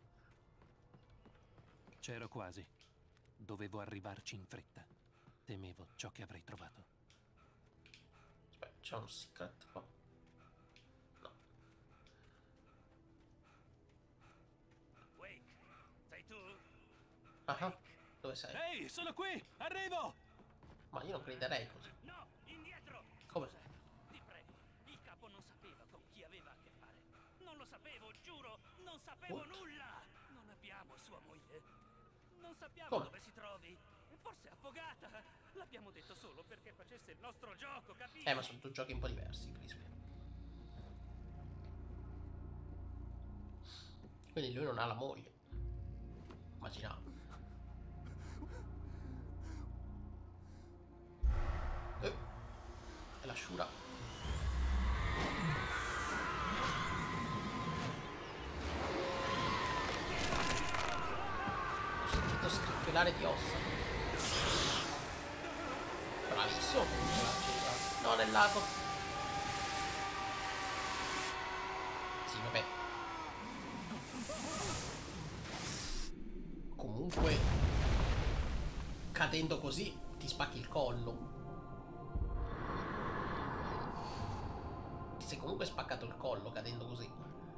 C: C'ero quasi. Dovevo arrivarci in fretta. Temevo ciò che avrei trovato.
A: Aspetta, c'è un secret qua. No.
E: Wake, sei tu?
A: Ah, dove sei?
F: Ehi, sono qui! Arrivo!
A: Ma io non crederei così.
E: No, indietro!
A: Come?
E: Ti prego, il capo non sapeva con chi aveva a che fare. Non lo sapevo, giuro, non sapevo
A: What?
E: nulla! Non abbiamo sua moglie. Non sappiamo
A: Come?
E: dove si trovi. Forse è affogata. L'abbiamo detto solo perché facesse il nostro gioco, capisci?
A: Eh, ma sono due giochi un po' diversi, Crispy. Quindi lui non ha la moglie. Immaginavo. Eh, è la Shura. Ho sentito scricchiolare di ossa. Bravissimo. No, nel lago. cadendo così ti spacchi il collo. Ti sei comunque spaccato il collo cadendo così.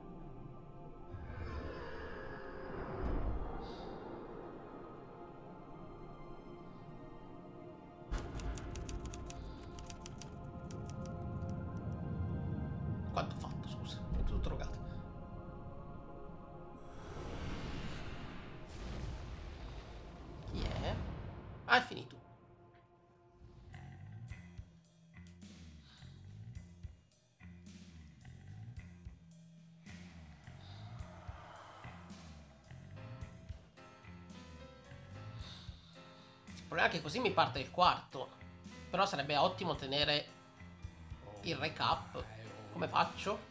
A: Quanto ho fatto, scusa? È tutto drogato. Chi è? Ah, è finito. Il problema è che così mi parte il quarto. Però sarebbe ottimo tenere il recap. Come faccio?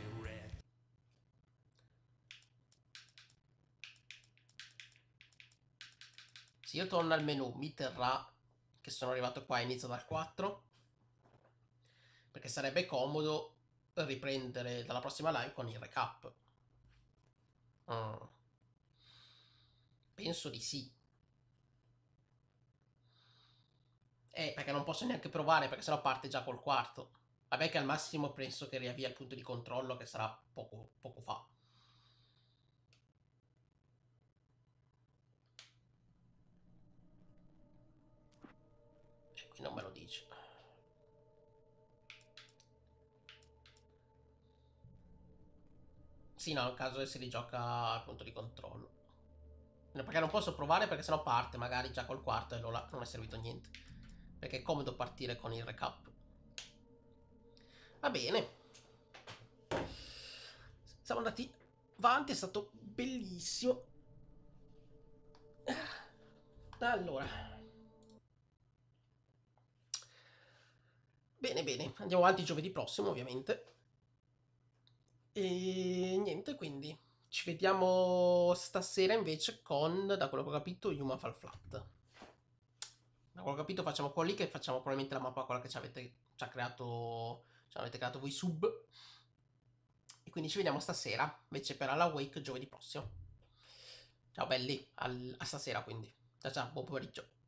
A: Se io torno al menu mi terrà che sono arrivato qua a inizio dal quattro, perché sarebbe comodo riprendere dalla prossima live con il recap. Mm. Penso di sì. Eh, perché non posso neanche provare, perché sennò parte già col quarto. Vabbè che al massimo penso che riavvia il punto di controllo, che sarà poco, poco fa. E qui non me lo dice. Sì, no, nel caso si rigioca il punto di controllo. No, perché non posso provare, perché sennò parte magari già col quarto e allora non è servito niente. Perché è comodo partire con il recap. Va bene. Siamo andati avanti, è stato bellissimo. Allora. Bene, bene. Andiamo avanti giovedì prossimo, ovviamente. E niente, quindi ci vediamo stasera invece con, da quello che ho capito, Human Fall Flat. Da quello che ho capito facciamo quello lì, che facciamo probabilmente la mappa quella che ci avete ci ha creato, ci avete creato voi sub. E quindi ci vediamo stasera, invece per Alan Wake giovedì prossimo. Ciao belli, al, a stasera quindi. Ciao ciao, buon pomeriggio.